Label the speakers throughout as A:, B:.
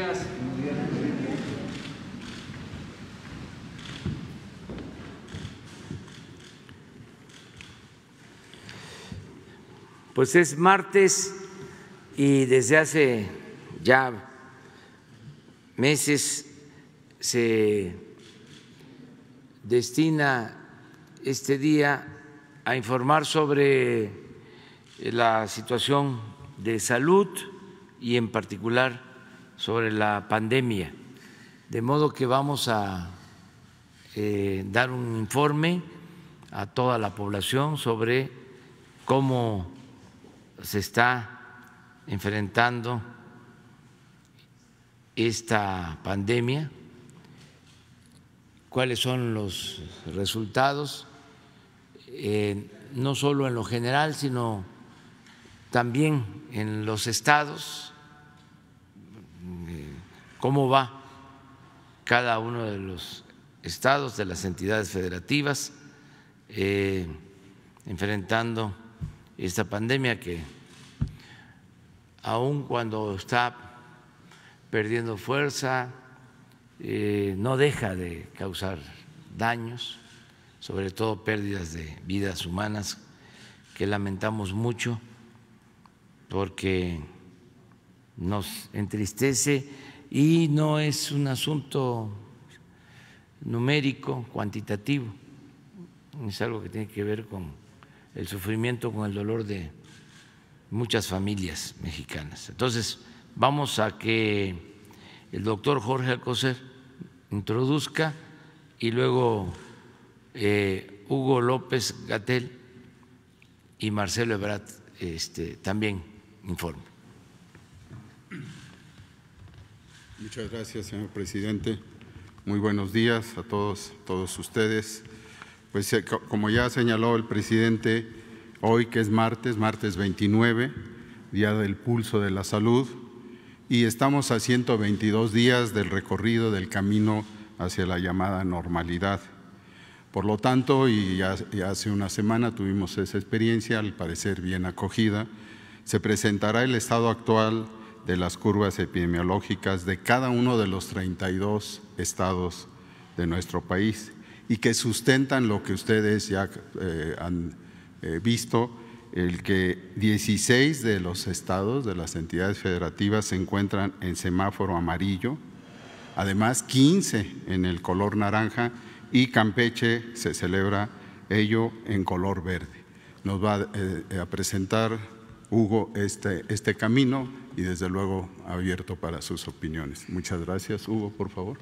A: días. Pues es martes y desde hace ya meses se destina este día a informar sobre la situación de salud y en particular sobre la pandemia. De modo que vamos a dar un informe a toda la población sobre cómo se está enfrentando esta pandemia, cuáles son los resultados, no solo en lo general, sino también en los estados, cómo va cada uno de los estados, de las entidades federativas, enfrentando esta pandemia que aun cuando está perdiendo fuerza, no deja de causar daños, sobre todo pérdidas de vidas humanas que lamentamos mucho porque nos entristece y no es un asunto numérico, cuantitativo, es algo que tiene que ver con el sufrimiento, con el dolor de muchas familias mexicanas. Entonces, vamos a que el doctor Jorge Alcocer introduzca y luego Hugo López-Gatell y Marcelo Ebrard también informen.
B: Muchas gracias, señor presidente. Muy buenos días a todos ustedes. Pues como ya señaló el presidente, hoy que es martes 29, Día del Pulso de la Salud, y estamos a 122 días del recorrido del camino hacia la llamada normalidad. Por lo tanto, y ya hace una semana tuvimos esa experiencia, al parecer bien acogida, se presentará el estado actual de las curvas epidemiológicas de cada uno de los 32 estados de nuestro país y que sustentan lo que ustedes ya han visto, el que 16 de los estados, de las entidades federativas, se encuentran en semáforo amarillo, además 15 en el color naranja y Campeche se celebra ello en color verde. Nos va a presentar Hugo este camino y desde luego abierto para sus opiniones. Muchas gracias. Hugo, por favor.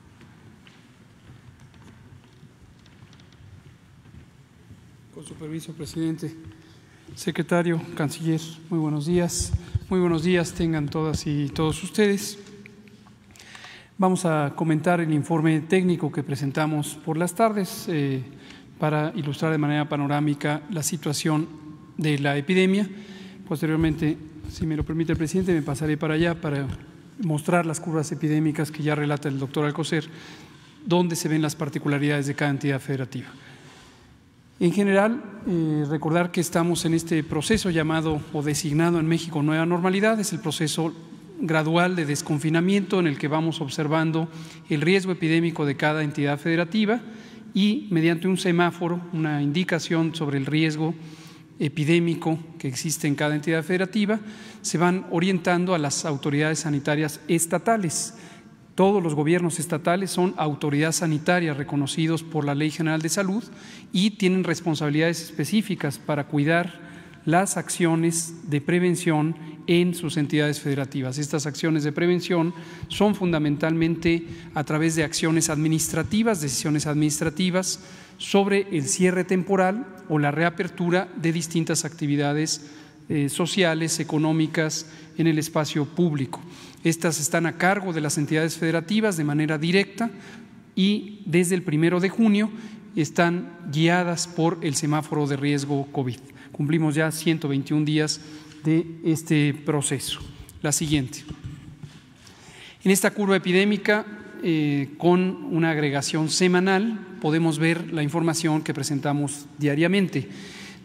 C: Con su permiso, presidente. Secretario, canciller, muy buenos días. Muy buenos días tengan todas y todos ustedes. Vamos a comentar el informe técnico que presentamos por las tardes para ilustrar de manera panorámica la situación de la epidemia. Posteriormente, si me lo permite el presidente, me pasaré para allá para mostrar las curvas epidémicas que ya relata el doctor Alcocer, donde se ven las particularidades de cada entidad federativa. En general, recordar que estamos en este proceso llamado o designado en México Nueva Normalidad, es el proceso gradual de desconfinamiento en el que vamos observando el riesgo epidémico de cada entidad federativa y mediante un semáforo, una indicación sobre el riesgo epidémico que existe en cada entidad federativa, se van orientando a las autoridades sanitarias estatales. Todos los gobiernos estatales son autoridades sanitarias reconocidos por la Ley General de Salud y tienen responsabilidades específicas para cuidar las acciones de prevención en sus entidades federativas. Estas acciones de prevención son fundamentalmente a través de acciones administrativas, decisiones administrativas sobre el cierre temporal o la reapertura de distintas actividades sociales, económicas en el espacio público. Estas están a cargo de las entidades federativas de manera directa y desde el 1 de junio están guiadas por el semáforo de riesgo COVID. Cumplimos ya 121 días de este proceso. La siguiente. En esta curva epidémica, con una agregación semanal, podemos ver la información que presentamos diariamente.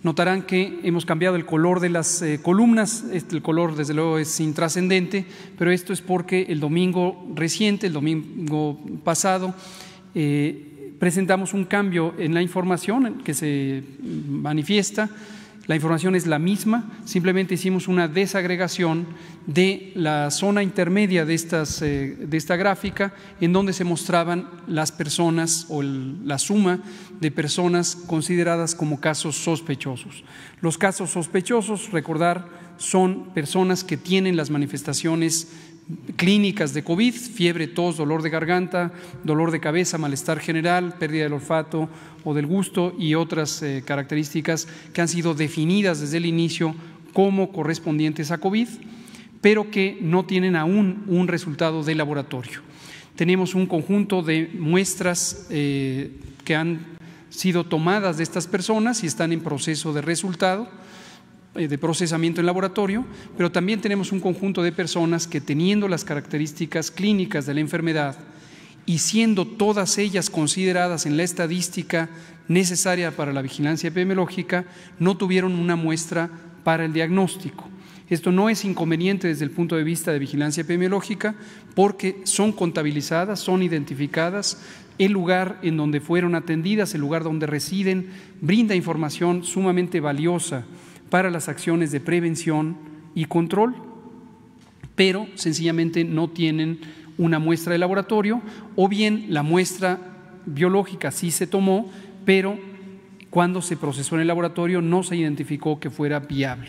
C: Notarán que hemos cambiado el color de las columnas. El color desde luego es intrascendente, pero esto es porque el domingo reciente, el domingo pasado, presentamos un cambio en la información que se manifiesta. La información es la misma, simplemente hicimos una desagregación de la zona intermedia de esta gráfica, en donde se mostraban las personas o la suma de personas consideradas como casos sospechosos. Los casos sospechosos, recordar, son personas que tienen las manifestaciones clínicas de COVID: fiebre, tos, dolor de garganta, dolor de cabeza, malestar general, pérdida del olfato o del gusto y otras características que han sido definidas desde el inicio como correspondientes a COVID, pero que no tienen aún un resultado de laboratorio. Tenemos un conjunto de muestras que han sido tomadas de estas personas y están en proceso de resultado, de procesamiento en laboratorio, pero también tenemos un conjunto de personas que, teniendo las características clínicas de la enfermedad y siendo todas ellas consideradas en la estadística necesaria para la vigilancia epidemiológica, no tuvieron una muestra para el diagnóstico. Esto no es inconveniente desde el punto de vista de vigilancia epidemiológica, porque son contabilizadas, son identificadas, el lugar en donde fueron atendidas, el lugar donde residen, brinda información sumamente valiosa para las acciones de prevención y control, pero sencillamente no tienen una muestra de laboratorio, o bien la muestra biológica sí se tomó, pero cuando se procesó en el laboratorio no se identificó que fuera viable.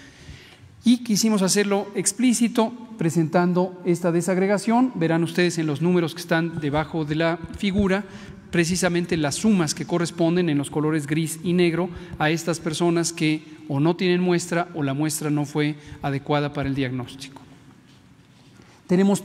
C: Y quisimos hacerlo explícito presentando esta desagregación. Verán ustedes en los números que están debajo de la figura precisamente las sumas que corresponden en los colores gris y negro a estas personas que o no tienen muestra o la muestra no fue adecuada para el diagnóstico. Tenemos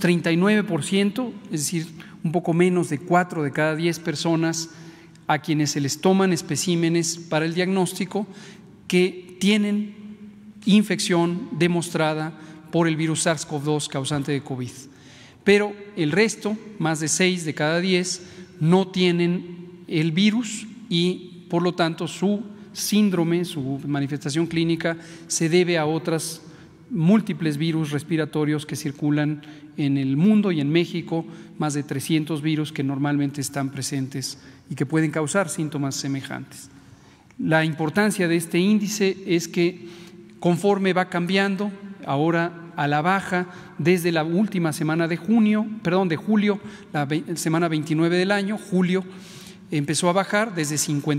C: 39%, es decir, un poco menos de 4 de cada 10 personas a quienes se les toman especímenes para el diagnóstico que tienen infección demostrada por el virus SARS-CoV-2 causante de COVID. Pero el resto, más de 6 de cada 10, no tienen el virus y por lo tanto su síndrome, su manifestación clínica se debe a otras múltiples virus respiratorios que circulan en el mundo y en México, más de 300 virus que normalmente están presentes y que pueden causar síntomas semejantes. La importancia de este índice es que conforme va cambiando, ahora a la baja desde la última semana de julio, la semana 29 del año, julio, empezó a bajar desde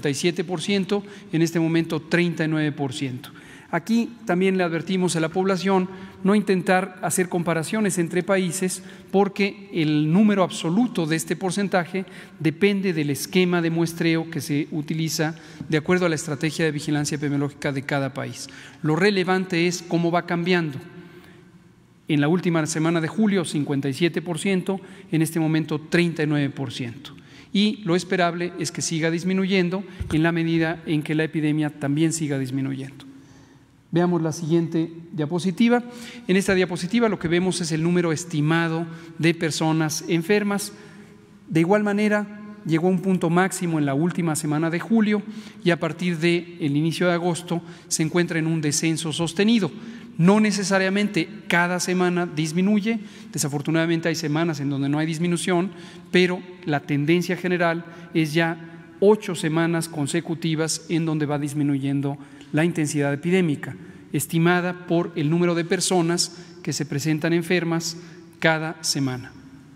C: 57%, en este momento 39%. Aquí también le advertimos a la población no intentar hacer comparaciones entre países, porque el número absoluto de este porcentaje depende del esquema de muestreo que se utiliza de acuerdo a la estrategia de vigilancia epidemiológica de cada país. Lo relevante es cómo va cambiando. En la última semana de julio 57%, en este momento 39%. Y lo esperable es que siga disminuyendo en la medida en que la epidemia también siga disminuyendo. Veamos la siguiente diapositiva. En esta diapositiva lo que vemos es el número estimado de personas enfermas. De igual manera, llegó a un punto máximo en la última semana de julio y a partir del inicio de agosto se encuentra en un descenso sostenido. No necesariamente cada semana disminuye, desafortunadamente hay semanas en donde no hay disminución, pero la tendencia general es ya 8 semanas consecutivas en donde va disminuyendo la intensidad epidémica, estimada por el número de personas que se presentan enfermas cada semana.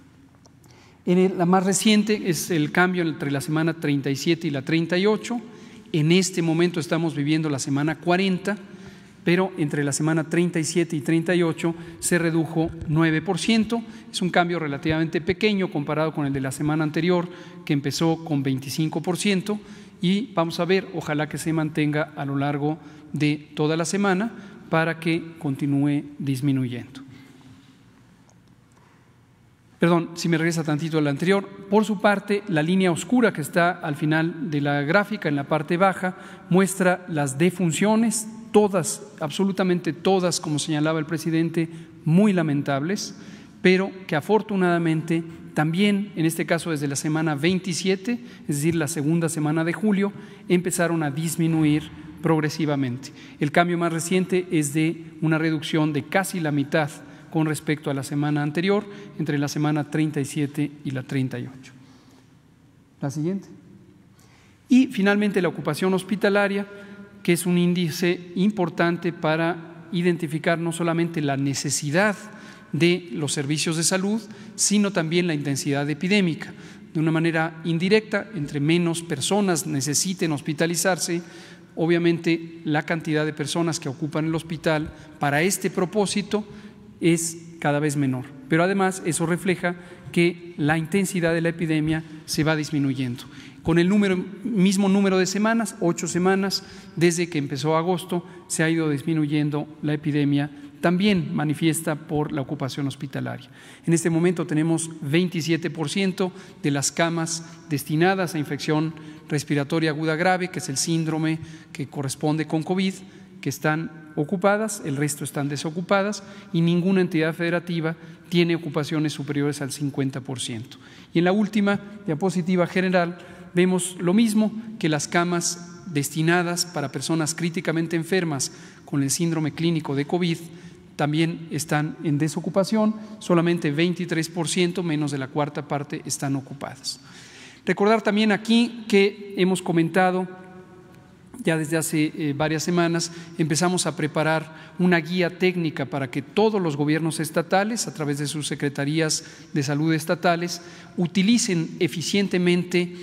C: La más reciente es el cambio entre la semana 37 y la 38. En este momento estamos viviendo la semana 40, pero entre la semana 37 y 38 se redujo 9%. Es un cambio relativamente pequeño comparado con el de la semana anterior, que empezó con 25%, y vamos a ver, ojalá que se mantenga a lo largo de toda la semana para que continúe disminuyendo. Perdón, si me regresa tantito al anterior. Por su parte, la línea oscura que está al final de la gráfica, en la parte baja, muestra las defunciones, todas, absolutamente todas, como señalaba el presidente, muy lamentables, pero que afortunadamente también, en este caso desde la semana 27, es decir, la segunda semana de julio, empezaron a disminuir progresivamente. El cambio más reciente es de una reducción de casi la mitad con respecto a la semana anterior, entre la semana 37 y la 38. La siguiente. Y finalmente la ocupación hospitalaria, que es un índice importante para identificar no solamente la necesidad de los servicios de salud, sino también la intensidad epidémica. De una manera indirecta, entre menos personas necesiten hospitalizarse, obviamente la cantidad de personas que ocupan el hospital para este propósito es cada vez menor. Pero además eso refleja que la intensidad de la epidemia se va disminuyendo. Con el mismo número de semanas, 8 semanas, desde que empezó agosto, se ha ido disminuyendo la epidemia, también manifiesta por la ocupación hospitalaria. En este momento tenemos 27% de las camas destinadas a infección respiratoria aguda grave, que es el síndrome que corresponde con COVID, que están ocupadas, el resto están desocupadas y ninguna entidad federativa tiene ocupaciones superiores al 50%. Y en la última diapositiva general vemos lo mismo, que las camas destinadas para personas críticamente enfermas con el síndrome clínico de COVID también están en desocupación, solamente 23%, menos de la cuarta parte, están ocupadas. Recordar también aquí que hemos comentado ya desde hace varias semanas, empezamos a preparar una guía técnica para que todos los gobiernos estatales, a través de sus secretarías de salud estatales, utilicen eficientemente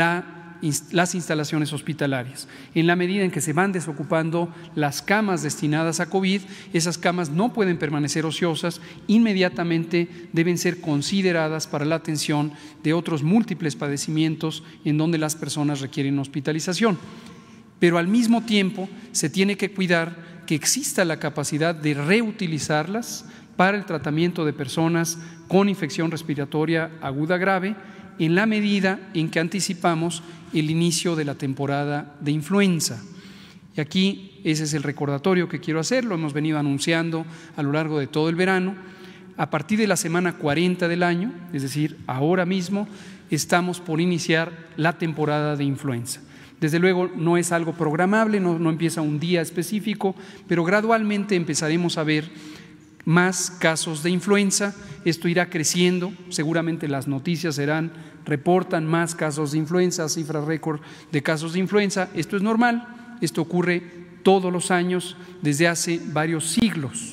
C: las instalaciones hospitalarias. En la medida en que se van desocupando las camas destinadas a COVID, esas camas no pueden permanecer ociosas, inmediatamente deben ser consideradas para la atención de otros múltiples padecimientos en donde las personas requieren hospitalización. Pero al mismo tiempo se tiene que cuidar que exista la capacidad de reutilizarlas para el tratamiento de personas con infección respiratoria aguda grave, en la medida en que anticipamos el inicio de la temporada de influenza. Y aquí ese es el recordatorio que quiero hacer, lo hemos venido anunciando a lo largo de todo el verano. A partir de la semana 40 del año, es decir, ahora mismo, estamos por iniciar la temporada de influenza. Desde luego no es algo programable, no empieza un día específico, pero gradualmente empezaremos a ver más casos de influenza. Esto irá creciendo, seguramente las noticias reportan más casos de influenza, cifras récord de casos de influenza. Esto es normal, esto ocurre todos los años desde hace varios siglos,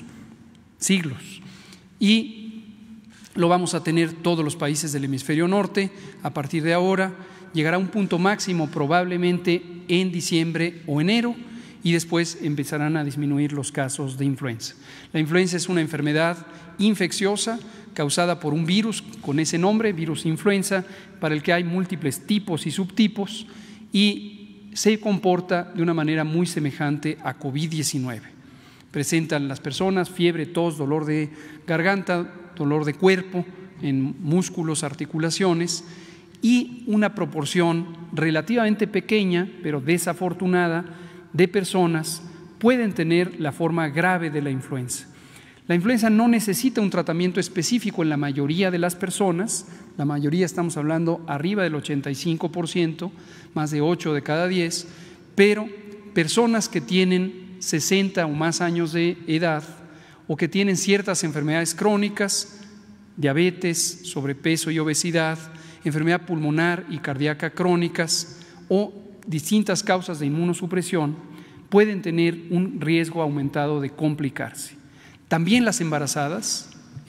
C: y lo vamos a tener todos los países del hemisferio norte a partir de ahora. Llegará a un punto máximo probablemente en diciembre o enero y después empezarán a disminuir los casos de influenza. La influenza es una enfermedad infecciosa causada por un virus con ese nombre, virus influenza, para el que hay múltiples tipos y subtipos y se comporta de una manera muy semejante a COVID-19. Presentan las personas fiebre, tos, dolor de garganta, dolor de cuerpo en músculos, articulaciones, y una proporción relativamente pequeña, pero desafortunada, de personas pueden tener la forma grave de la influenza. La influenza no necesita un tratamiento específico en la mayoría de las personas, la mayoría estamos hablando arriba del 85%, más de 8 de cada 10, pero personas que tienen 60 o más años de edad o que tienen ciertas enfermedades crónicas, diabetes, sobrepeso y obesidad, enfermedad pulmonar y cardíaca crónicas o distintas causas de inmunosupresión, pueden tener un riesgo aumentado de complicarse. También las embarazadas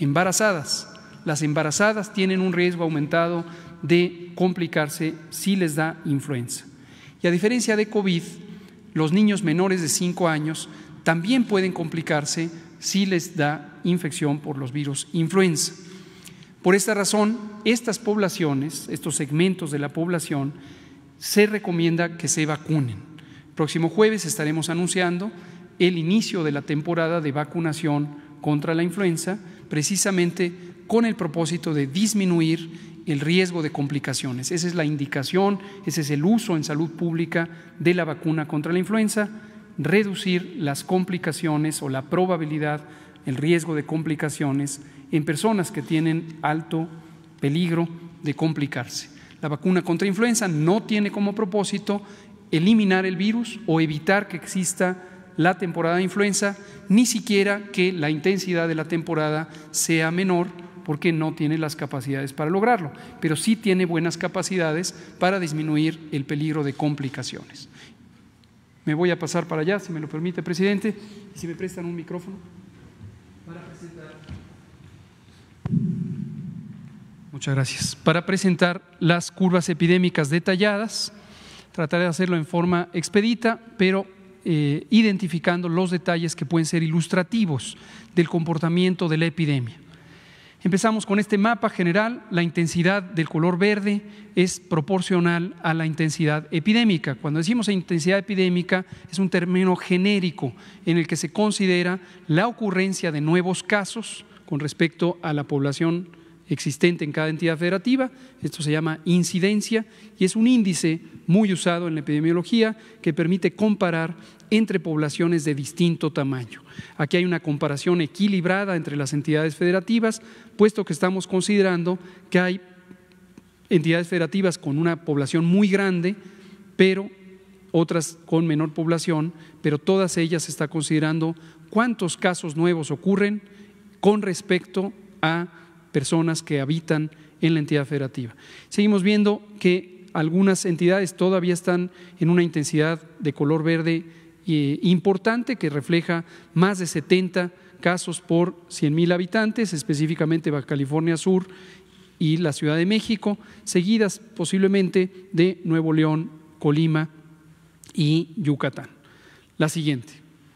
C: tienen un riesgo aumentado de complicarse si les da influenza. Y a diferencia de COVID, los niños menores de 5 años también pueden complicarse si les da infección por los virus influenza. Por esta razón, estas poblaciones, estos segmentos de la población, se recomienda que se vacunen. El próximo jueves estaremos anunciando el inicio de la temporada de vacunación contra la influenza, precisamente con el propósito de disminuir el riesgo de complicaciones. Esa es la indicación, ese es el uso en salud pública de la vacuna contra la influenza, reducir las complicaciones o la probabilidad, el riesgo de complicaciones en personas que tienen alto peligro de complicarse. La vacuna contra influenza no tiene como propósito eliminar el virus o evitar que exista la temporada de influenza, ni siquiera que la intensidad de la temporada sea menor, porque no tiene las capacidades para lograrlo, pero sí tiene buenas capacidades para disminuir el peligro de complicaciones. Me voy a pasar para allá, si me lo permite, presidente, y si me prestan un micrófono para presentar. Muchas gracias. Para presentar las curvas epidémicas detalladas, trataré de hacerlo en forma expedita, pero identificando los detalles que pueden ser ilustrativos del comportamiento de la epidemia. Empezamos con este mapa general. La intensidad del color verde es proporcional a la intensidad epidémica. Cuando decimos intensidad epidémica, es un término genérico en el que se considera la ocurrencia de nuevos casos con respecto a la población existente en cada entidad federativa. Esto se llama incidencia y es un índice muy usado en la epidemiología que permite comparar entre poblaciones de distinto tamaño. Aquí hay una comparación equilibrada entre las entidades federativas, puesto que estamos considerando que hay entidades federativas con una población muy grande, pero otras con menor población, pero todas ellas se está considerando cuántos casos nuevos ocurren con respecto a personas que habitan en la entidad federativa. Seguimos viendo que algunas entidades todavía están en una intensidad de color verde importante, que refleja más de 70 casos por 100,000 habitantes, específicamente Baja California Sur y la Ciudad de México, seguidas posiblemente de Nuevo León, Colima y Yucatán. La siguiente.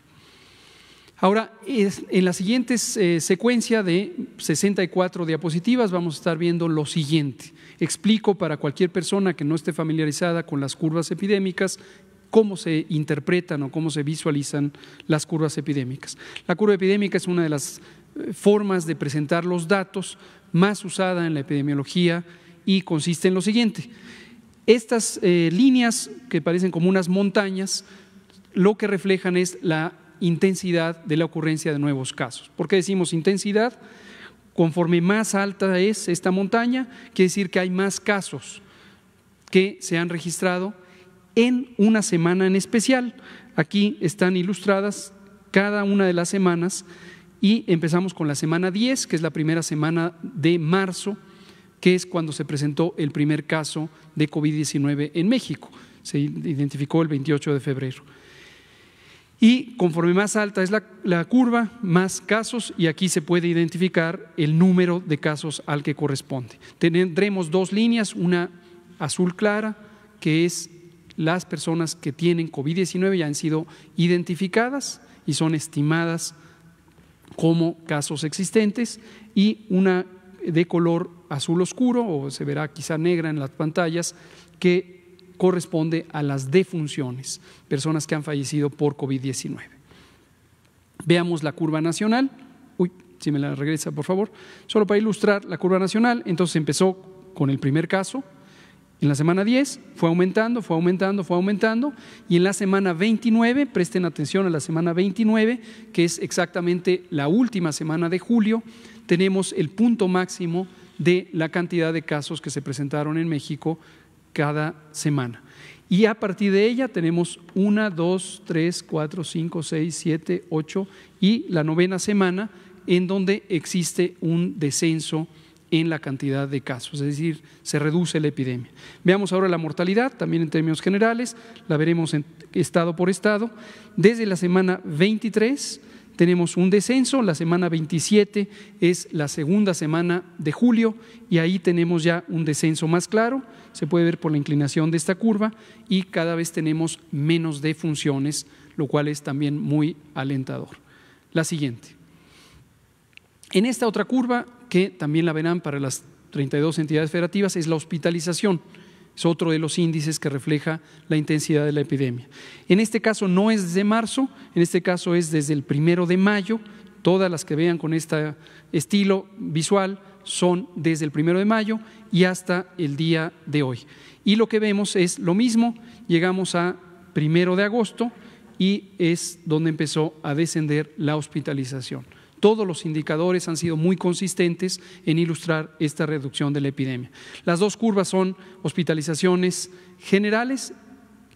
C: Ahora, en la siguiente secuencia de 64 diapositivas vamos a estar viendo lo siguiente. Explico para cualquier persona que no esté familiarizada con las curvas epidémicas cómo se interpretan o cómo se visualizan las curvas epidémicas. La curva epidémica es una de las formas de presentar los datos más usada en la epidemiología y consiste en lo siguiente. Estas líneas que parecen como unas montañas, lo que reflejan es la intensidad de la ocurrencia de nuevos casos. ¿Por qué decimos intensidad? Conforme más alta es esta montaña, quiere decir que hay más casos que se han registrado en una semana en especial. Aquí están ilustradas cada una de las semanas y empezamos con la semana 10, que es la primera semana de marzo, que es cuando se presentó el primer caso de COVID-19 en México. Se identificó el 28 de febrero. Y conforme más alta es la curva, más casos, y aquí se puede identificar el número de casos al que corresponde. Tendremos dos líneas, una azul clara, que es las personas que tienen COVID-19 ya han sido identificadas y son estimadas como casos existentes, y una de color azul oscuro, o se verá quizá negra en las pantallas, que corresponde a las defunciones, personas que han fallecido por COVID-19. Veamos la curva nacional. Si me la regresa, por favor. Solo para ilustrar la curva nacional, entonces empezó con el primer caso. En la semana 10 fue aumentando, y en la semana 29, presten atención a la semana 29, que es exactamente la última semana de julio, tenemos el punto máximo de la cantidad de casos que se presentaron en México cada semana. Y a partir de ella tenemos 1, 2, 3, 4, 5, 6, 7, 8 y la novena semana en donde existe un descenso en la cantidad de casos, es decir, se reduce la epidemia. Veamos ahora la mortalidad, también en términos generales, la veremos en estado por estado. Desde la semana 23 tenemos un descenso, la semana 27 es la segunda semana de julio y ahí tenemos ya un descenso más claro, se puede ver por la inclinación de esta curva, y cada vez tenemos menos defunciones, lo cual es también muy alentador. La siguiente. En esta otra curva, que también la verán para las 32 entidades federativas, es la hospitalización. Es otro de los índices que refleja la intensidad de la epidemia. En este caso no es desde marzo, en este caso es desde el 1 de mayo. Todas las que vean con este estilo visual son desde el 1 de mayo y hasta el día de hoy. Y lo que vemos es lo mismo, llegamos a 1 de agosto y es donde empezó a descender la hospitalización. Todos los indicadores han sido muy consistentes en ilustrar esta reducción de la epidemia. Las dos curvas son hospitalizaciones generales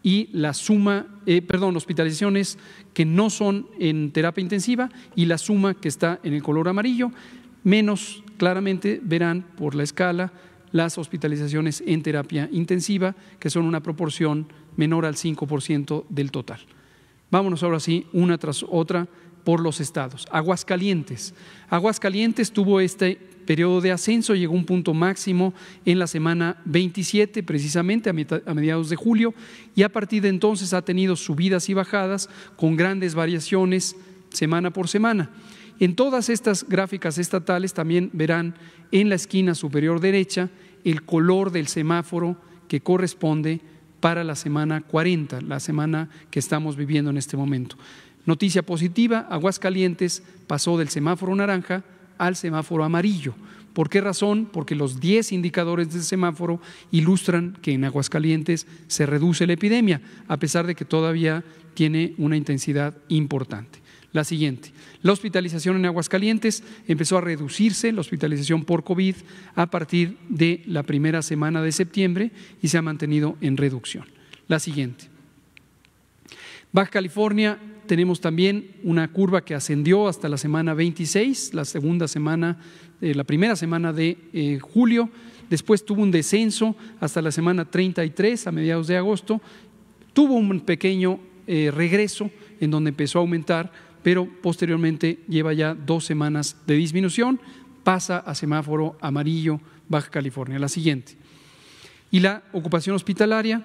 C: y la suma, hospitalizaciones que no son en terapia intensiva y la suma que está en el color amarillo, menos claramente verán por la escala las hospitalizaciones en terapia intensiva, que son una proporción menor al 5% del total. Vámonos ahora sí, una tras otra, por los estados. Aguascalientes. Aguascalientes tuvo este periodo de ascenso, llegó a un punto máximo en la semana 27, precisamente a mediados de julio, y a partir de entonces ha tenido subidas y bajadas con grandes variaciones semana por semana. En todas estas gráficas estatales también verán en la esquina superior derecha el color del semáforo que corresponde para la semana 40, la semana que estamos viviendo en este momento. Noticia positiva, Aguascalientes pasó del semáforo naranja al semáforo amarillo. ¿Por qué razón? Porque los 10 indicadores del semáforo ilustran que en Aguascalientes se reduce la epidemia, a pesar de que todavía tiene una intensidad importante. La siguiente, la hospitalización en Aguascalientes empezó a reducirse, la hospitalización por COVID, a partir de la primera semana de septiembre y se ha mantenido en reducción. La siguiente. Baja California, tenemos también una curva que ascendió hasta la semana 26, la primera semana de julio, después tuvo un descenso hasta la semana 33 a mediados de agosto, tuvo un pequeño regreso en donde empezó a aumentar, pero posteriormente lleva ya 2 semanas de disminución, pasa a semáforo amarillo Baja California. La siguiente. Y la ocupación hospitalaria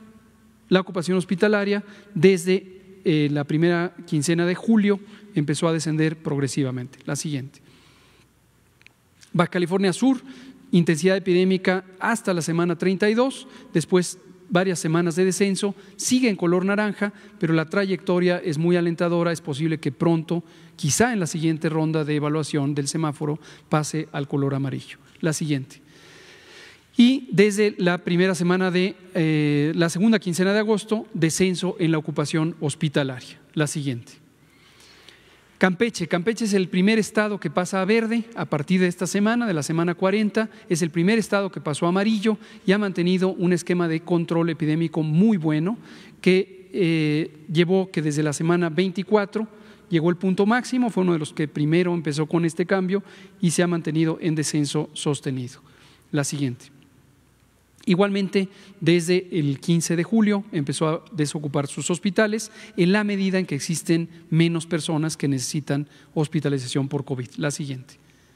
C: desde la primera quincena de julio empezó a descender progresivamente. La siguiente. Baja California Sur, intensidad epidémica hasta la semana 32, después varias semanas de descenso, sigue en color naranja, pero la trayectoria es muy alentadora, es posible que pronto, quizá en la siguiente ronda de evaluación del semáforo, pase al color amarillo. La siguiente. Y desde la primera semana de la segunda quincena de agosto, descenso en la ocupación hospitalaria. La siguiente. Campeche es el primer estado que pasa a verde a partir de esta semana, de la semana 40, es el primer estado que pasó a amarillo y ha mantenido un esquema de control epidémico muy bueno que llevó que desde la semana 24 llegó el punto máximo, fue uno de los que primero empezó con este cambio y se ha mantenido en descenso sostenido. La siguiente. Igualmente, desde el 15 de julio empezó a desocupar sus hospitales en la medida en que existen menos personas que necesitan hospitalización por COVID. La siguiente.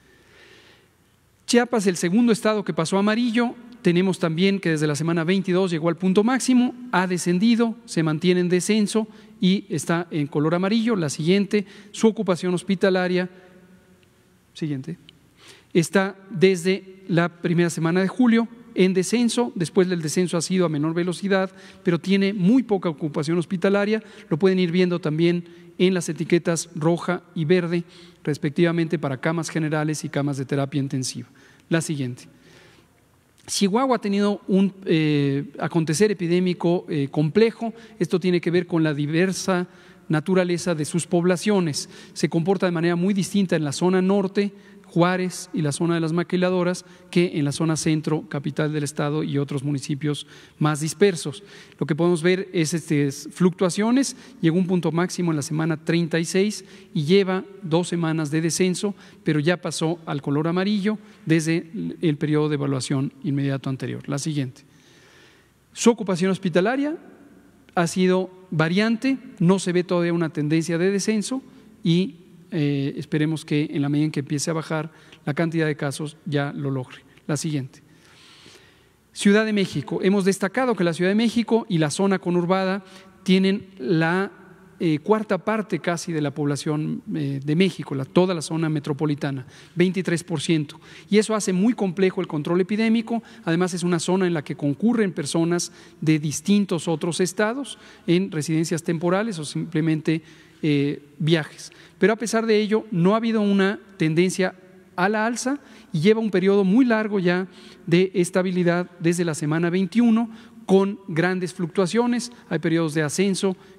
C: Chiapas, el segundo estado que pasó a amarillo, tenemos también que desde la semana 22 llegó al punto máximo, ha descendido, se mantiene en descenso y está en color amarillo. La siguiente, su ocupación hospitalaria, siguiente, está desde la primera semana de julio en descenso, después del descenso ha sido a menor velocidad, pero tiene muy poca ocupación hospitalaria, lo pueden ir viendo también en las etiquetas roja y verde, respectivamente para camas generales y camas de terapia intensiva. La siguiente. Chihuahua ha tenido un acontecer epidémico complejo, esto tiene que ver con la diversa naturaleza de sus poblaciones, se comporta de manera muy distinta en la zona norte, Juárez y la zona de las maquiladoras, que en la zona centro, capital del estado y otros municipios más dispersos. Lo que podemos ver es fluctuaciones, llegó a un punto máximo en la semana 36 y lleva 2 semanas de descenso, pero ya pasó al color amarillo desde el periodo de evaluación inmediato anterior. La siguiente. Su ocupación hospitalaria ha sido variante, no se ve todavía una tendencia de descenso y esperemos que en la medida en que empiece a bajar la cantidad de casos ya lo logre. La siguiente. Ciudad de México. Hemos destacado que la Ciudad de México y la zona conurbada tienen la cuarta parte casi de la población de México, toda la zona metropolitana, 23%. Y eso hace muy complejo el control epidémico. Además es una zona en la que concurren personas de distintos otros estados en residencias temporales o simplemente viajes. Pero a pesar de ello no ha habido una tendencia a la alza y lleva un periodo muy largo ya de estabilidad desde la semana 21 con grandes fluctuaciones, hay periodos de ascenso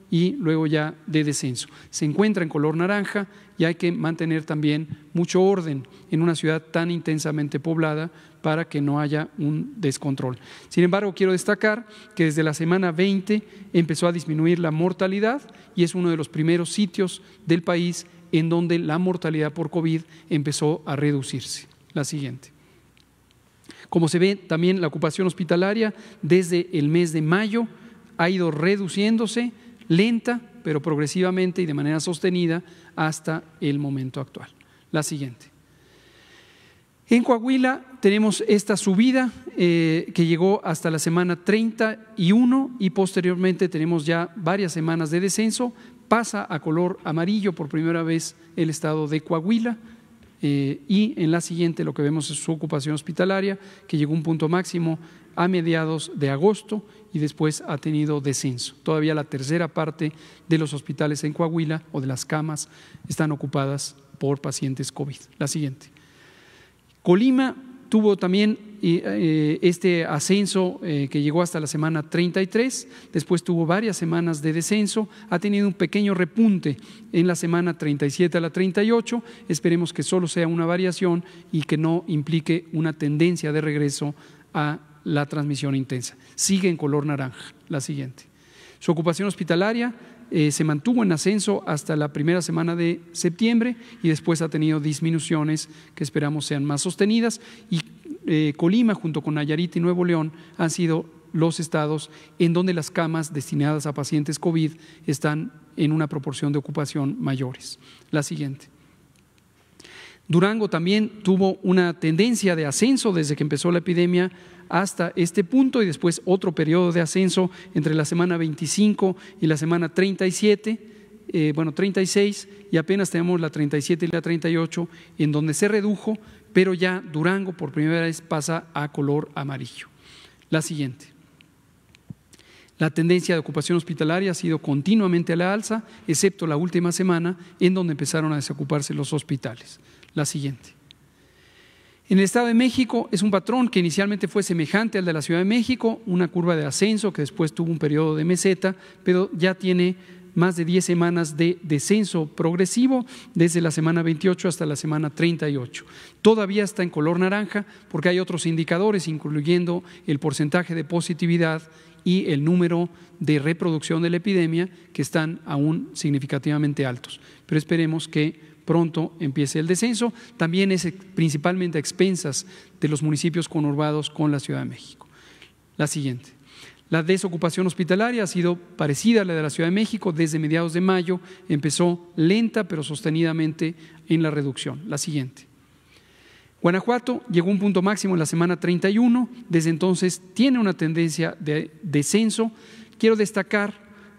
C: y luego ya de descenso. Se encuentra en color naranja y hay que mantener también mucho orden en una ciudad tan intensamente poblada para que no haya un descontrol. Sin embargo, quiero destacar que desde la semana 20 empezó a disminuir la mortalidad y es uno de los primeros sitios del país en donde la mortalidad por COVID empezó a reducirse. La siguiente. Como se ve, también la ocupación hospitalaria desde el mes de mayo ha ido reduciéndose, lenta, pero progresivamente y de manera sostenida hasta el momento actual. La siguiente. En Coahuila tenemos esta subida que llegó hasta la semana 31 y posteriormente tenemos ya varias semanas de descenso. Pasa a color amarillo por primera vez el estado de Coahuila. Y en la siguiente lo que vemos es su ocupación hospitalaria, que llegó a un punto máximo a mediados de agosto y después ha tenido descenso. Todavía la tercera parte de los hospitales en Coahuila o de las camas están ocupadas por pacientes COVID. La siguiente. Colima tuvo también este ascenso que llegó hasta la semana 33, después tuvo varias semanas de descenso, ha tenido un pequeño repunte en la semana 37 a la 38, esperemos que solo sea una variación y que no implique una tendencia de regreso a la transmisión intensa. Sigue en color naranja. La siguiente. Su ocupación hospitalaria se mantuvo en ascenso hasta la primera semana de septiembre y después ha tenido disminuciones que esperamos sean más sostenidas y Colima junto con Nayarit y Nuevo León han sido los estados en donde las camas destinadas a pacientes COVID están en una proporción de ocupación mayores. La siguiente. Durango también tuvo una tendencia de ascenso desde que empezó la epidemia hasta este punto y después otro periodo de ascenso entre la semana 25 y la semana 36 y apenas tenemos la 37 y la 38 en donde se redujo, pero ya Durango por primera vez pasa a color amarillo. La siguiente. La tendencia de ocupación hospitalaria ha sido continuamente a la alza, excepto la última semana en donde empezaron a desocuparse los hospitales. La siguiente. En el Estado de México es un patrón que inicialmente fue semejante al de la Ciudad de México, una curva de ascenso que después tuvo un periodo de meseta, pero ya tiene más de 10 semanas de descenso progresivo desde la semana 28 hasta la semana 38. Todavía está en color naranja porque hay otros indicadores, incluyendo el porcentaje de positividad y el número de reproducción de la epidemia, que están aún significativamente altos. Pero esperemos que pronto empiece el descenso. También es principalmente a expensas de los municipios conurbados con la Ciudad de México. La siguiente. La desocupación hospitalaria ha sido parecida a la de la Ciudad de México. Desde mediados de mayo empezó lenta pero sostenidamente en la reducción. La siguiente. Guanajuato llegó a un punto máximo en la semana 31. Desde entonces tiene una tendencia de descenso. Quiero destacar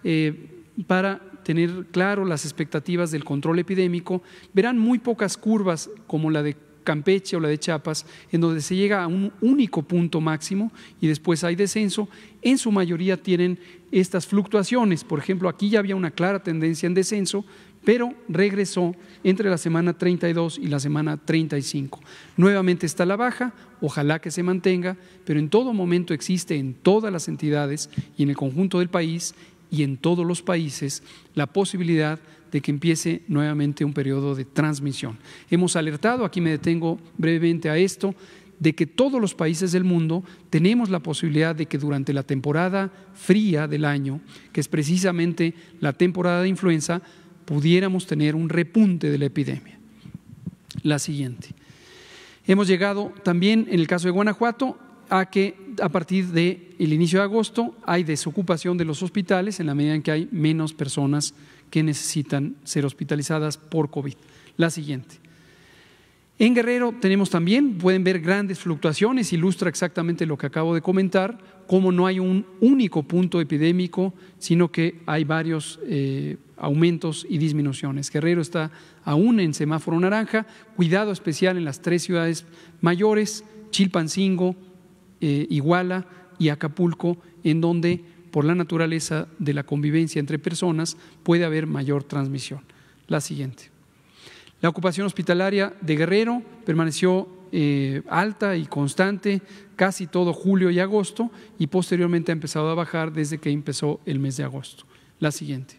C: para tener claro las expectativas del control epidémico, verán muy pocas curvas como la de Campeche o la de Chiapas, en donde se llega a un único punto máximo y después hay descenso. En su mayoría tienen estas fluctuaciones. Por ejemplo, aquí ya había una clara tendencia en descenso, pero regresó entre la semana 32 y la semana 35. Nuevamente está a la baja, ojalá que se mantenga, pero en todo momento existe en todas las entidades y en el conjunto del país y en todos los países la posibilidad de que empiece nuevamente un periodo de transmisión. Hemos alertado, aquí me detengo brevemente a esto, de que todos los países del mundo tenemos la posibilidad de que durante la temporada fría del año, que es precisamente la temporada de influenza, pudiéramos tener un repunte de la epidemia. La siguiente. Hemos llegado también, en el caso de Guanajuato, a que a partir del inicio de agosto hay desocupación de los hospitales en la medida en que hay menos personas que necesitan ser hospitalizadas por COVID. La siguiente. En Guerrero tenemos también, pueden ver grandes fluctuaciones, ilustra exactamente lo que acabo de comentar, cómo no hay un único punto epidémico, sino que hay varios aumentos y disminuciones. Guerrero está aún en semáforo naranja, cuidado especial en las 3 ciudades mayores, Chilpancingo, Iguala y Acapulco, en donde por la naturaleza de la convivencia entre personas puede haber mayor transmisión. La siguiente. La ocupación hospitalaria de Guerrero permaneció alta y constante casi todo julio y agosto y posteriormente ha empezado a bajar desde que empezó el mes de agosto. La siguiente.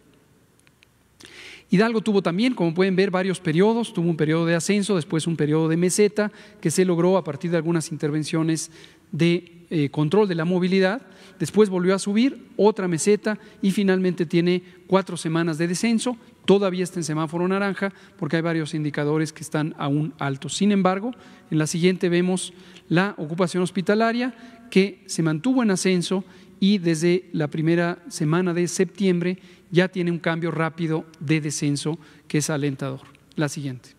C: Hidalgo tuvo también, como pueden ver, varios periodos. Tuvo un periodo de ascenso, después un periodo de meseta, que se logró a partir de algunas intervenciones de control de la movilidad. Después volvió a subir, otra meseta y finalmente tiene 4 semanas de descenso. Todavía está en semáforo naranja porque hay varios indicadores que están aún altos. Sin embargo, en la siguiente vemos la ocupación hospitalaria que se mantuvo en ascenso y desde la primera semana de septiembre ya tiene un cambio rápido de descenso que es alentador. La siguiente.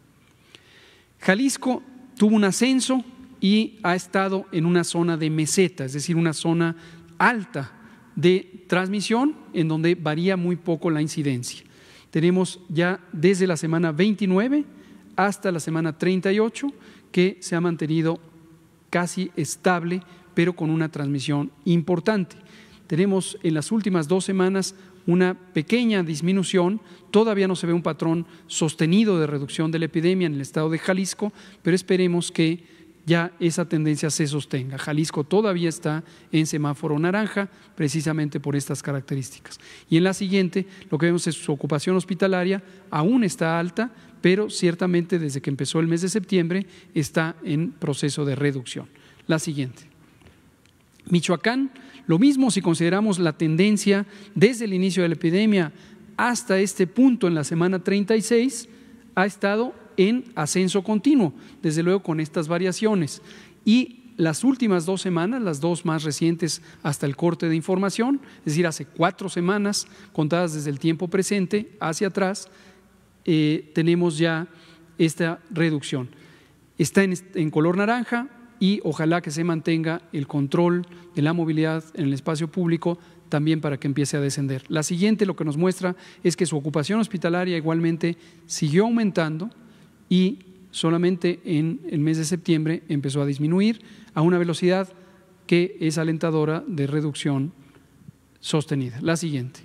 C: Jalisco tuvo un ascenso y ha estado en una zona de meseta, es decir, una zona alta de transmisión en donde varía muy poco la incidencia. Tenemos ya desde la semana 29 hasta la semana 38 que se ha mantenido casi estable, pero con una transmisión importante. Tenemos en las últimas 2 semanas una pequeña disminución, todavía no se ve un patrón sostenido de reducción de la epidemia en el estado de Jalisco, pero esperemos que ya esa tendencia se sostenga. Jalisco todavía está en semáforo naranja precisamente por estas características. Y en la siguiente lo que vemos es su ocupación hospitalaria aún está alta, pero ciertamente desde que empezó el mes de septiembre está en proceso de reducción. La siguiente. Michoacán, lo mismo si consideramos la tendencia desde el inicio de la epidemia hasta este punto en la semana 36, ha estado en ascenso continuo, desde luego con estas variaciones. Y las últimas 2 semanas, las 2 más recientes hasta el corte de información, es decir, hace 4 semanas contadas desde el tiempo presente hacia atrás, tenemos ya esta reducción. Está en color naranja y ojalá que se mantenga el control de la movilidad en el espacio público también para que empiece a descender. La siguiente lo que nos muestra es que su ocupación hospitalaria igualmente siguió aumentando y solamente en el mes de septiembre empezó a disminuir a una velocidad que es alentadora de reducción sostenida. La siguiente.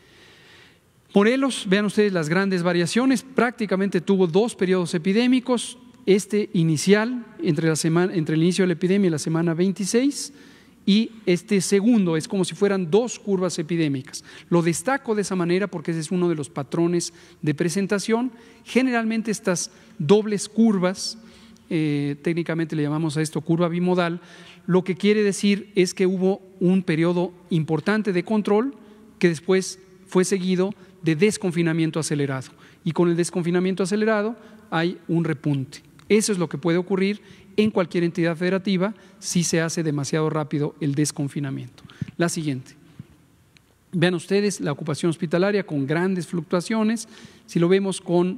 C: Morelos, vean ustedes las grandes variaciones, prácticamente tuvo 2 periodos epidémicos, este inicial entre el inicio de la epidemia y la semana 26 y este segundo es como si fueran 2 curvas epidémicas. Lo destaco de esa manera porque ese es uno de los patrones de presentación. Generalmente estas dobles curvas, técnicamente le llamamos a esto curva bimodal, lo que quiere decir es que hubo un periodo importante de control que después fue seguido de desconfinamiento acelerado y con el desconfinamiento acelerado hay un repunte. Eso es lo que puede ocurrir en cualquier entidad federativa si se hace demasiado rápido el desconfinamiento. La siguiente. Vean ustedes la ocupación hospitalaria con grandes fluctuaciones. Si lo vemos con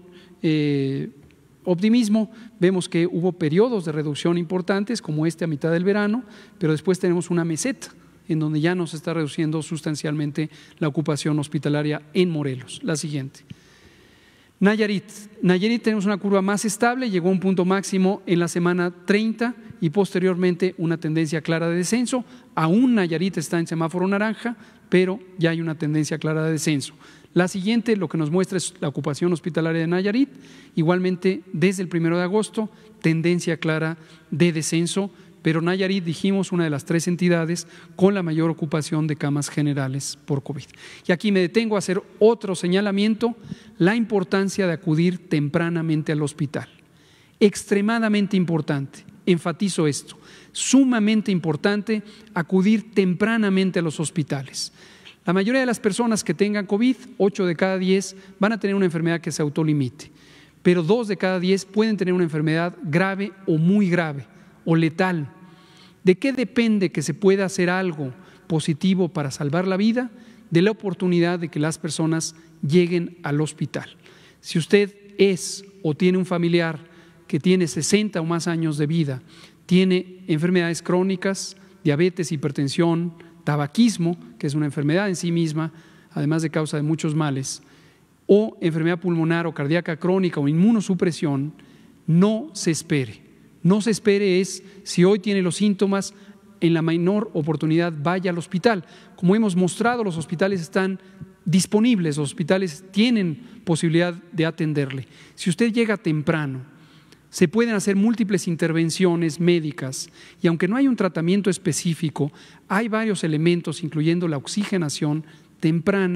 C: optimismo, vemos que hubo periodos de reducción importantes como este a mitad del verano, pero después tenemos una meseta en donde ya no se está reduciendo sustancialmente la ocupación hospitalaria en Morelos. La siguiente. Nayarit tenemos una curva más estable, llegó a un punto máximo en la semana 30 y posteriormente una tendencia clara de descenso. Aún Nayarit está en semáforo naranja, pero ya hay una tendencia clara de descenso. La siguiente lo que nos muestra es la ocupación hospitalaria de Nayarit, igualmente desde el 1 de agosto, tendencia clara de descenso, pero Nayarit, dijimos, una de las 3 entidades con la mayor ocupación de camas generales por COVID. Y aquí me detengo a hacer otro señalamiento, la importancia de acudir tempranamente al hospital. Extremadamente importante, enfatizo esto, sumamente importante acudir tempranamente a los hospitales. La mayoría de las personas que tengan COVID, 8 de cada 10, van a tener una enfermedad que se autolimite, pero 2 de cada 10 pueden tener una enfermedad grave o muy grave o letal. ¿De qué depende que se pueda hacer algo positivo para salvar la vida? De la oportunidad de que las personas lleguen al hospital. Si usted es o tiene un familiar que tiene 60 o más años de vida, tiene enfermedades crónicas, diabetes, hipertensión, tabaquismo, que es una enfermedad en sí misma, además de causa de muchos males, o enfermedad pulmonar o cardíaca crónica o inmunosupresión, no se espere. No se espere es, si hoy tiene los síntomas, en la menor oportunidad vaya al hospital. Como hemos mostrado, los hospitales están disponibles, los hospitales tienen posibilidad de atenderle. Si usted llega temprano, se pueden hacer múltiples intervenciones médicas y aunque no hay un tratamiento específico, hay varios elementos, incluyendo la oxigenación temprana,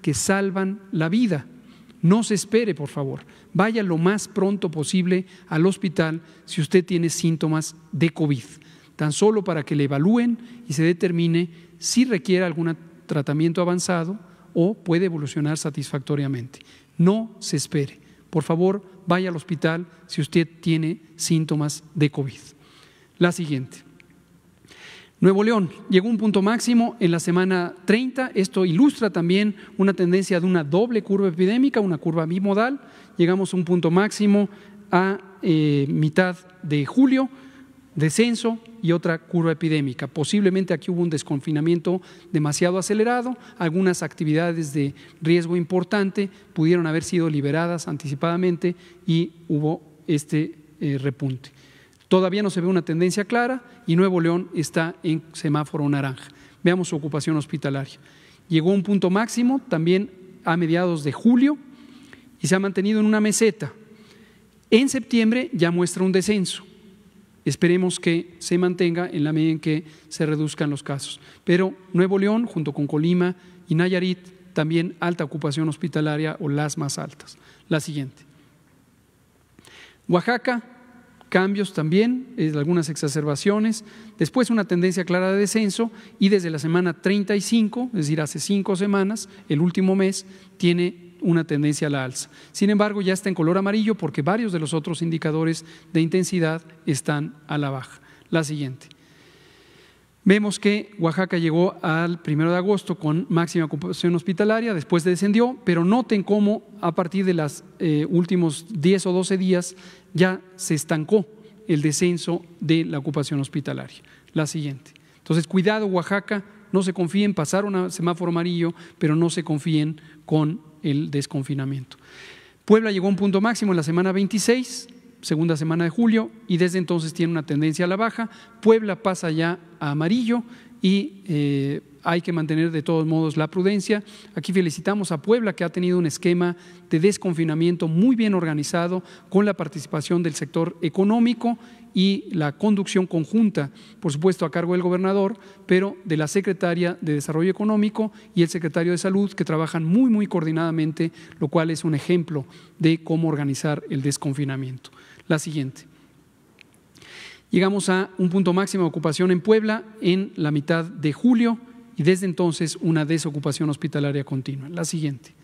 C: que salvan la vida. No se espere, por favor. Vaya lo más pronto posible al hospital si usted tiene síntomas de COVID, tan solo para que le evalúen y se determine si requiere algún tratamiento avanzado o puede evolucionar satisfactoriamente. No se espere. Por favor, vaya al hospital si usted tiene síntomas de COVID. La siguiente. Nuevo León llegó a un punto máximo en la semana 30. Esto ilustra también una tendencia de una doble curva epidémica, una curva bimodal. Llegamos a un punto máximo a mitad de julio, descenso y otra curva epidémica. Posiblemente aquí hubo un desconfinamiento demasiado acelerado, algunas actividades de riesgo importante pudieron haber sido liberadas anticipadamente y hubo este repunte. Todavía no se ve una tendencia clara y Nuevo León está en semáforo naranja. Veamos su ocupación hospitalaria. Llegó a un punto máximo también a mediados de julio y se ha mantenido en una meseta. En septiembre ya muestra un descenso. Esperemos que se mantenga en la medida en que se reduzcan los casos. Pero Nuevo León, junto con Colima y Nayarit, también alta ocupación hospitalaria o las más altas. La siguiente. Oaxaca, cambios también, algunas exacerbaciones, después una tendencia clara de descenso y desde la semana 35, es decir, hace 5 semanas, el último mes, tiene una tendencia a la alza. Sin embargo, ya está en color amarillo porque varios de los otros indicadores de intensidad están a la baja. La siguiente. Vemos que Oaxaca llegó al 1 de agosto con máxima ocupación hospitalaria, después descendió, pero noten cómo a partir de los últimos 10 o 12 días ya se estancó el descenso de la ocupación hospitalaria. La siguiente. Entonces, cuidado Oaxaca, no se confíen, pasaron a semáforo amarillo, pero no se confíen con el desconfinamiento. Puebla llegó a un punto máximo en la semana 26, segunda semana de julio, y desde entonces tiene una tendencia a la baja. Puebla pasa ya a amarillo y hay que mantener de todos modos la prudencia. Aquí felicitamos a Puebla, que ha tenido un esquema de desconfinamiento muy bien organizado con la participación del sector económico y la conducción conjunta, por supuesto a cargo del gobernador, pero de la secretaria de Desarrollo Económico y el secretario de Salud, que trabajan muy coordinadamente, lo cual es un ejemplo de cómo organizar el desconfinamiento. La siguiente. Llegamos a un punto máximo de ocupación en Puebla en la mitad de julio y desde entonces una desocupación hospitalaria continua. La siguiente.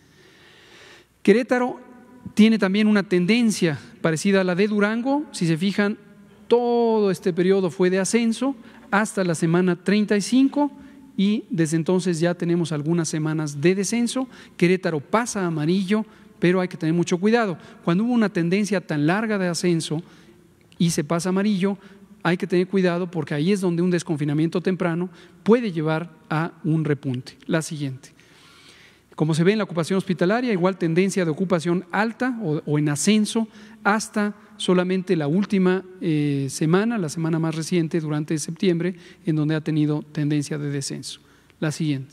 C: Querétaro tiene también una tendencia parecida a la de Durango. Si se fijan, todo este periodo fue de ascenso hasta la semana 35 y desde entonces ya tenemos algunas semanas de descenso. Querétaro pasa a amarillo, pero hay que tener mucho cuidado. Cuando hubo una tendencia tan larga de ascenso y se pasa a amarillo, hay que tener cuidado porque ahí es donde un desconfinamiento temprano puede llevar a un repunte. La siguiente. Como se ve en la ocupación hospitalaria, igual tendencia de ocupación alta o en ascenso hasta solamente la última semana, la semana más reciente durante septiembre, en donde ha tenido tendencia de descenso. La siguiente.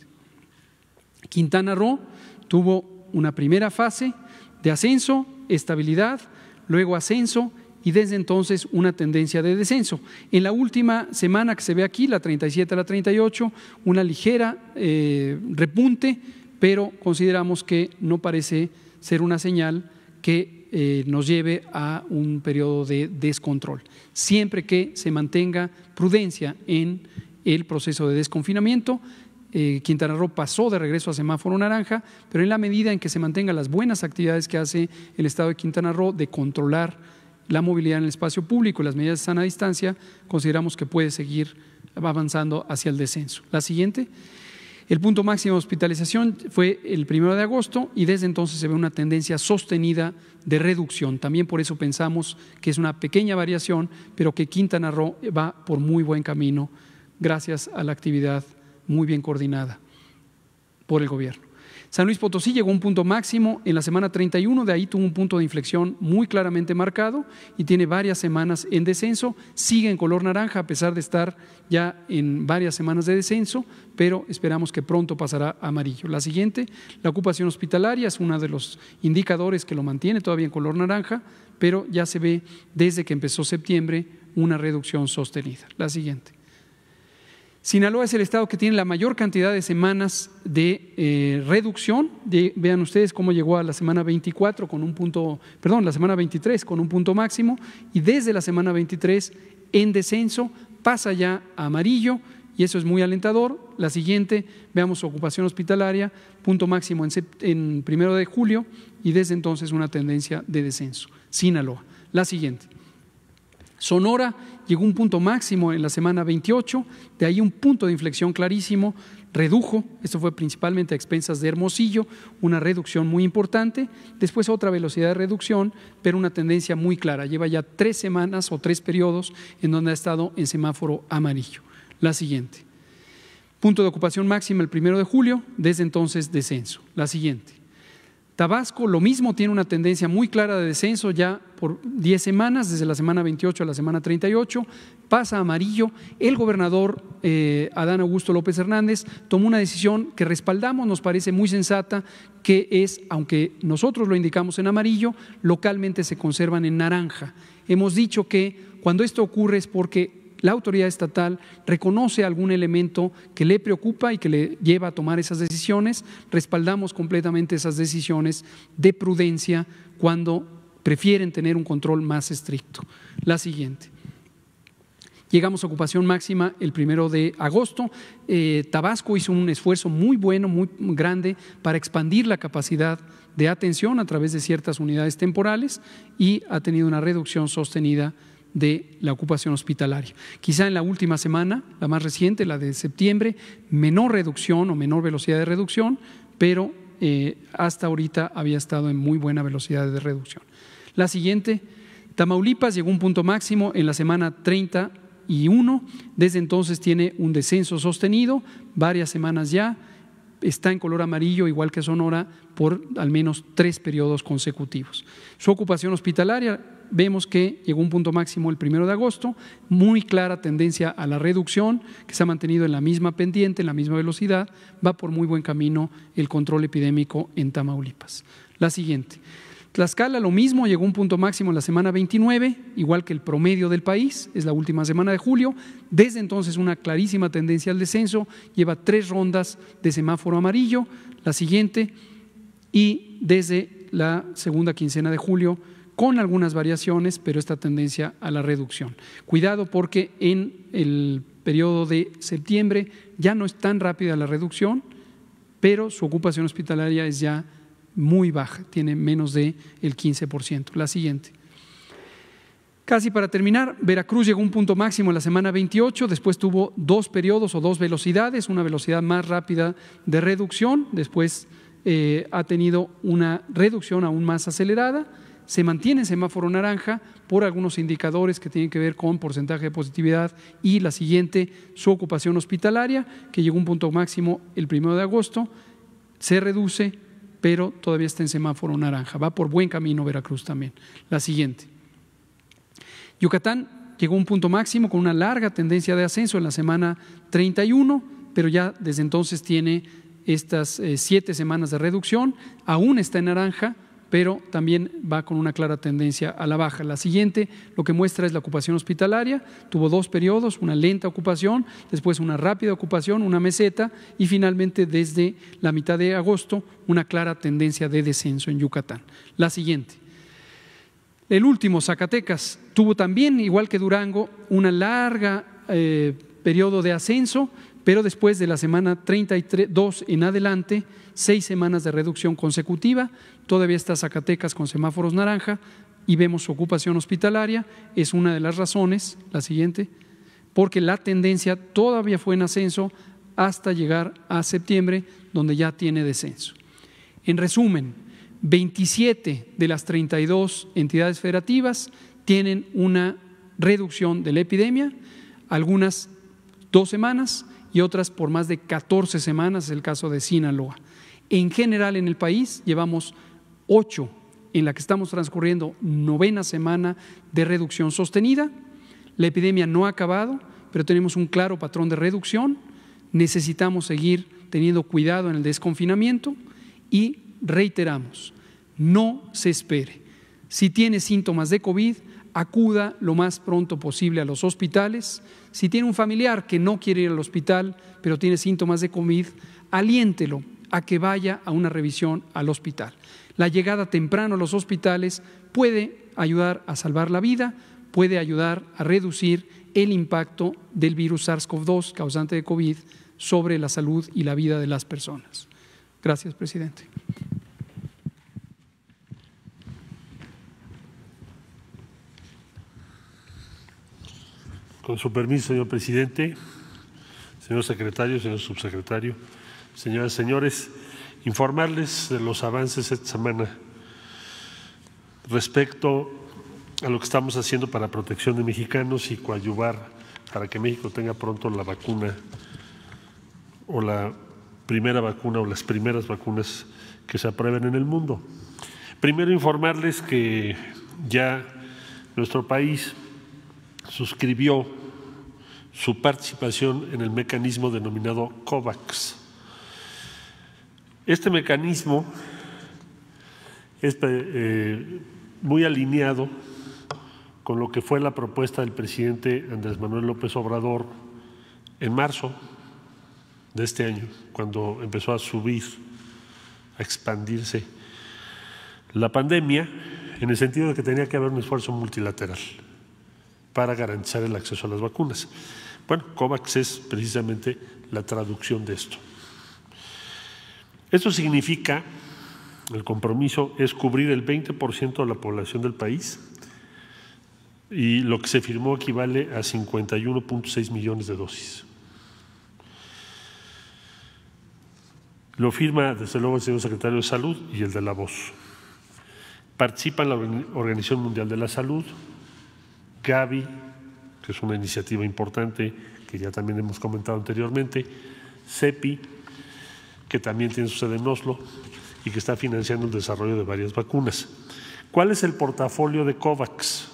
C: Quintana Roo tuvo una primera fase de ascenso, estabilidad, luego ascenso y desde entonces una tendencia de descenso. En la última semana que se ve aquí, la 37 a la 38, una ligera repunte, pero consideramos que no parece ser una señal que nos lleve a un periodo de descontrol, siempre que se mantenga prudencia en el proceso de desconfinamiento. Quintana Roo pasó de regreso a semáforo naranja, pero en la medida en que se mantengan las buenas actividades que hace el Estado de Quintana Roo de controlar la movilidad en el espacio público y las medidas de sana distancia, consideramos que puede seguir avanzando hacia el descenso. La siguiente. El punto máximo de hospitalización fue el 1 de agosto y desde entonces se ve una tendencia sostenida de reducción. También por eso pensamos que es una pequeña variación, pero que Quintana Roo va por muy buen camino gracias a la actividad muy bien coordinada por el gobierno. San Luis Potosí llegó a un punto máximo en la semana 31, de ahí tuvo un punto de inflexión muy claramente marcado y tiene varias semanas en descenso, sigue en color naranja a pesar de estar ya en varias semanas de descenso, pero esperamos que pronto pasará a amarillo. La siguiente, la ocupación hospitalaria es uno de los indicadores que lo mantiene todavía en color naranja, pero ya se ve desde que empezó septiembre una reducción sostenida. La siguiente. Sinaloa es el estado que tiene la mayor cantidad de semanas de reducción. Vean ustedes cómo llegó a la semana 24 con un punto, perdón, la semana 23 con un punto máximo, y desde la semana 23 en descenso pasa ya a amarillo, y eso es muy alentador. La siguiente, veamos ocupación hospitalaria, punto máximo en 1 de julio, y desde entonces una tendencia de descenso. Sinaloa. La siguiente. Sonora llegó a un punto máximo en la semana 28, de ahí un punto de inflexión clarísimo, redujo, esto fue principalmente a expensas de Hermosillo, una reducción muy importante, después otra velocidad de reducción, pero una tendencia muy clara, lleva ya 3 semanas o 3 periodos en donde ha estado en semáforo amarillo. La siguiente, punto de ocupación máxima el 1 de julio, desde entonces descenso. La siguiente. Tabasco, lo mismo, tiene una tendencia muy clara de descenso ya por 10 semanas, desde la semana 28 a la semana 38, pasa a amarillo. El gobernador Adán Augusto López Hernández tomó una decisión que respaldamos, nos parece muy sensata, que es, aunque nosotros lo indicamos en amarillo, localmente se conservan en naranja. Hemos dicho que cuando esto ocurre es porque la autoridad estatal reconoce algún elemento que le preocupa y que le lleva a tomar esas decisiones. Respaldamos completamente esas decisiones de prudencia cuando prefieren tener un control más estricto. La siguiente. Llegamos a ocupación máxima el 1 de agosto. Tabasco hizo un esfuerzo muy bueno, muy grande para expandir la capacidad de atención a través de ciertas unidades temporales y ha tenido una reducción sostenida de la ocupación hospitalaria. Quizá en la última semana, la más reciente, la de septiembre, menor reducción o menor velocidad de reducción, pero hasta ahorita había estado en muy buena velocidad de reducción. La siguiente, Tamaulipas llegó a un punto máximo en la semana 31, desde entonces tiene un descenso sostenido, varias semanas ya, está en color amarillo, igual que Sonora, por al menos 3 periodos consecutivos. Su ocupación hospitalaria, vemos que llegó a un punto máximo el 1 de agosto, muy clara tendencia a la reducción, que se ha mantenido en la misma pendiente, en la misma velocidad, va por muy buen camino el control epidémico en Tamaulipas. La siguiente. Tlaxcala lo mismo, llegó a un punto máximo en la semana 29, igual que el promedio del país, es la última semana de julio. Desde entonces una clarísima tendencia al descenso, lleva 3 rondas de semáforo amarillo. La siguiente, y desde la segunda quincena de julio, con algunas variaciones, pero esta tendencia a la reducción. Cuidado porque en el periodo de septiembre ya no es tan rápida la reducción, pero su ocupación hospitalaria es ya muy baja, tiene menos del 15%. La siguiente. Casi para terminar, Veracruz llegó a un punto máximo en la semana 28, después tuvo 2 periodos o 2 velocidades, una velocidad más rápida de reducción, después ha tenido una reducción aún más acelerada, se mantiene en semáforo naranja por algunos indicadores que tienen que ver con porcentaje de positividad y la siguiente, su ocupación hospitalaria, que llegó a un punto máximo el 1 de agosto, se reduce, pero todavía está en semáforo naranja. Va por buen camino Veracruz también. La siguiente. Yucatán llegó a un punto máximo con una larga tendencia de ascenso en la semana 31, pero ya desde entonces tiene estas 7 semanas de reducción, aún está en naranja, pero también va con una clara tendencia a la baja. La siguiente lo que muestra es la ocupación hospitalaria, tuvo 2 periodos, una lenta ocupación, después una rápida ocupación, una meseta y finalmente desde la mitad de agosto una clara tendencia de descenso en Yucatán. La siguiente. El último, Zacatecas, tuvo también, igual que Durango, una larga periodo de ascenso, pero después de la semana 32 en adelante, 6 semanas de reducción consecutiva, todavía está Zacatecas con semáforos naranja y vemos su ocupación hospitalaria, es una de las razones, la siguiente, porque la tendencia todavía fue en ascenso hasta llegar a septiembre, donde ya tiene descenso. En resumen, 27 de las 32 entidades federativas tienen una reducción de la epidemia, algunas 2 semanas y otras por más de 14 semanas, es el caso de Sinaloa. En general en el país llevamos 8 en la que estamos transcurriendo 9ª semana de reducción sostenida. La epidemia no ha acabado, pero tenemos un claro patrón de reducción. Necesitamos seguir teniendo cuidado en el desconfinamiento y reiteramos, no se espere. Si tiene síntomas de COVID, acuda lo más pronto posible a los hospitales. Si tiene un familiar que no quiere ir al hospital, pero tiene síntomas de COVID, aliéntelo a que vaya a una revisión al hospital. La llegada temprano a los hospitales puede ayudar a salvar la vida, puede ayudar a reducir el impacto del virus SARS-CoV-2 causante de COVID sobre la salud y la vida de las personas. Gracias, presidente.
D: Con su permiso, señor presidente, señor secretario, señor subsecretario, señoras y señores, informarles de los avances esta semana respecto a lo que estamos haciendo para protección de mexicanos y coadyuvar para que México tenga pronto la vacuna o la primera vacuna o las primeras vacunas que se aprueben en el mundo. Primero, informarles que ya nuestro país suscribió su participación en el mecanismo denominado COVAX. Este mecanismo es muy alineado con lo que fue la propuesta del presidente Andrés Manuel López Obrador en marzo de este año, cuando empezó a subir, a expandirse la pandemia, en el sentido de que tenía que haber un esfuerzo multilateral para garantizar el acceso a las vacunas. Bueno, COVAX es precisamente la traducción de esto. Esto significa, el compromiso es cubrir el 20% de la población del país y lo que se firmó equivale a 51.6 millones de dosis. Lo firma desde luego el señor secretario de Salud y el de La Voz. Participan la Organización Mundial de la Salud, Gavi, que es una iniciativa importante que ya también hemos comentado anteriormente, CEPI, que también tiene su sede en Oslo y que está financiando el desarrollo de varias vacunas. ¿Cuál es el portafolio de COVAX?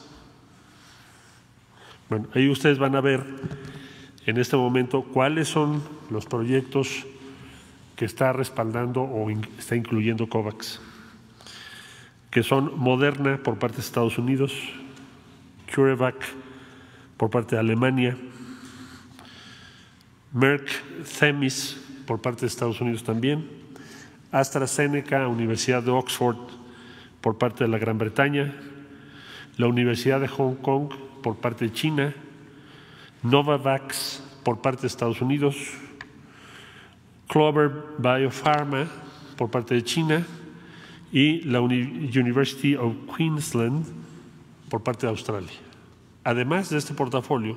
D: Bueno, ahí ustedes van a ver en este momento cuáles son los proyectos que está respaldando o está incluyendo COVAX, que son Moderna por parte de Estados Unidos, CureVac por parte de Alemania, Merck Themis por parte de Estados Unidos también, AstraZeneca, Universidad de Oxford por parte de la Gran Bretaña, la Universidad de Hong Kong por parte de China, Novavax por parte de Estados Unidos, Clover Biopharma por parte de China y la University of Queensland por parte de Australia. Además de este portafolio,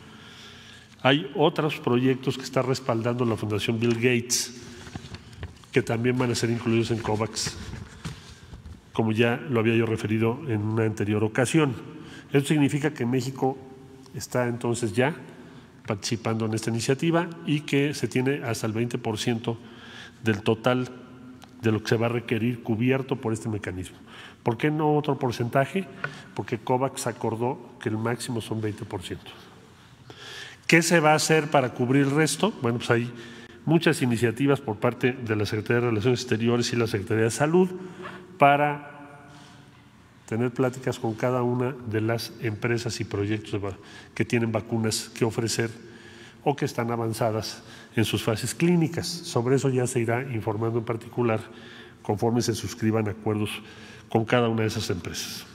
D: hay otros proyectos que está respaldando la Fundación Bill Gates que también van a ser incluidos en COVAX, como ya lo había yo referido en una anterior ocasión. Esto significa que México está entonces ya participando en esta iniciativa y que se tiene hasta el 20% del total de lo que se va a requerir cubierto por este mecanismo. ¿Por qué no otro porcentaje? Porque COVAX acordó que el máximo son 20%. ¿Qué se va a hacer para cubrir el resto? Bueno, pues hay muchas iniciativas por parte de la Secretaría de Relaciones Exteriores y la Secretaría de Salud para tener pláticas con cada una de las empresas y proyectos que tienen vacunas que ofrecer o que están avanzadas en sus fases clínicas. Sobre eso ya se irá informando en particular conforme se suscriban acuerdos con cada una de esas empresas.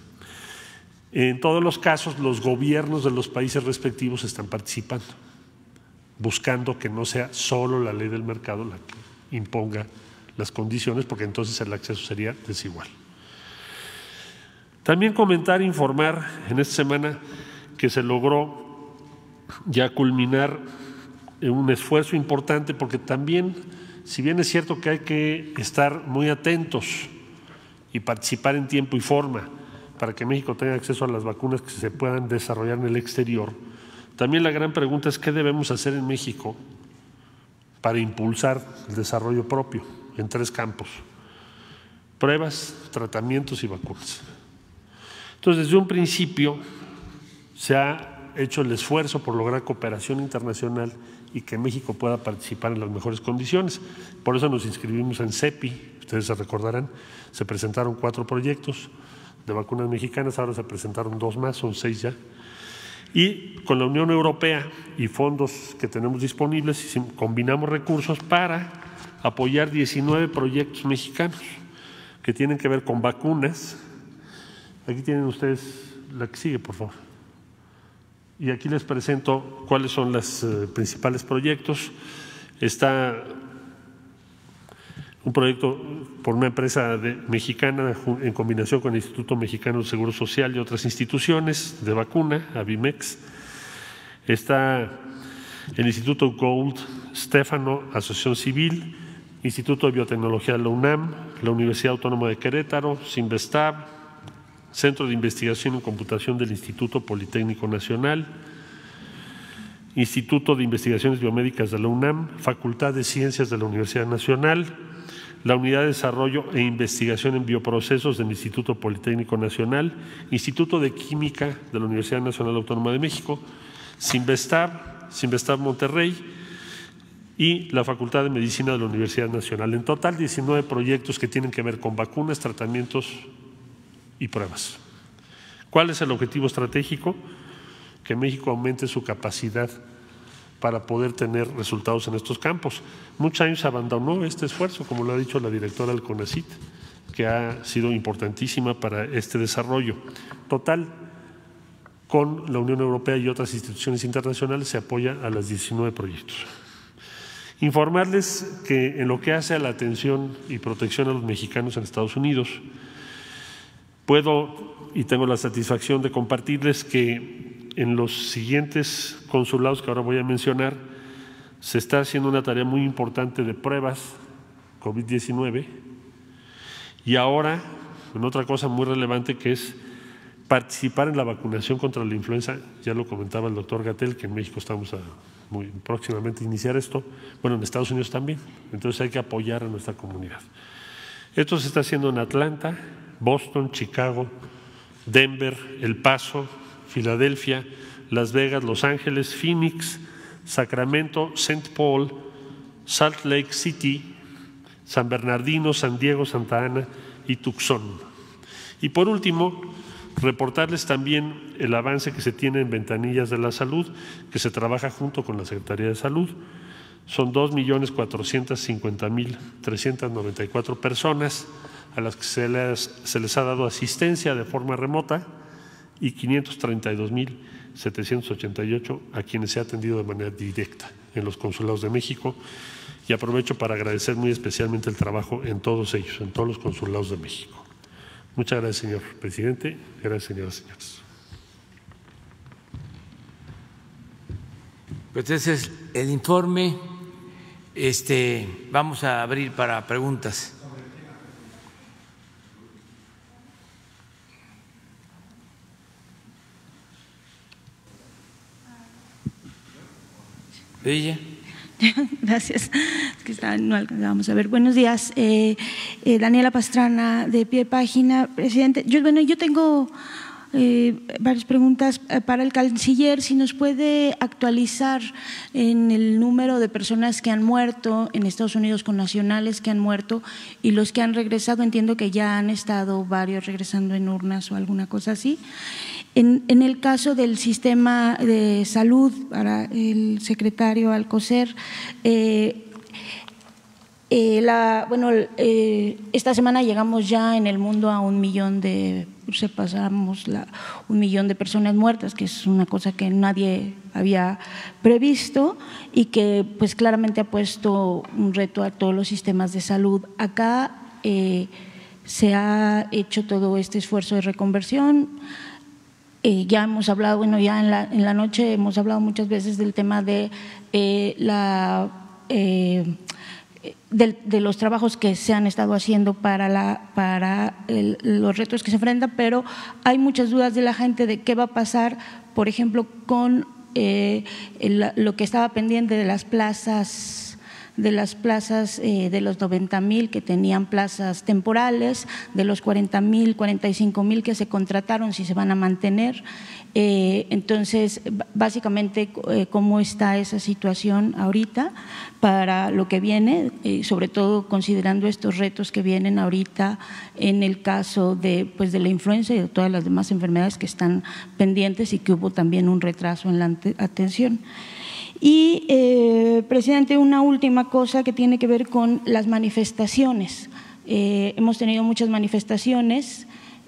D: En todos los casos, los gobiernos de los países respectivos están participando, buscando que no sea solo la ley del mercado la que imponga las condiciones, porque entonces el acceso sería desigual. También comentar, informar en esta semana que se logró ya culminar un esfuerzo importante, porque también, si bien es cierto que hay que estar muy atentos y participar en tiempo y forma para que México tenga acceso a las vacunas que se puedan desarrollar en el exterior, también la gran pregunta es qué debemos hacer en México para impulsar el desarrollo propio en 3 campos: pruebas, tratamientos y vacunas. Entonces, desde un principio se ha hecho el esfuerzo por lograr cooperación internacional y que México pueda participar en las mejores condiciones. Por eso nos inscribimos en CEPI, ustedes se recordarán, se presentaron 4 proyectos de vacunas mexicanas, ahora se presentaron 2 más, son 6 ya. Y con la Unión Europea y fondos que tenemos disponibles, combinamos recursos para apoyar 19 proyectos mexicanos que tienen que ver con vacunas. Aquí tienen ustedes la que sigue, por favor. Y aquí les presento cuáles son los principales proyectos. Está un proyecto por una empresa mexicana en combinación con el Instituto Mexicano de Seguro Social y otras instituciones de vacuna, Avimex. Está el Instituto Gold Stefano, Asociación Civil, Instituto de Biotecnología de la UNAM, la Universidad Autónoma de Querétaro, Sinvestab, Centro de Investigación en Computación del Instituto Politécnico Nacional, Instituto de Investigaciones Biomédicas de la UNAM, Facultad de Ciencias de la Universidad Nacional, la Unidad de Desarrollo e Investigación en Bioprocesos del Instituto Politécnico Nacional, Instituto de Química de la Universidad Nacional Autónoma de México, Sinvestab Monterrey y la Facultad de Medicina de la Universidad Nacional. En total, 19 proyectos que tienen que ver con vacunas, tratamientos y pruebas. ¿Cuál es el objetivo estratégico? Que México aumente su capacidad para poder tener resultados en estos campos. Muchos años se abandonó este esfuerzo, como lo ha dicho la directora del CONACYT, que ha sido importantísima para este desarrollo. Total, con la Unión Europea y otras instituciones internacionales se apoya a los 19 proyectos. Informarles que en lo que hace a la atención y protección a los mexicanos en Estados Unidos, puedo y tengo la satisfacción de compartirles que en los siguientes consulados que ahora voy a mencionar se está haciendo una tarea muy importante de pruebas COVID-19 y ahora en otra cosa muy relevante que es participar en la vacunación contra la influenza. Ya lo comentaba el doctor Gatell, que en México estamos muy próximamente a iniciar esto, bueno, en Estados Unidos también, entonces hay que apoyar a nuestra comunidad. Esto se está haciendo en Atlanta, Boston, Chicago, Denver, El Paso, Filadelfia, Las Vegas, Los Ángeles, Phoenix, Sacramento, St. Paul, Salt Lake City, San Bernardino, San Diego, Santa Ana y Tucson. Y por último, reportarles también el avance que se tiene en ventanillas de la salud, que se trabaja junto con la Secretaría de Salud. Son 2.450.394 personas a las que se les ha dado asistencia de forma remota y 532.788 a quienes se ha atendido de manera directa en los consulados de México. Y aprovecho para agradecer muy especialmente el trabajo en todos ellos, en todos los consulados de México. Muchas gracias, señor presidente. Gracias, señoras y señores.
A: Pues ese es el informe. Vamos a abrir para preguntas. Ella.
E: Gracias. No alcanzamos a ver. Buenos días. Daniela Pastrana, de Pie de Página. Presidente, yo tengo varias preguntas para el canciller. Si nos puede actualizar en el número de personas que han muerto en Estados Unidos, con nacionales que han muerto y los que han regresado. Entiendo que ya han estado varios regresando en urnas o alguna cosa así. En el caso del sistema de salud, para el secretario Alcocer, esta semana llegamos ya en el mundo a 1 millón pasamos 1 millón de personas muertas, que es una cosa que nadie había previsto y que pues claramente ha puesto un reto a todos los sistemas de salud. Acá se ha hecho todo este esfuerzo de reconversión. Ya hemos hablado, ya en la noche hemos hablado muchas veces del tema de de los trabajos que se han estado haciendo para los retos que se enfrentan, pero hay muchas dudas de la gente de qué va a pasar, por ejemplo, con lo que estaba pendiente de las plazas de las plazas, de los 90,000 que tenían plazas temporales, de los 40,000, 45,000 que se contrataron, si se van a mantener. Entonces, básicamente, ¿cómo está esa situación ahorita para lo que viene? Sobre todo considerando estos retos que vienen ahorita en el caso de la influenza y de todas las demás enfermedades que están pendientes y que hubo también un retraso en la atención. Y, presidente, una última cosa que tiene que ver con las manifestaciones. Hemos tenido muchas manifestaciones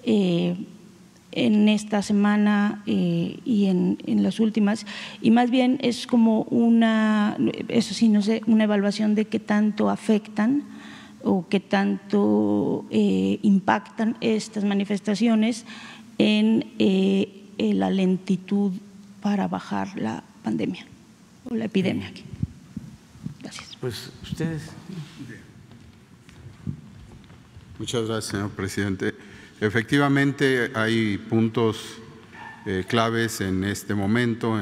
E: en esta semana y en las últimas, y más bien es como una evaluación de qué tanto afectan o qué tanto impactan estas manifestaciones en la lentitud para bajar la pandemia o la epidemia aquí. Gracias.
A: Pues ustedes.
B: Muchas gracias, señor presidente. Efectivamente, hay puntos claves en este momento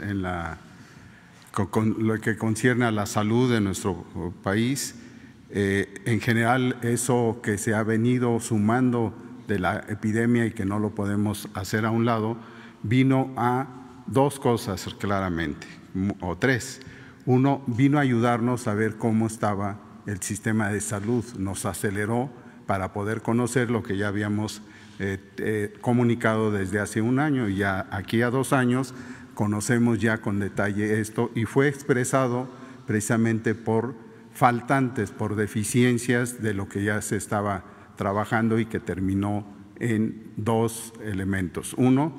B: con lo que concierne a la salud de nuestro país. En general, eso que se ha venido sumando de la epidemia y que no lo podemos hacer a un lado, vino a dos cosas claramente, o tres. Uno, vino a ayudarnos a ver cómo estaba el sistema de salud, nos aceleró para poder conocer lo que ya habíamos comunicado desde hace un año, y ya aquí a 2 años conocemos ya con detalle esto, y fue expresado precisamente por faltantes, por deficiencias de lo que ya se estaba trabajando y que terminó en 2 elementos. Uno,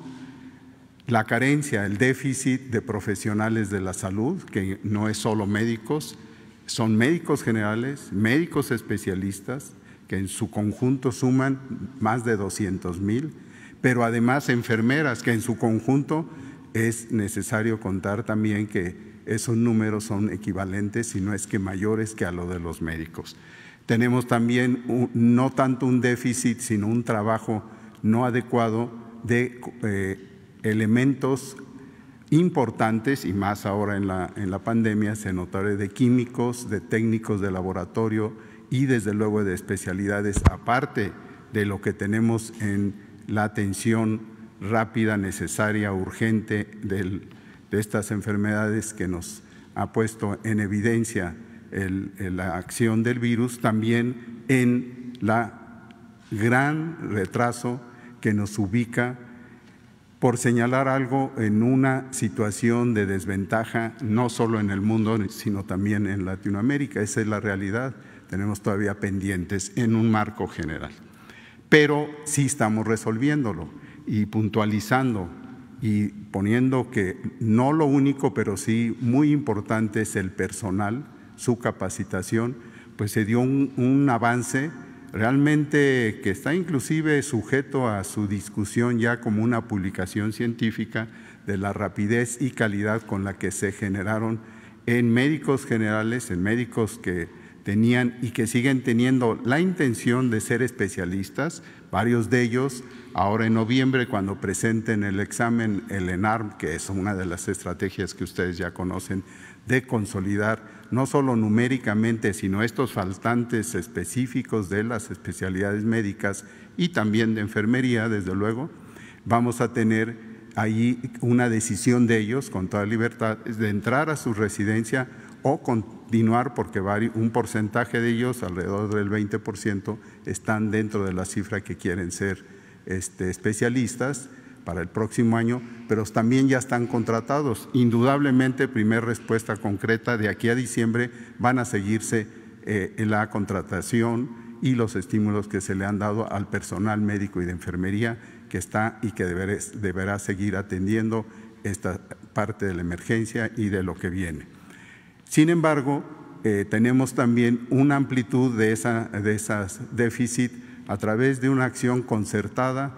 B: la carencia, el déficit de profesionales de la salud, que no es solo médicos, son médicos generales, médicos especialistas, que en su conjunto suman más de 200,000, pero además enfermeras, que en su conjunto es necesario contar también que esos números son equivalentes, si no es que mayores que a lo de los médicos. Tenemos también no tanto un déficit, sino un trabajo no adecuado de elementos importantes, y más ahora en la pandemia se notará, de químicos, de técnicos de laboratorio y desde luego de especialidades, aparte de lo que tenemos en la atención rápida, necesaria, urgente de estas enfermedades que nos ha puesto en evidencia la acción del virus, también en la gran retraso que nos ubica, por señalar algo, en una situación de desventaja, no solo en el mundo, sino también en Latinoamérica. Esa es la realidad. Tenemos todavía pendientes en un marco general. Pero sí estamos resolviéndolo y puntualizando y poniendo que no lo único, pero sí muy importante es el personal, su capacitación, pues se dio un avance realmente que está inclusive sujeto a su discusión ya como una publicación científica, de la rapidez y calidad con la que se generaron en médicos generales, en médicos que tenían y que siguen teniendo la intención de ser especialistas, varios de ellos ahora en noviembre, cuando presenten el examen, el ENARM, que es una de las estrategias que ustedes ya conocen, de consolidar no solo numéricamente, sino estos faltantes específicos de las especialidades médicas y también de enfermería, desde luego, vamos a tener ahí una decisión de ellos con toda libertad de entrar a su residencia o continuar, porque un porcentaje de ellos, alrededor del 20%, están dentro de la cifra que quieren ser especialistas para el próximo año, pero también ya están contratados. Indudablemente, primera respuesta concreta, de aquí a diciembre van a seguirse en la contratación y los estímulos que se le han dado al personal médico y de enfermería que está y que deberá seguir atendiendo esta parte de la emergencia y de lo que viene. Sin embargo, tenemos también una amplitud de esas déficit a través de una acción concertada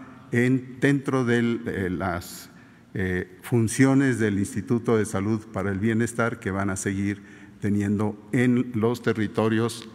B: dentro de las funciones del Instituto de Salud para el Bienestar, que van a seguir teniendo en los territorios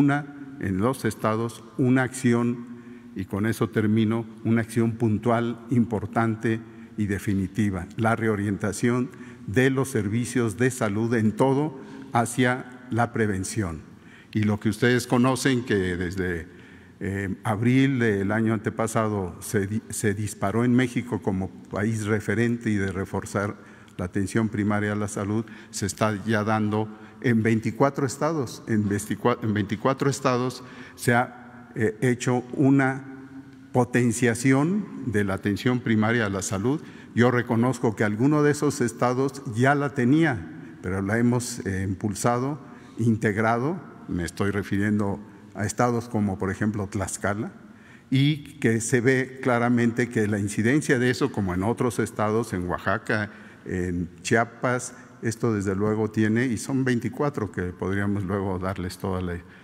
B: en los estados, una acción, y con eso termino, una acción puntual, importante y definitiva: la reorientación de los servicios de salud en todo hacia la prevención. Y lo que ustedes conocen, que desde abril del año antepasado se disparó en México como país referente y de reforzar la atención primaria a la salud, se está ya dando en 24 estados. En 24 estados se ha hecho una potenciación de la atención primaria a la salud. Yo reconozco que alguno de esos estados ya la tenía, pero la hemos impulsado, integrado. Me estoy refiriendo a estados como, por ejemplo, Tlaxcala, y que se ve claramente que la incidencia de eso, como en otros estados, en Oaxaca, en Chiapas, esto desde luego tiene, y son 24 que podríamos luego darles toda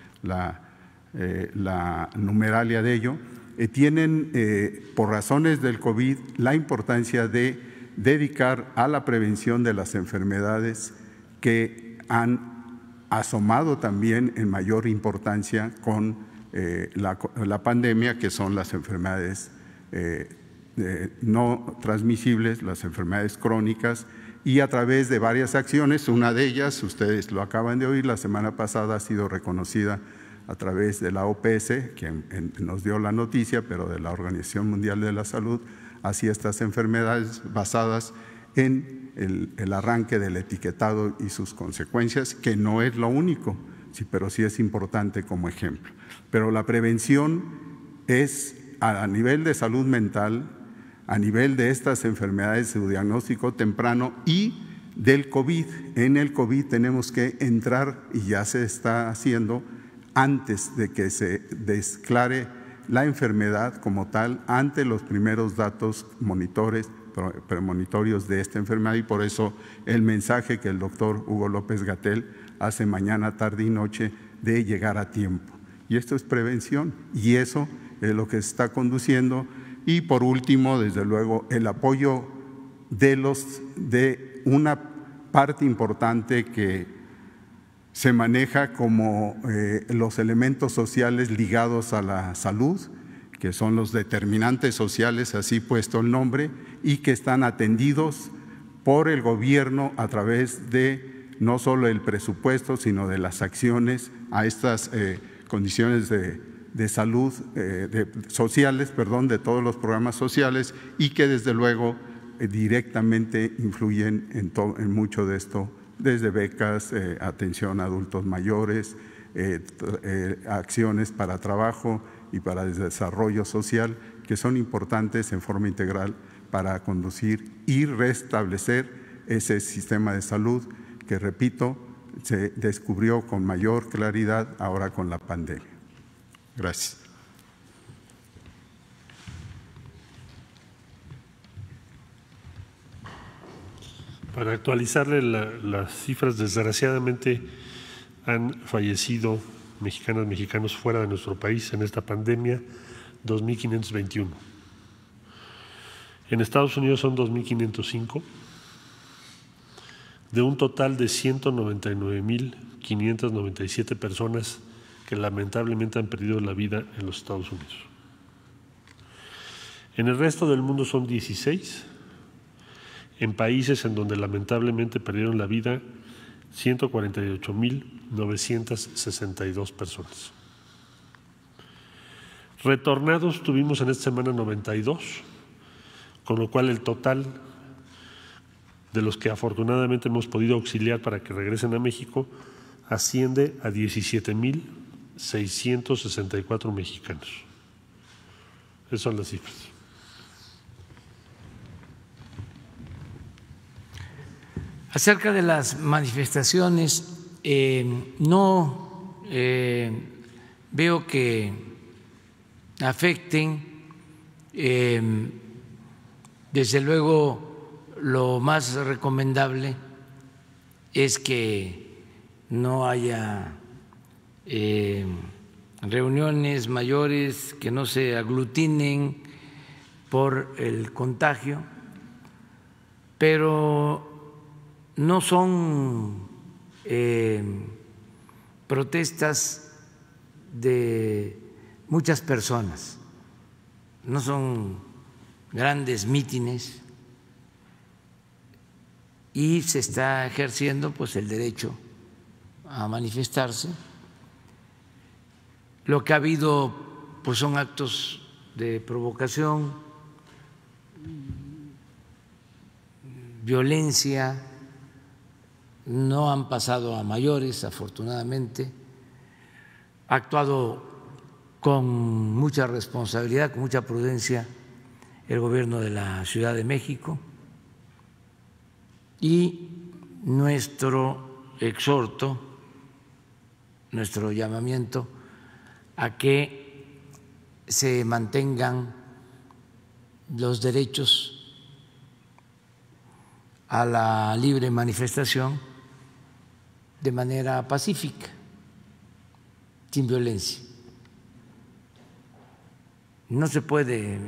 B: la numeralia de ello, tienen, por razones del COVID, la importancia de dedicar a la prevención de las enfermedades que han asomado también en mayor importancia con la pandemia, que son las enfermedades no transmisibles, las enfermedades crónicas, y a través de varias acciones. Una de ellas, ustedes lo acaban de oír, la semana pasada ha sido reconocida a través de la OPS, quien nos dio la noticia, pero de la Organización Mundial de la Salud, hacia estas enfermedades basadas en el arranque del etiquetado y sus consecuencias, que no es lo único, sí, pero sí es importante como ejemplo. Pero la prevención es a nivel de salud mental, a nivel de estas enfermedades, su diagnóstico temprano y del COVID. En el COVID tenemos que entrar, y ya se está haciendo, antes de que se declare la enfermedad como tal, ante los primeros datos premonitorios de esta enfermedad, y por eso el mensaje que el doctor Hugo López-Gatell hace mañana, tarde y noche, de llegar a tiempo. Y esto es prevención, y eso es lo que se está conduciendo. Y por último, desde luego, el apoyo de una parte importante que se maneja como los elementos sociales ligados a la salud, que son los determinantes sociales, así puesto el nombre, y que están atendidos por el gobierno a través de no solo el presupuesto, sino de las acciones a estas condiciones de salud sociales, de todos los programas sociales, y que desde luego directamente influyen en mucho de esto, desde becas, atención a adultos mayores, acciones para trabajo y para el desarrollo social, que son importantes en forma integral para conducir y restablecer ese sistema de salud que, repito, se descubrió con mayor claridad ahora con la pandemia. Gracias.
D: Para actualizarle las cifras, desgraciadamente han fallecido mexicanas, mexicanos fuera de nuestro país en esta pandemia, 2.521. En Estados Unidos son 2.505, de un total de 199.597 personas que lamentablemente han perdido la vida en los Estados Unidos. En el resto del mundo son 16, en países en donde lamentablemente perdieron la vida 148.962 personas. Retornados tuvimos en esta semana 92, con lo cual el total de los que afortunadamente hemos podido auxiliar para que regresen a México asciende a 17.664 mexicanos. Esas son las cifras.
A: Acerca de las manifestaciones, no veo que afecten, desde luego lo más recomendable es que no haya reuniones mayores, que no se aglutinen por el contagio, pero no son protestas de muchas personas, no son grandes mítines, y se está ejerciendo pues el derecho a manifestarse. Lo que ha habido pues son actos de provocación, violencia, no han pasado a mayores, afortunadamente. Ha actuado con mucha responsabilidad, con mucha prudencia el gobierno de la Ciudad de México, y nuestro exhorto, nuestro llamamiento a que se mantengan los derechos a la libre manifestación de manera pacífica, sin violencia. No se puede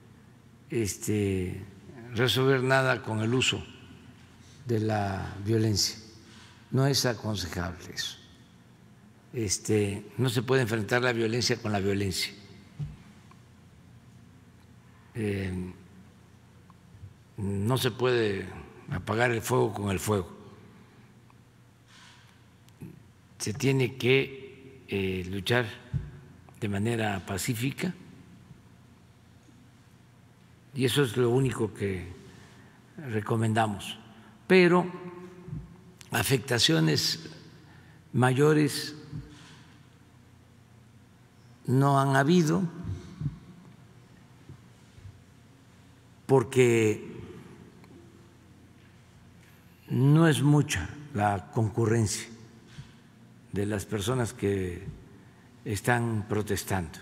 A: resolver nada con el uso de la violencia, no es aconsejable eso. No se puede enfrentar la violencia con la violencia. No se puede apagar el fuego con el fuego. Se tiene que luchar de manera pacífica, y eso es lo único que recomendamos. Pero afectaciones mayores no han habido, porque no es mucha la concurrencia de las personas que están protestando.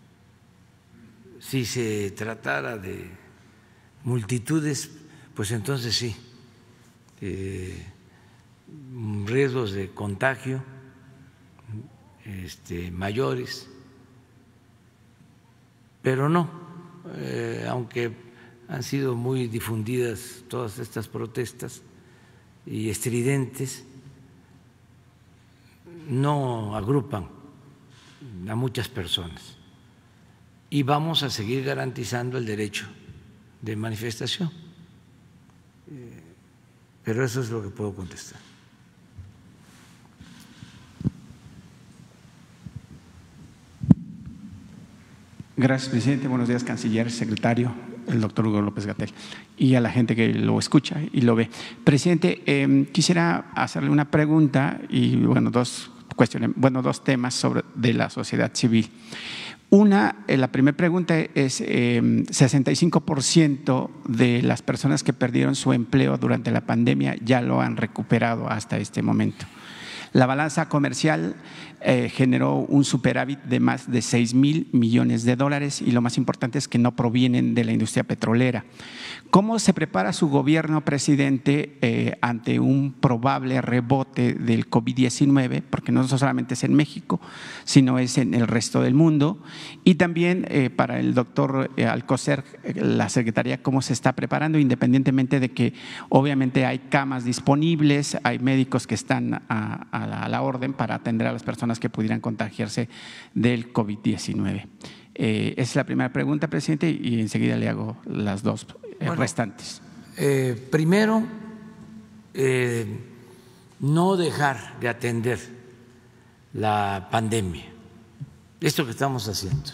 A: Si se tratara de multitudes, pues entonces sí, riesgos de contagio mayores, pero no, aunque han sido muy difundidas todas estas protestas y estridentes, no agrupan a muchas personas, y vamos a seguir garantizando el derecho de manifestación. Pero eso es lo que puedo contestar.
F: Gracias, presidente. Buenos días, canciller, secretario, el doctor Hugo López-Gatell, y a la gente que lo escucha y lo ve. Presidente, quisiera hacerle una pregunta y dos temas de la sociedad civil. La primera pregunta es: 65% de las personas que perdieron su empleo durante la pandemia ya lo han recuperado hasta este momento. La balanza comercial generó un superávit de más de 6,000 millones de dólares, y lo más importante es que no provienen de la industria petrolera. ¿Cómo se prepara su gobierno, presidente, ante un probable rebote del COVID-19? Porque no solamente es en México, sino es en el resto del mundo. Y también para el doctor Alcocer, la Secretaría, ¿cómo se está preparando? Independientemente de que obviamente hay camas disponibles, hay médicos que están a la orden para atender a las personas que pudieran contagiarse del COVID-19. Esa es la primera pregunta, presidente, y enseguida le hago las dos restantes.
A: Primero, no dejar de atender la pandemia, esto que estamos haciendo,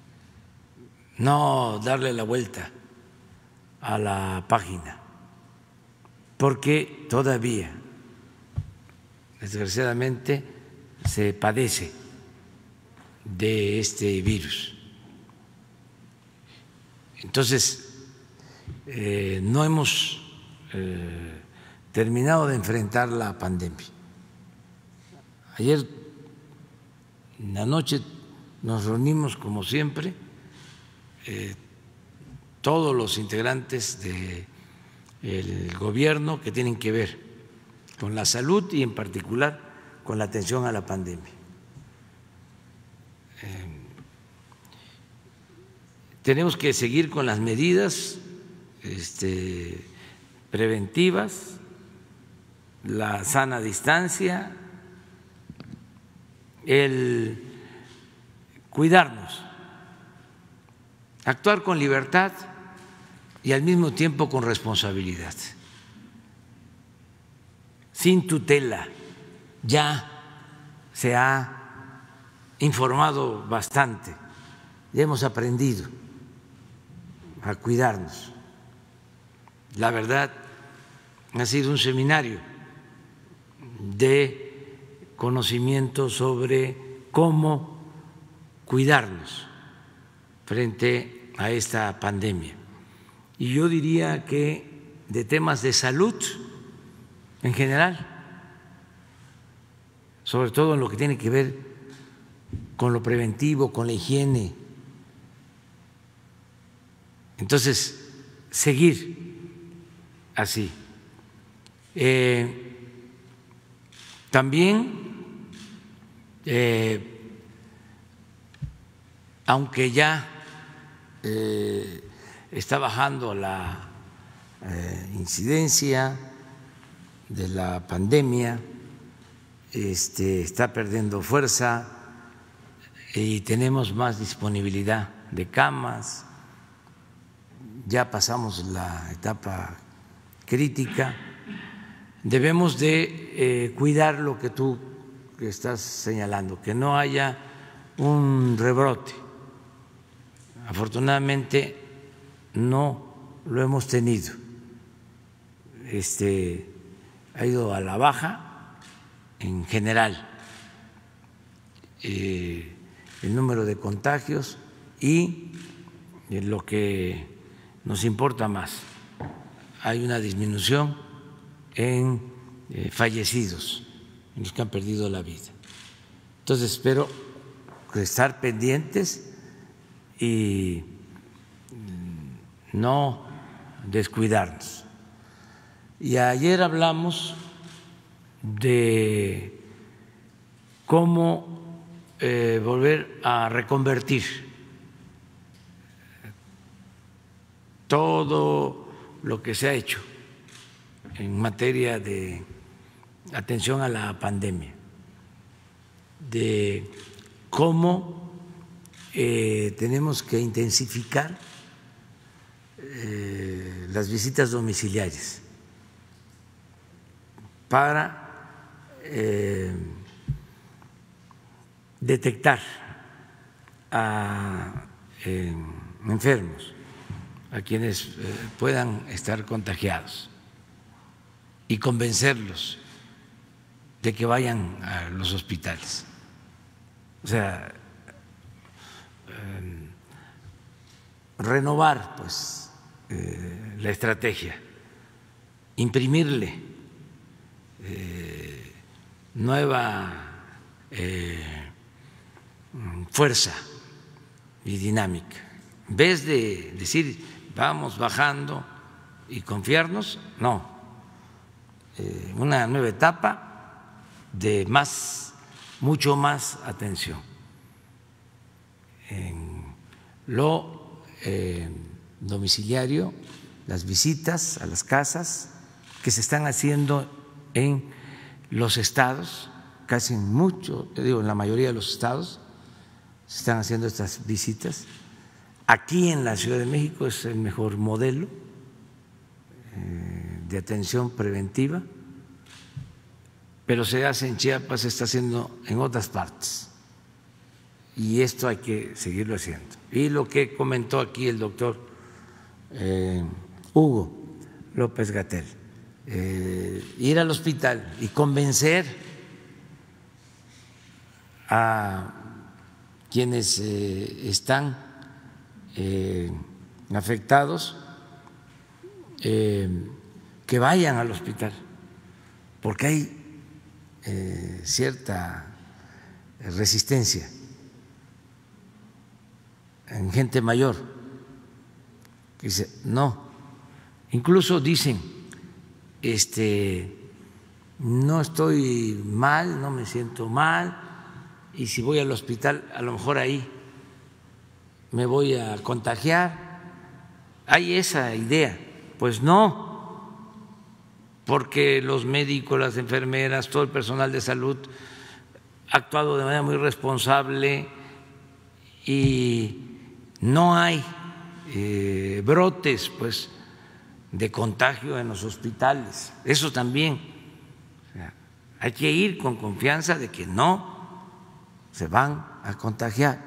A: no darle la vuelta a la página, porque todavía, desgraciadamente, se padece de este virus. Entonces, no hemos terminado de enfrentar la pandemia. Ayer en la noche nos reunimos, como siempre, todos los integrantes del gobierno que tienen que ver con la salud y en particular con la atención a la pandemia. Tenemos que seguir con las medidas preventivas, la sana distancia, el cuidarnos, actuar con libertad y al mismo tiempo con responsabilidad, sin tutela ya se ha informado bastante, ya hemos aprendido a cuidarnos. La verdad, ha sido un seminario de conocimiento sobre cómo cuidarnos frente a esta pandemia. Y yo diría que de temas de salud en general, sobre todo en lo que tiene que ver con lo preventivo, con la higiene. Entonces, seguir así. También, aunque ya está bajando la incidencia de la pandemia, está perdiendo fuerza y tenemos más disponibilidad de camas, ya pasamos la etapa crítica, debemos de cuidar lo que tú estás señalando, que no haya un rebrote. Afortunadamente no lo hemos tenido, ha ido a la baja en general el número de contagios y lo que nos importa más, hay una disminución en fallecidos, en los que han perdido la vida. Entonces espero estar pendientes y no descuidarnos. Y ayer hablamos de cómo volver a reconvertir todo lo que se ha hecho en materia de atención a la pandemia, de cómo tenemos que intensificar las visitas domiciliarias para detectar a enfermos, a quienes puedan estar contagiados y convencerlos de que vayan a los hospitales. O sea, renovar pues la estrategia, imprimirle nueva fuerza y dinámica. En vez de decir vamos bajando y confiarnos, no, una nueva etapa de mucho más atención en lo domiciliario, las visitas a las casas que se están haciendo en los estados, casi en en la mayoría de los estados se están haciendo estas visitas. Aquí en la Ciudad de México es el mejor modelo de atención preventiva, pero se hace en Chiapas, se está haciendo en otras partes y esto hay que seguirlo haciendo. Y lo que comentó aquí el doctor Hugo López-Gatell, ir al hospital y convencer a quienes están afectados que vayan al hospital, porque hay cierta resistencia en gente mayor que dice no, incluso dicen no estoy mal, no me siento mal, y si voy al hospital a lo mejor ahí me voy a contagiar. Hay esa idea. Pues no, porque los médicos, las enfermeras, todo el personal de salud ha actuado de manera muy responsable y no hay brotes pues de contagio en los hospitales. Eso también hay que ir con confianza de que no se van a contagiar.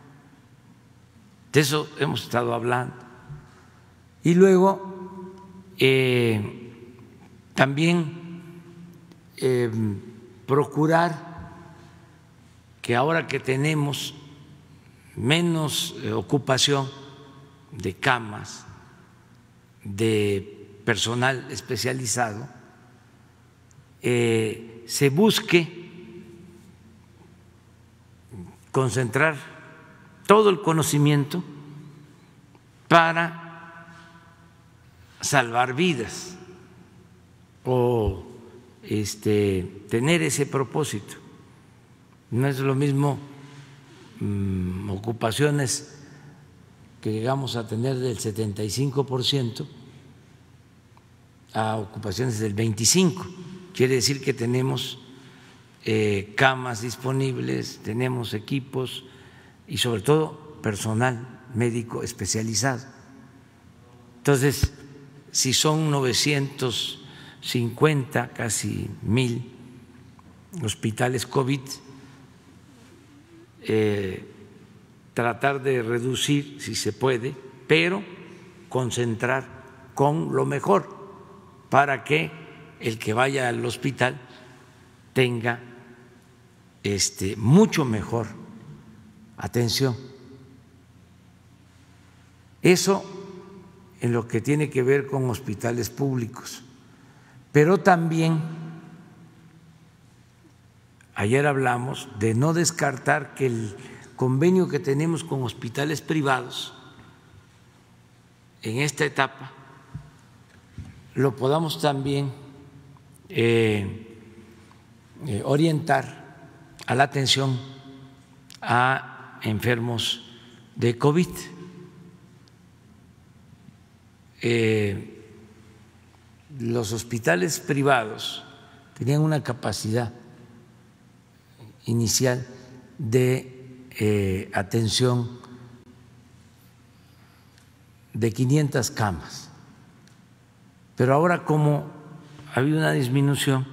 A: De eso hemos estado hablando. Y luego también procurar que ahora que tenemos menos ocupación de camas, de personal especializado, se busque concentrar todo el conocimiento para salvar vidas o tener ese propósito. No es lo mismo ocupaciones que llegamos a tener del 75% a ocupaciones del 25%. Quiere decir que tenemos camas disponibles, tenemos equipos y sobre todo personal médico especializado. Entonces, si son 950, casi 1,000 hospitales COVID, tratar de reducir si se puede, pero concentrar con lo mejor para que el que vaya al hospital tenga mucho mejor atención. Eso en lo que tiene que ver con hospitales públicos, pero también ayer hablamos de no descartar que el convenio que tenemos con hospitales privados en esta etapa lo podamos también orientar a la atención a enfermos de COVID. Los hospitales privados tenían una capacidad inicial de atención de 500 camas, pero ahora como ha habido una disminución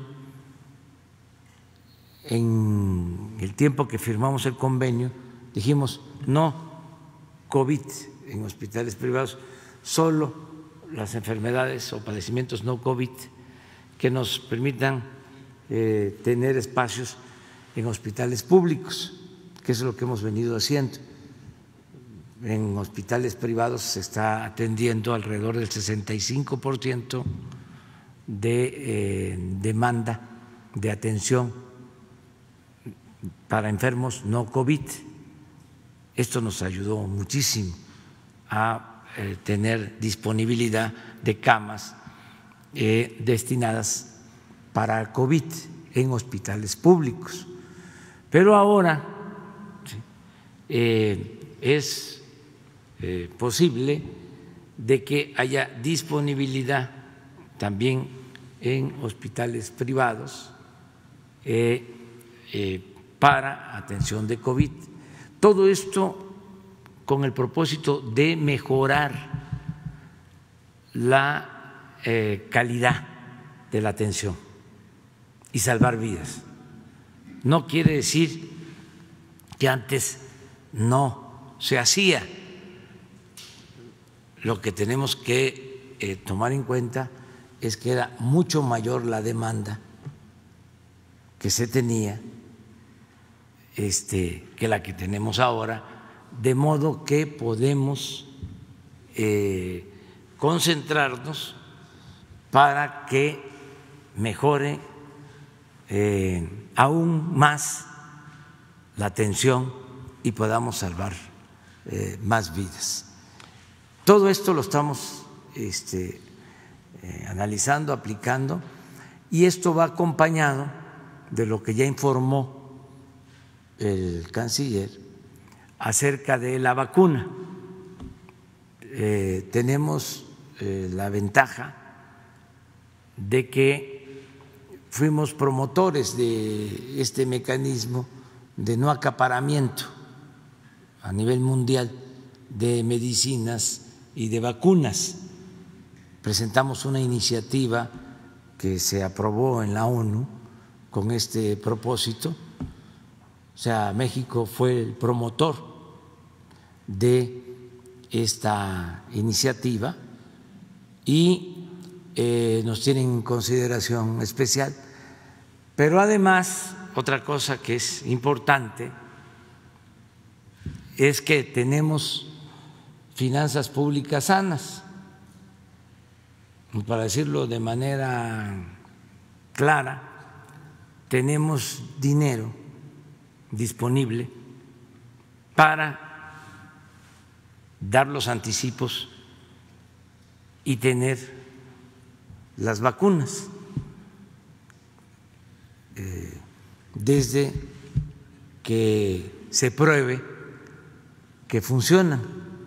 A: en el tiempo que firmamos el convenio, dijimos no COVID en hospitales privados, solo las enfermedades o padecimientos no COVID que nos permitan tener espacios en hospitales públicos, que es lo que hemos venido haciendo. En hospitales privados se está atendiendo alrededor del 65% de demanda de atención para enfermos no COVID. Esto nos ayudó muchísimo a tener disponibilidad de camas destinadas para COVID en hospitales públicos. Pero ahora es posible de que haya disponibilidad también en hospitales privados para atención de COVID. Todo esto con el propósito de mejorar la calidad de la atención y salvar vidas. No quiere decir que antes no se hacía. Lo que tenemos que tomar en cuenta es que era mucho mayor la demanda que se tenía que la que tenemos ahora, de modo que podemos concentrarnos para que mejore aún más la atención y podamos salvar más vidas. Todo esto lo estamos analizando, aplicando, y esto va acompañado de lo que ya informó el canciller acerca de la vacuna. Tenemos la ventaja de que fuimos promotores de este mecanismo de no acaparamiento a nivel mundial de medicinas y de vacunas. Presentamos una iniciativa que se aprobó en la ONU con este propósito. O sea, México fue el promotor de esta iniciativa y nos tienen en consideración especial. Pero además, otra cosa que es importante es que tenemos finanzas públicas sanas. Para decirlo de manera clara, tenemos dinero disponible para dar los anticipos y tener las vacunas desde que se pruebe que funcionan.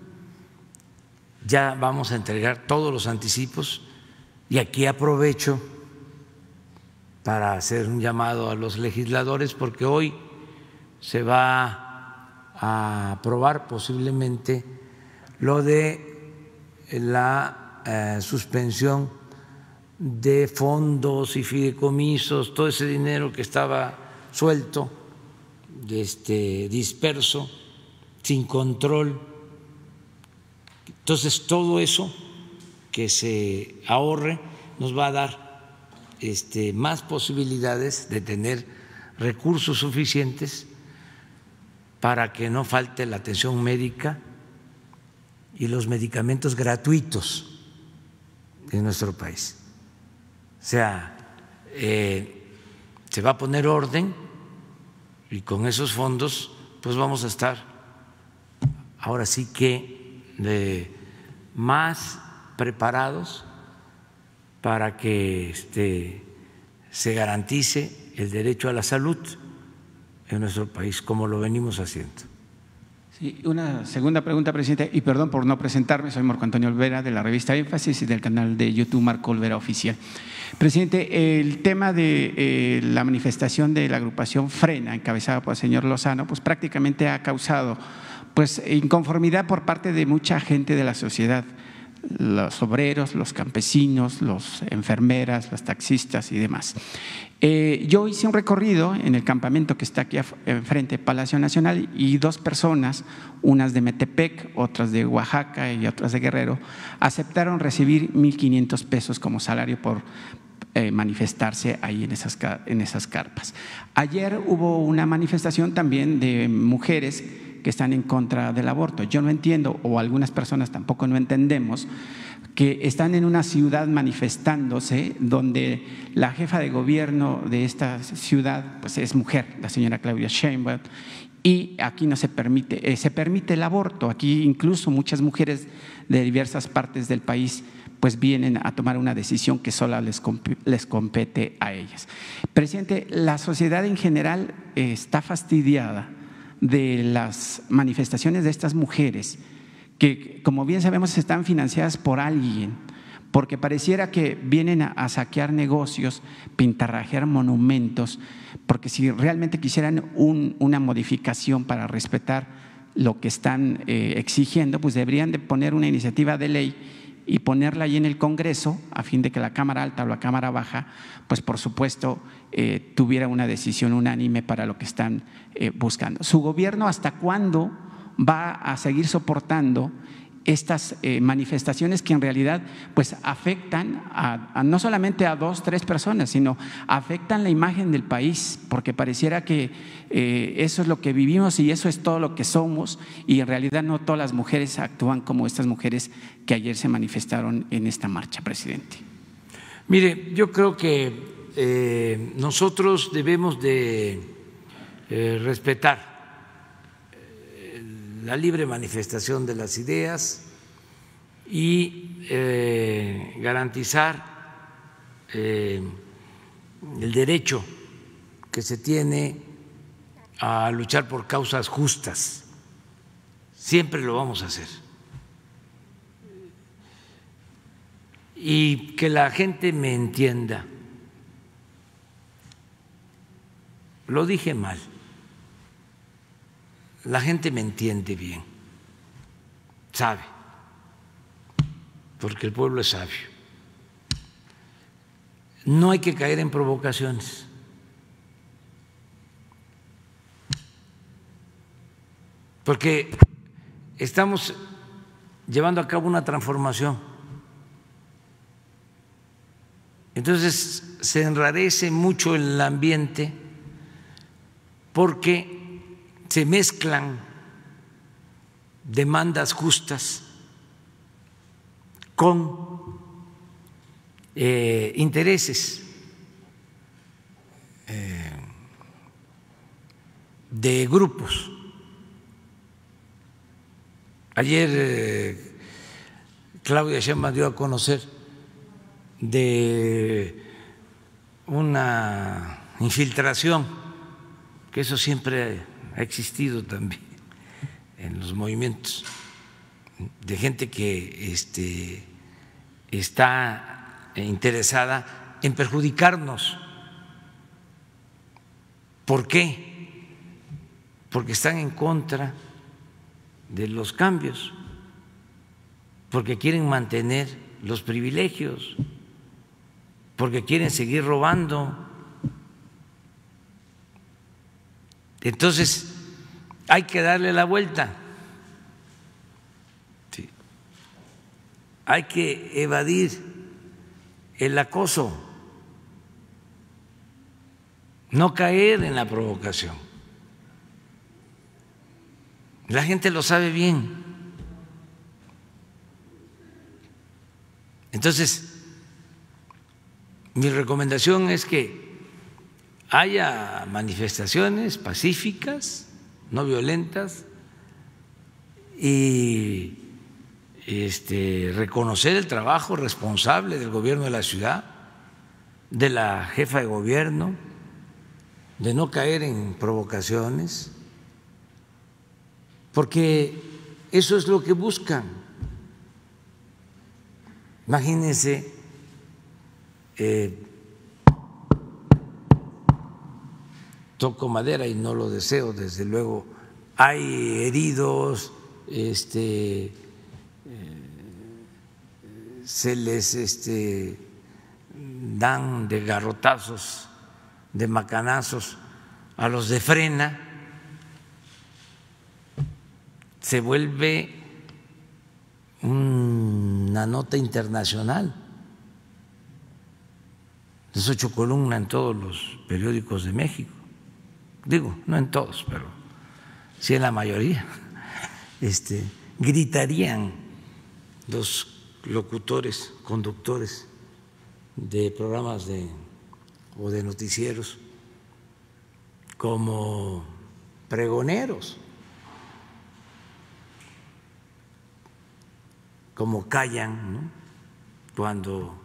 A: Ya vamos a entregar todos los anticipos y aquí aprovecho para hacer un llamado a los legisladores porque hoy se va a aprobar posiblemente lo de la suspensión de fondos y fideicomisos, todo ese dinero que estaba suelto, disperso, sin control. Entonces, todo eso que se ahorre nos va a dar más posibilidades de tener recursos suficientes para que no falte la atención médica y los medicamentos gratuitos en nuestro país. O sea, se va a poner orden y con esos fondos pues vamos a estar ahora sí que más preparados para que se garantice el derecho a la salud en nuestro país, como lo venimos haciendo.
F: Sí, una segunda pregunta, presidente, y perdón por no presentarme, soy Marco Antonio Olvera de la revista Énfasis y del canal de YouTube Marco Olvera Oficial. Presidente, el tema de la manifestación de la agrupación Frena, encabezada por el señor Lozano, pues prácticamente ha causado pues inconformidad por parte de mucha gente de la sociedad, los obreros, los campesinos, los enfermeras, los taxistas y demás. Yo hice un recorrido en el campamento que está aquí enfrente, Palacio Nacional, y dos personas, unas de Metepec, otras de Oaxaca y otras de Guerrero, aceptaron recibir 1,500 pesos como salario por manifestarse ahí en esas carpas. Ayer hubo una manifestación también de mujeres que están en contra del aborto. Yo no entiendo, o algunas personas tampoco no entendemos, que están en una ciudad manifestándose donde la jefa de gobierno de esta ciudad pues es mujer, la señora Claudia Sheinbaum, y aquí no se permite, se permite el aborto. Aquí incluso muchas mujeres de diversas partes del país pues vienen a tomar una decisión que solo les compete a ellas. Presidente, la sociedad en general está fastidiada de las manifestaciones de estas mujeres que, como bien sabemos, están financiadas por alguien, porque pareciera que vienen a saquear negocios, pintarrajear monumentos, porque si realmente quisieran una modificación para respetar lo que están exigiendo, pues deberían de poner una iniciativa de ley y ponerla ahí en el Congreso a fin de que la Cámara Alta o la Cámara Baja, pues por supuesto, tuviera una decisión unánime para lo que están buscando. ¿Su gobierno hasta cuándo va a seguir soportando estas manifestaciones que en realidad pues afectan no solamente a 2, 3 personas, sino afectan la imagen del país, porque pareciera que eso es lo que vivimos y eso es todo lo que somos, y en realidad no todas las mujeres actúan como estas mujeres que ayer se manifestaron en esta marcha, presidente?
A: Mire, yo creo que nosotros debemos de respetar la libre manifestación de las ideas y garantizar el derecho que se tiene a luchar por causas justas. Siempre lo vamos a hacer. Y que la gente me entienda. Lo dije mal. La gente me entiende bien, sabe, porque el pueblo es sabio. No hay que caer en provocaciones. porque estamos llevando a cabo una transformación. Entonces se enrarece mucho el ambiente porque se mezclan demandas justas con intereses de grupos. Ayer Claudia Sheinbaum dio a conocer de una infiltración, que eso siempre ha existido también en los movimientos, de gente que está interesada en perjudicarnos. ¿Por qué? Porque están en contra de los cambios, porque quieren mantener los privilegios, porque quieren seguir robando. Entonces, hay que darle la vuelta. Sí. Hay que evadir el acoso, no caer en la provocación. La gente lo sabe bien. Entonces, mi recomendación es que haya manifestaciones pacíficas, no violentas, y reconocer el trabajo responsable del gobierno de la ciudad, de la jefa de gobierno, de no caer en provocaciones, porque eso es lo que buscan. Imagínense toco madera y no lo deseo, desde luego, hay heridos, se les dan de garrotazos, de macanazos a los de frena, se vuelve una nota internacional. Es 8 columnas en todos los periódicos de México. Digo, no en todos, pero sí en la mayoría. Gritarían los locutores, conductores de programas o de noticieros como pregoneros, como callan, ¿no? Cuando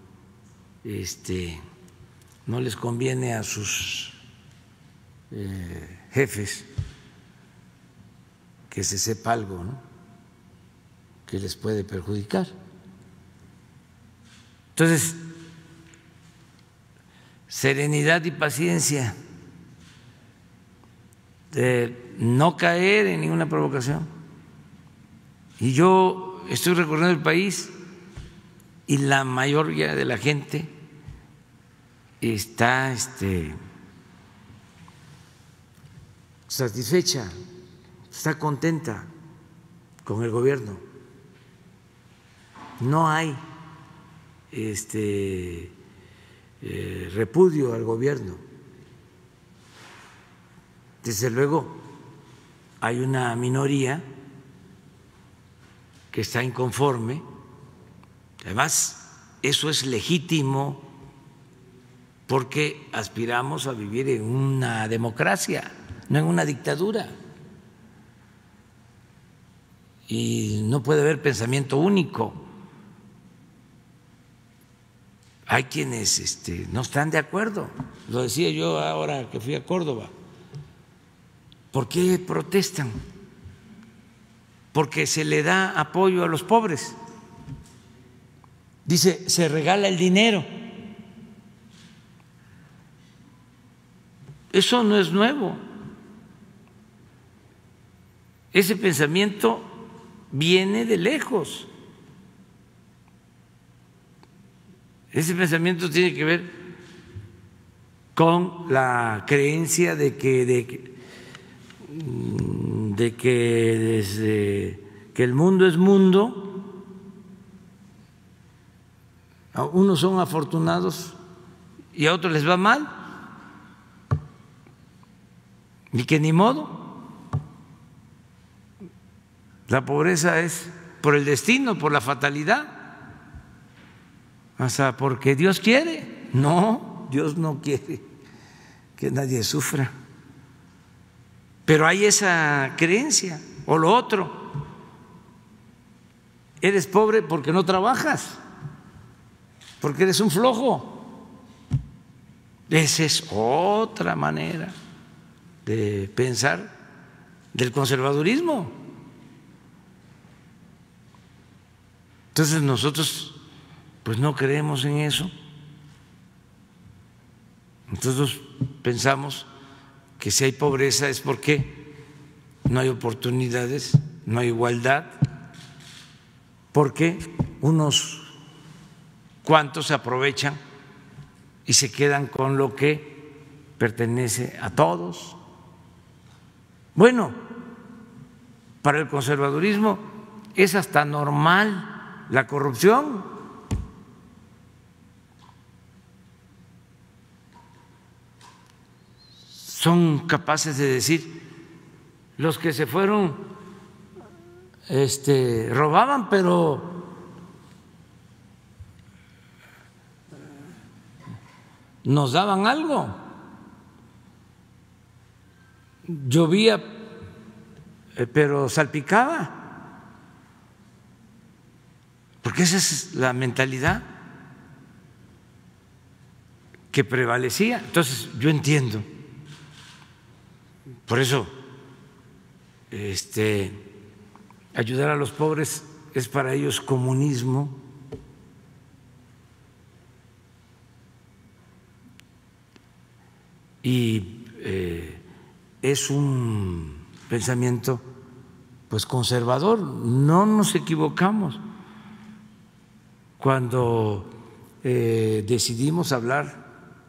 A: no les conviene a sus jefes que se sepa algo, ¿no?, que les puede perjudicar. Entonces, serenidad y paciencia, no caer en ninguna provocación. Y yo estoy recorriendo el país y la mayoría de la gente está satisfecha, está contenta con el gobierno. No hay repudio al gobierno. Desde luego hay una minoría que está inconforme. Además, eso es legítimo porque aspiramos a vivir en una democracia, no en una dictadura. Y no puede haber pensamiento único. Hay quienes no están de acuerdo. Lo decía yo ahora que fui a Córdoba. ¿Por qué protestan? Porque se le da apoyo a los pobres. Dice, se regala el dinero. Eso no es nuevo. Ese pensamiento viene de lejos. Ese pensamiento tiene que ver con la creencia de que de que desde que el mundo es mundo, a unos son afortunados y a otros les va mal, y que ni modo. La pobreza es por el destino, por la fatalidad, hasta porque Dios quiere. No, Dios no quiere que nadie sufra. Pero hay esa creencia. O lo otro, eres pobre porque no trabajas, porque eres un flojo. Esa es otra manera de pensar del conservadurismo. Entonces nosotros pues no creemos en eso. Nosotros pensamos que si hay pobreza es porque no hay oportunidades, no hay igualdad, porque unos cuantos se aprovechan y se quedan con lo que pertenece a todos. Bueno, para el conservadurismo es hasta normal la corrupción. Son capaces de decir, los que se fueron robaban, pero nos daban algo. Llovía, pero salpicaba. Porque esa es la mentalidad que prevalecía. Entonces, yo entiendo. Por eso, ayudar a los pobres es para ellos comunismo. Y es un pensamiento pues conservador. No nos equivocamos cuando decidimos hablar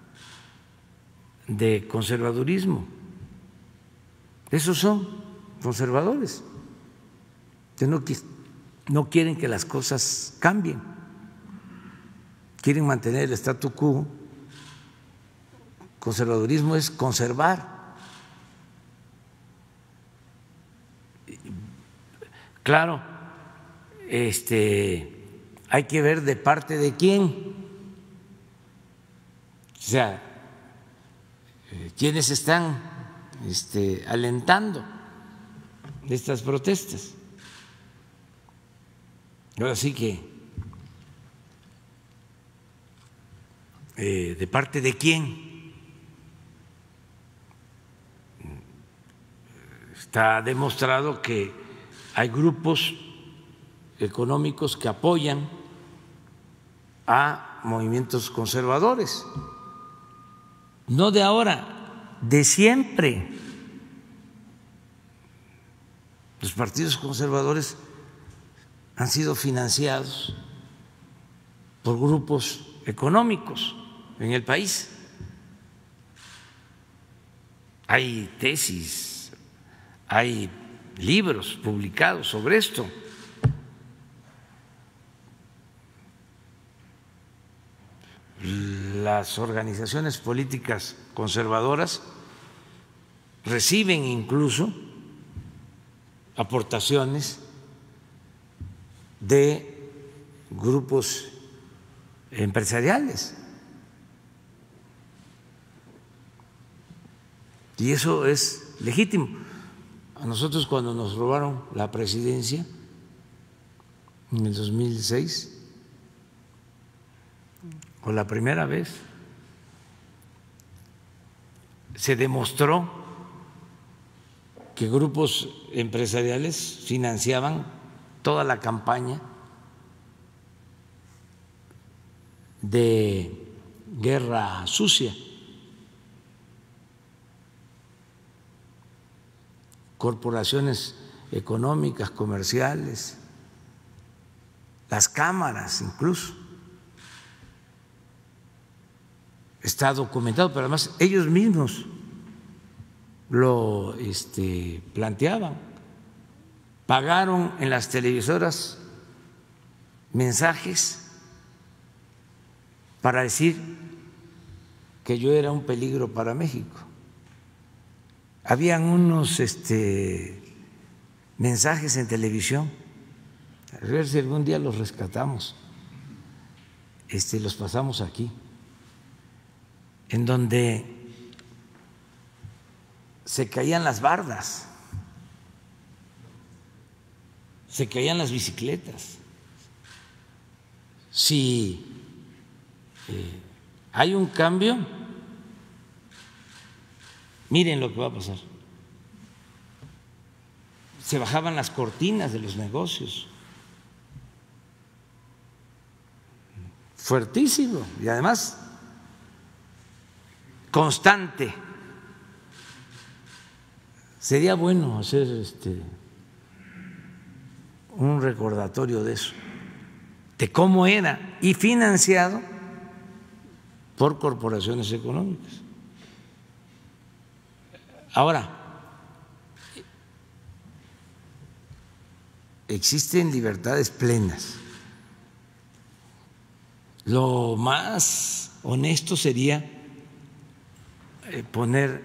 A: de conservadurismo. Esos son conservadores, que no quieren que las cosas cambien, quieren mantener el statu quo. Conservadurismo es conservar. Claro, hay que ver de parte de quién, o sea, quiénes están alentando estas protestas. Ahora sí que de parte de quién. Está demostrado que hay grupos económicos que apoyan a movimientos conservadores, no de ahora, de siempre. Los partidos conservadores han sido financiados por grupos económicos en el país. Hay tesis, hay libros publicados sobre esto. Las organizaciones políticas conservadoras reciben incluso aportaciones de grupos empresariales. Y eso es legítimo. A nosotros, cuando nos robaron la presidencia en el 2006, o la primera vez, se demostró que grupos empresariales financiaban toda la campaña de guerra sucia. Corporaciones económicas, comerciales, las cámaras incluso. Está documentado, pero además ellos mismos lo planteaban. pagaron en las televisoras mensajes para decir que yo era un peligro para México. Habían unos mensajes en televisión, a ver si algún día los rescatamos, los pasamos aquí, en donde se caían las bardas, se caían las bicicletas. Si hay un cambio, miren lo que va a pasar. Se bajaban las cortinas de los negocios. Fuertísimo y además constante. Sería bueno hacer un recordatorio de eso, de cómo era, y financiado por corporaciones económicas. Ahora, existen libertades plenas. Lo más honesto sería poner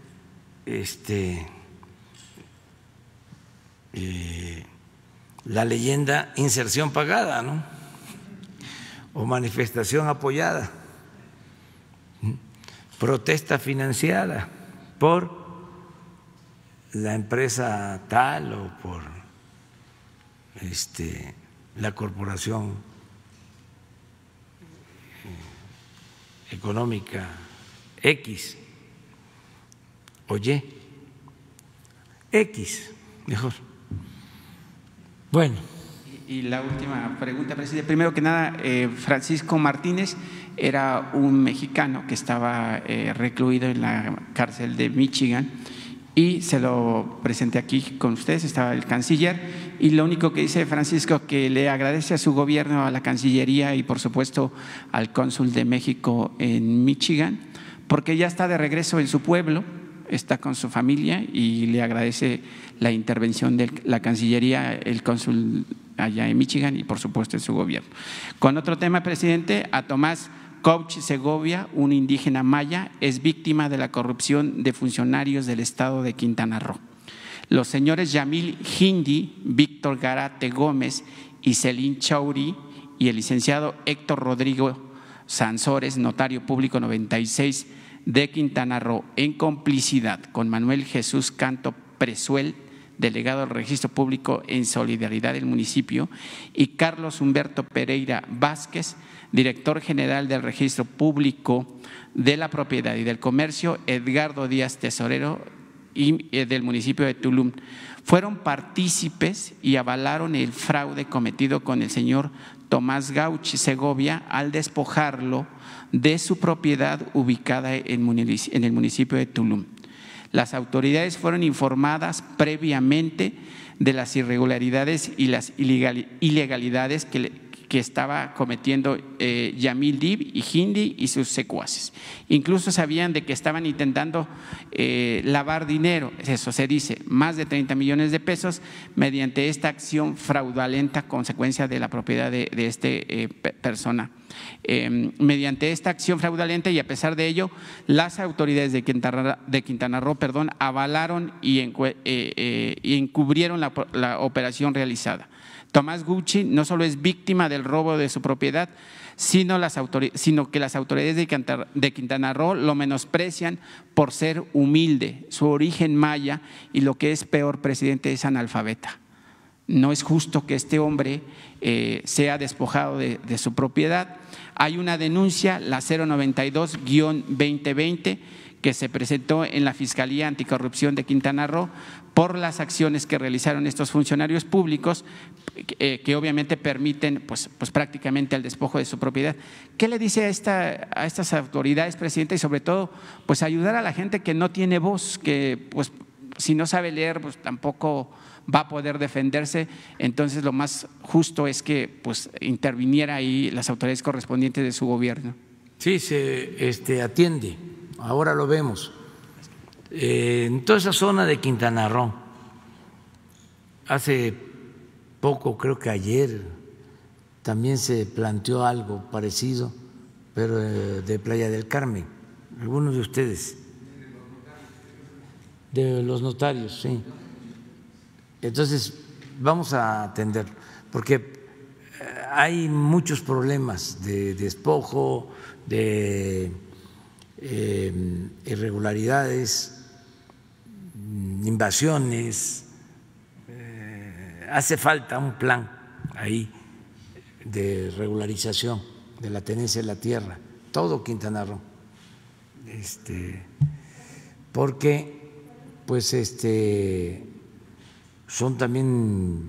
A: la leyenda inserción pagada, ¿no? O manifestación apoyada, protesta financiada por la empresa tal o por la corporación económica X o Y, X, mejor. Bueno.
F: Y la última pregunta, presidente. Primero que nada, Francisco Martínez era un mexicano que estaba recluido en la cárcel de Michigan y se lo presenté aquí con ustedes, estaba el canciller, y lo único que dice Francisco, que le agradece a su gobierno, a la Cancillería y por supuesto al cónsul de México en Michigan, porque ya está de regreso en su pueblo, está con su familia y le agradece la intervención de la Cancillería, el cónsul allá en Michigan y por supuesto en su gobierno. Con otro tema, presidente, a Tomás Couch Segovia, un indígena maya, es víctima de la corrupción de funcionarios del estado de Quintana Roo. Los señores Yamil Hindi, Víctor Garate Gómez y Celín Chauri y el licenciado Héctor Rodrigo Sansores, notario público 96 de Quintana Roo, en complicidad con Manuel Jesús Canto Presuel, delegado del Registro Público en Solidaridad del municipio, y Carlos Humberto Pereira Vázquez, director general del Registro Público de la Propiedad y del Comercio, Edgardo Díaz Tesorero y del municipio de Tulum, fueron partícipes y avalaron el fraude cometido con el señor Tomás Couch Segovia al despojarlo de su propiedad ubicada en el municipio de Tulum. Las autoridades fueron informadas previamente de las irregularidades y las ilegalidades que estaba cometiendo Yamil Dib y Hindi y sus secuaces. Incluso sabían de que estaban intentando lavar dinero, eso se dice, más de 30 millones de pesos mediante esta acción fraudulenta consecuencia de la propiedad de esta persona. Mediante esta acción fraudulenta y a pesar de ello, las autoridades de Quintana Roo, avalaron y encubrieron la operación realizada. Tomás Gucci no solo es víctima del robo de su propiedad, sino que las autoridades de Quintana Roo lo menosprecian por ser humilde, su origen maya y lo que es peor, presidente, es analfabeta. No es justo que este hombre sea despojado de su propiedad. Hay una denuncia, la 092-2020, que se presentó en la Fiscalía Anticorrupción de Quintana Roo por las acciones que realizaron estos funcionarios públicos que obviamente permiten pues prácticamente el despojo de su propiedad. ¿Qué le dice a estas autoridades, presidente? Y sobre todo, pues ayudar a la gente que no tiene voz, que pues si no sabe leer, pues tampoco va a poder defenderse. Entonces lo más justo es que pues interviniera ahí las autoridades correspondientes de su gobierno.
A: Sí, se atiende, ahora lo vemos. En toda esa zona de Quintana Roo hace poco, creo que ayer, también se planteó algo parecido, pero de Playa del Carmen. Algunos de ustedes, de los notarios, sí. Entonces, vamos a atenderlo, porque hay muchos problemas de despojo, de irregularidades, invasiones. Hace falta un plan ahí de regularización de la tenencia de la tierra, todo Quintana Roo, porque pues son también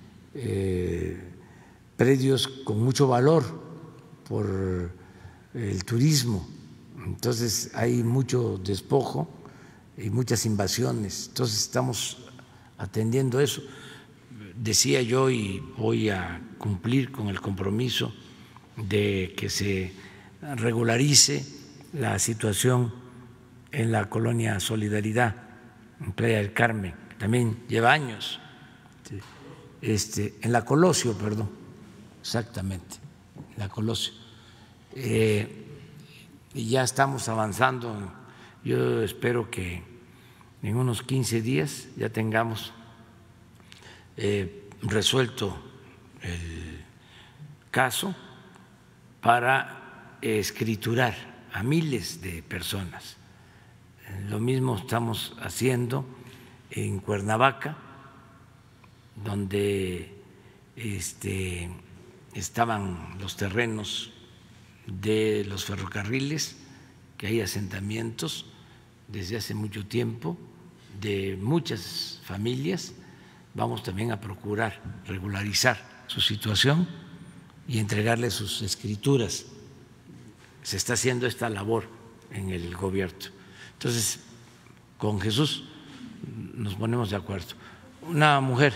A: predios con mucho valor por el turismo, entonces hay mucho despojo y muchas invasiones, entonces estamos atendiendo eso. Decía yo, y voy a cumplir con el compromiso de que se regularice la situación en la colonia Solidaridad, en Playa del Carmen, también lleva años, en la Colosio, perdón, exactamente, en la Colosio. Y ya estamos avanzando, yo espero que en unos 15 días ya tengamos resuelto el caso para escriturar a miles de personas. Lo mismo estamos haciendo en Cuernavaca, donde estaban los terrenos de los ferrocarriles, que hay asentamientos desde hace mucho tiempo de muchas familias. Vamos también a procurar regularizar su situación y entregarles sus escrituras. Se está haciendo esta labor en el gobierno. Entonces, con Jesús nos ponemos de acuerdo. Una mujer.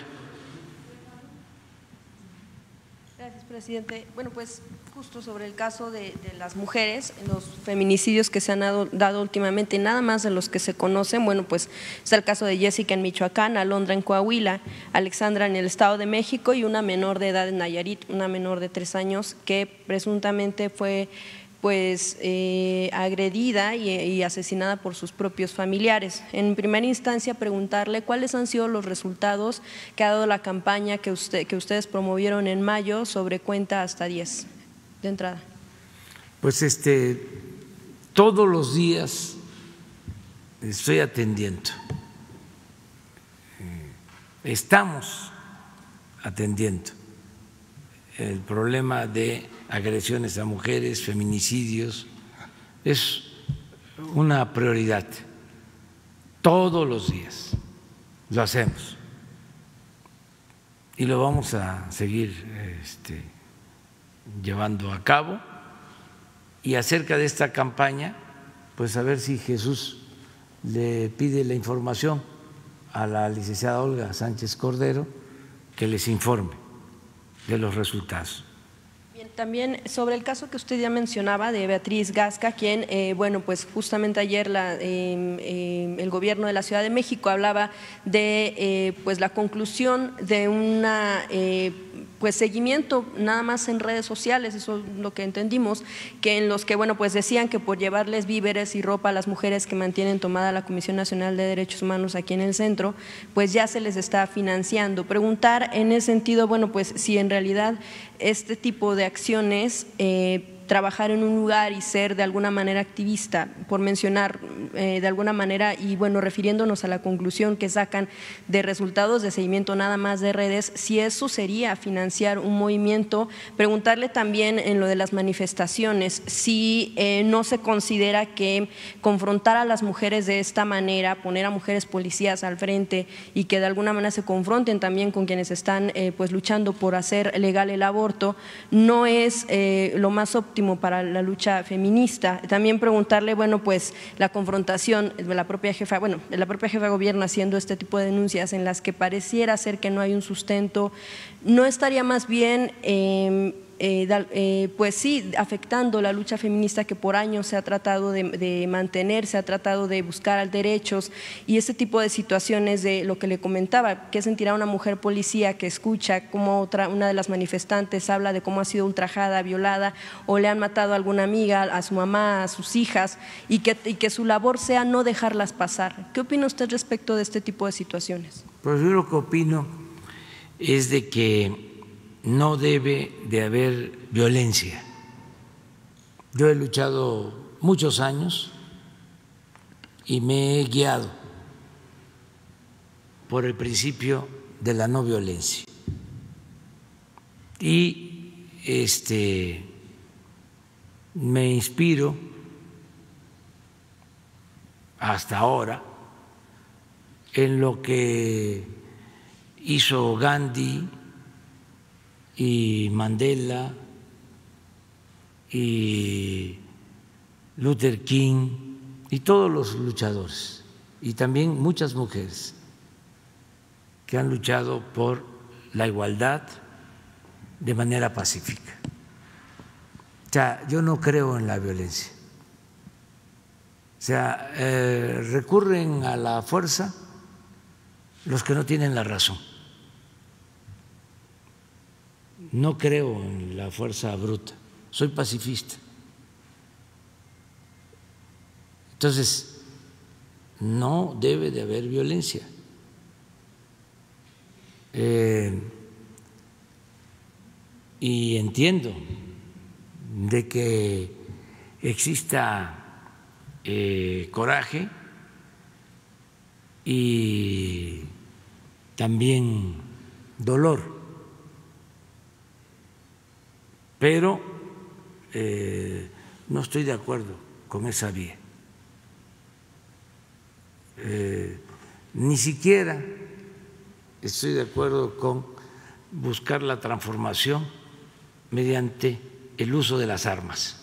G: Gracias, presidente. Bueno, pues justo sobre el caso de las mujeres, los feminicidios que se han dado últimamente, nada más de los que se conocen, bueno, pues está el caso de Jessica en Michoacán, Alondra en Coahuila, Alexandra en el Estado de México y una menor de edad en Nayarit, una menor de 3 años que presuntamente fue pues agredida y asesinada por sus propios familiares. En primera instancia, preguntarle cuáles han sido los resultados que ha dado la campaña que ustedes promovieron en mayo sobre cuenta hasta 10, de entrada.
A: Pues todos los días estoy atendiendo, estamos atendiendo el problema de agresiones a mujeres, feminicidios, es una prioridad. Todos los días lo hacemos y lo vamos a seguir llevando a cabo. Y acerca de esta campaña, pues a ver si Jesús le pide la información a la licenciada Olga Sánchez Cordero, que les informe de los resultados.
G: Bien, también sobre el caso que usted ya mencionaba de Beatriz Gasca, quien, bueno, pues justamente ayer el gobierno de la Ciudad de México hablaba de pues la conclusión de una pues seguimiento nada más en redes sociales, eso es lo que entendimos, que en los que, bueno, pues decían que por llevarles víveres y ropa a las mujeres que mantienen tomada la Comisión Nacional de Derechos Humanos aquí en el centro, pues ya se les está financiando. Preguntar en ese sentido, bueno, pues si en realidad este tipo de acciones, trabajar en un lugar y ser de alguna manera activista, por mencionar de alguna manera, y bueno, refiriéndonos a la conclusión que sacan de resultados de seguimiento nada más de redes, si eso sería financiar un movimiento. Preguntarle también en lo de las manifestaciones, si no se considera que confrontar a las mujeres de esta manera, poner a mujeres policías al frente y que de alguna manera se confronten también con quienes están pues luchando por hacer legal el aborto, no es lo más óptimo para la lucha feminista. También preguntarle, bueno, pues la confrontación de la propia jefa, bueno, de la propia jefa de gobierno haciendo este tipo de denuncias en las que pareciera ser que no hay un sustento, ¿no estaría más bien pues sí, afectando la lucha feminista que por años se ha tratado de mantener, se ha tratado de buscar derechos, y este tipo de situaciones de lo que le comentaba, ¿qué sentirá una mujer policía que escucha cómo una de las manifestantes habla de cómo ha sido ultrajada, violada, o le han matado a alguna amiga, a su mamá, a sus hijas, y que su labor sea no dejarlas pasar? ¿Qué opina usted respecto de este tipo de situaciones?
A: Pues yo lo que opino es de que no debe de haber violencia. Yo he luchado muchos años y me he guiado por el principio de la no violencia. Y me inspiro hasta ahora en lo que hizo Gandhi y Mandela y Luther King y todos los luchadores, y también muchas mujeres que han luchado por la igualdad de manera pacífica. O sea, yo no creo en la violencia. O sea, recurren a la fuerza los que no tienen la razón. No creo en la fuerza bruta, soy pacifista. Entonces, no debe de haber violencia. Y entiendo de que exista coraje y también dolor, pero no estoy de acuerdo con esa vía. Ni siquiera estoy de acuerdo con buscar la transformación mediante el uso de las armas,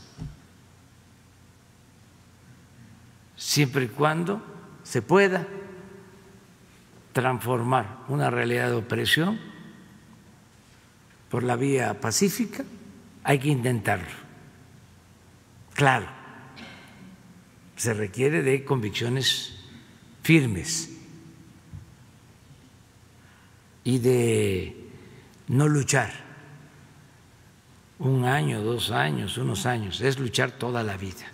A: siempre y cuando se pueda transformar una realidad de opresión por la vía pacífica, hay que intentarlo. Claro, se requiere de convicciones firmes y de no luchar un año, 2 años, unos años, es luchar toda la vida.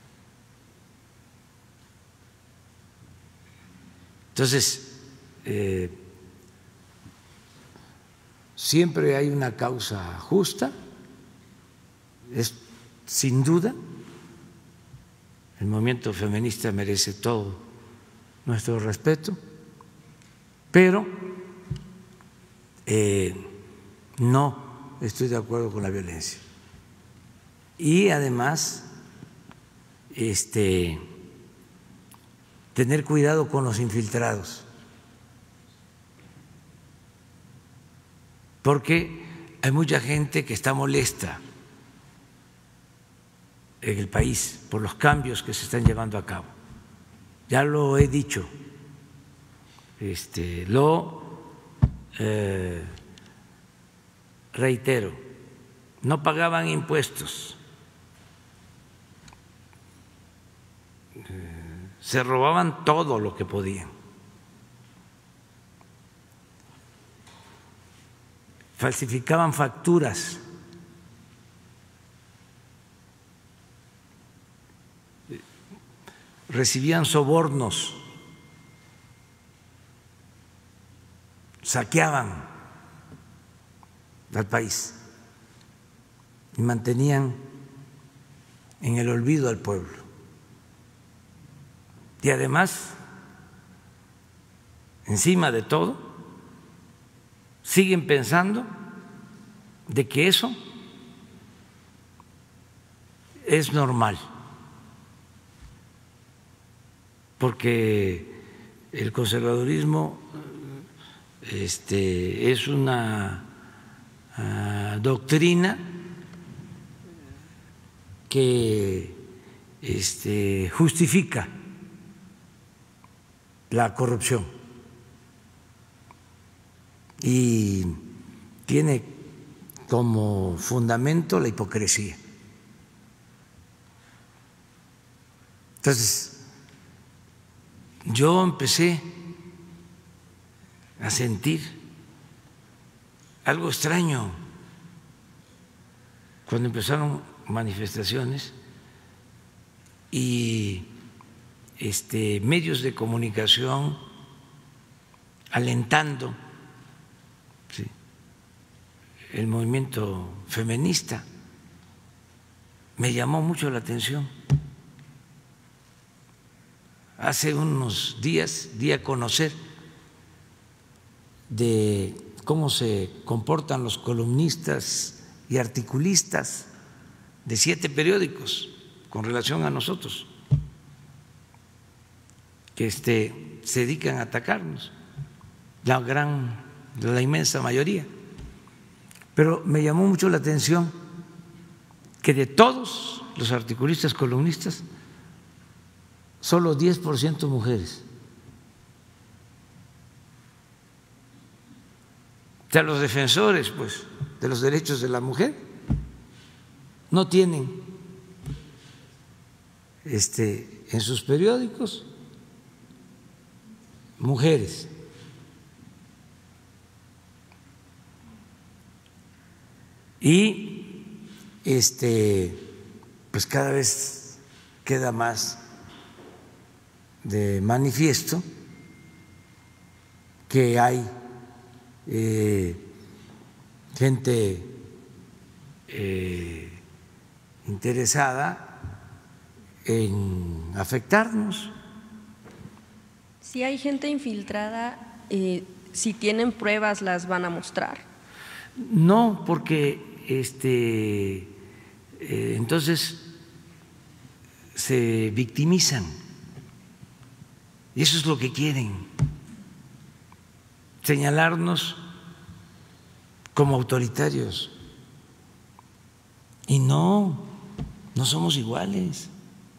A: Entonces, siempre hay una causa justa, es sin duda, el movimiento feminista merece todo nuestro respeto, pero no estoy de acuerdo con la violencia. Y además, tener cuidado con los infiltrados, porque hay mucha gente que está molesta en el país por los cambios que se están llevando a cabo. Ya lo he dicho, reitero, no pagaban impuestos, se robaban todo lo que podían, falsificaban facturas, recibían sobornos, saqueaban al país y mantenían en el olvido al pueblo. Y además, encima de todo, siguen pensando de que eso es normal, porque el conservadurismo es una doctrina que justifica la corrupción y tiene como fundamento la hipocresía. Entonces, yo empecé a sentir algo extraño cuando empezaron manifestaciones y medios de comunicación alentando, ¿sí?, el movimiento feminista. Me llamó mucho la atención. Hace unos días di a conocer de cómo se comportan los columnistas y articulistas de 7 periódicos con relación a nosotros, que se dedican a atacarnos, la inmensa mayoría. Pero me llamó mucho la atención que de todos los articulistas columnistas, solo 10% mujeres. O sea, los defensores, pues, de los derechos de la mujer no tienen en sus periódicos mujeres. Y pues cada vez queda más de manifiesto que hay gente interesada en afectarnos.
G: Si hay gente infiltrada, si tienen pruebas, ¿las van a mostrar?
A: No, porque entonces se victimizan. Y eso es lo que quieren, señalarnos como autoritarios. Y no somos iguales.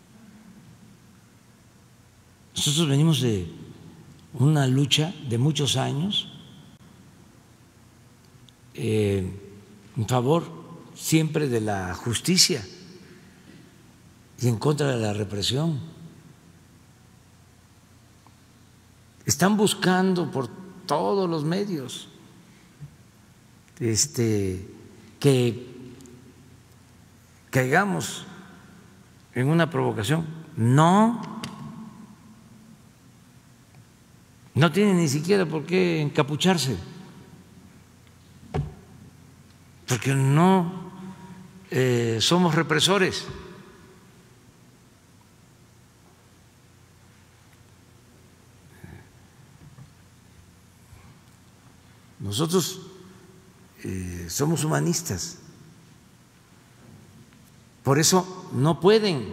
A: Nosotros venimos de una lucha de muchos años en favor siempre de la justicia y en contra de la represión. Están buscando por todos los medios que caigamos en una provocación. No tienen ni siquiera por qué encapucharse, porque no somos represores. Nosotros somos humanistas. Por eso no pueden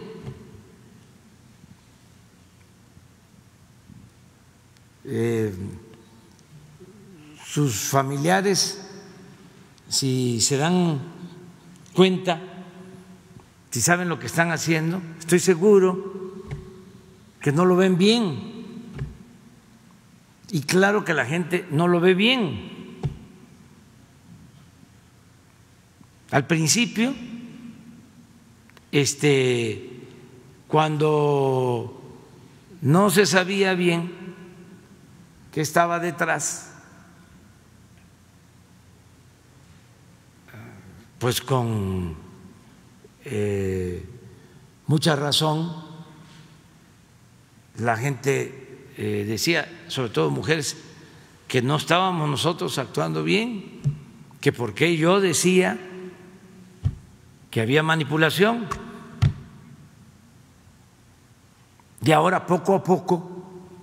A: sus familiares, si se dan cuenta, si saben lo que están haciendo, estoy seguro que no lo ven bien. Y claro que la gente no lo ve bien. Al principio, cuando no se sabía bien qué estaba detrás, pues con mucha razón la gente decía, sobre todo mujeres, que no estábamos nosotros actuando bien, que por qué yo decía que había manipulación. Y ahora poco a poco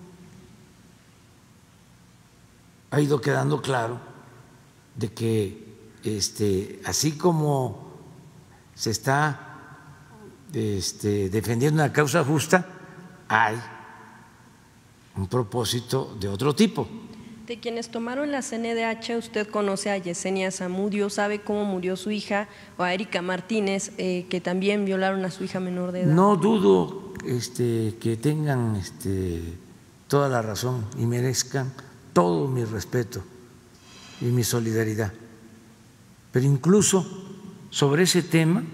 A: ha ido quedando claro de que así como se está defendiendo una causa justa, hay un propósito de otro tipo.
G: De quienes tomaron la CNDH, usted conoce a Yesenia Zamudio, sabe cómo murió su hija, o a Erika Martínez, que también violaron a su hija menor de edad.
A: No dudo que tengan toda la razón y merezcan todo mi respeto y mi solidaridad. Pero incluso sobre ese tema,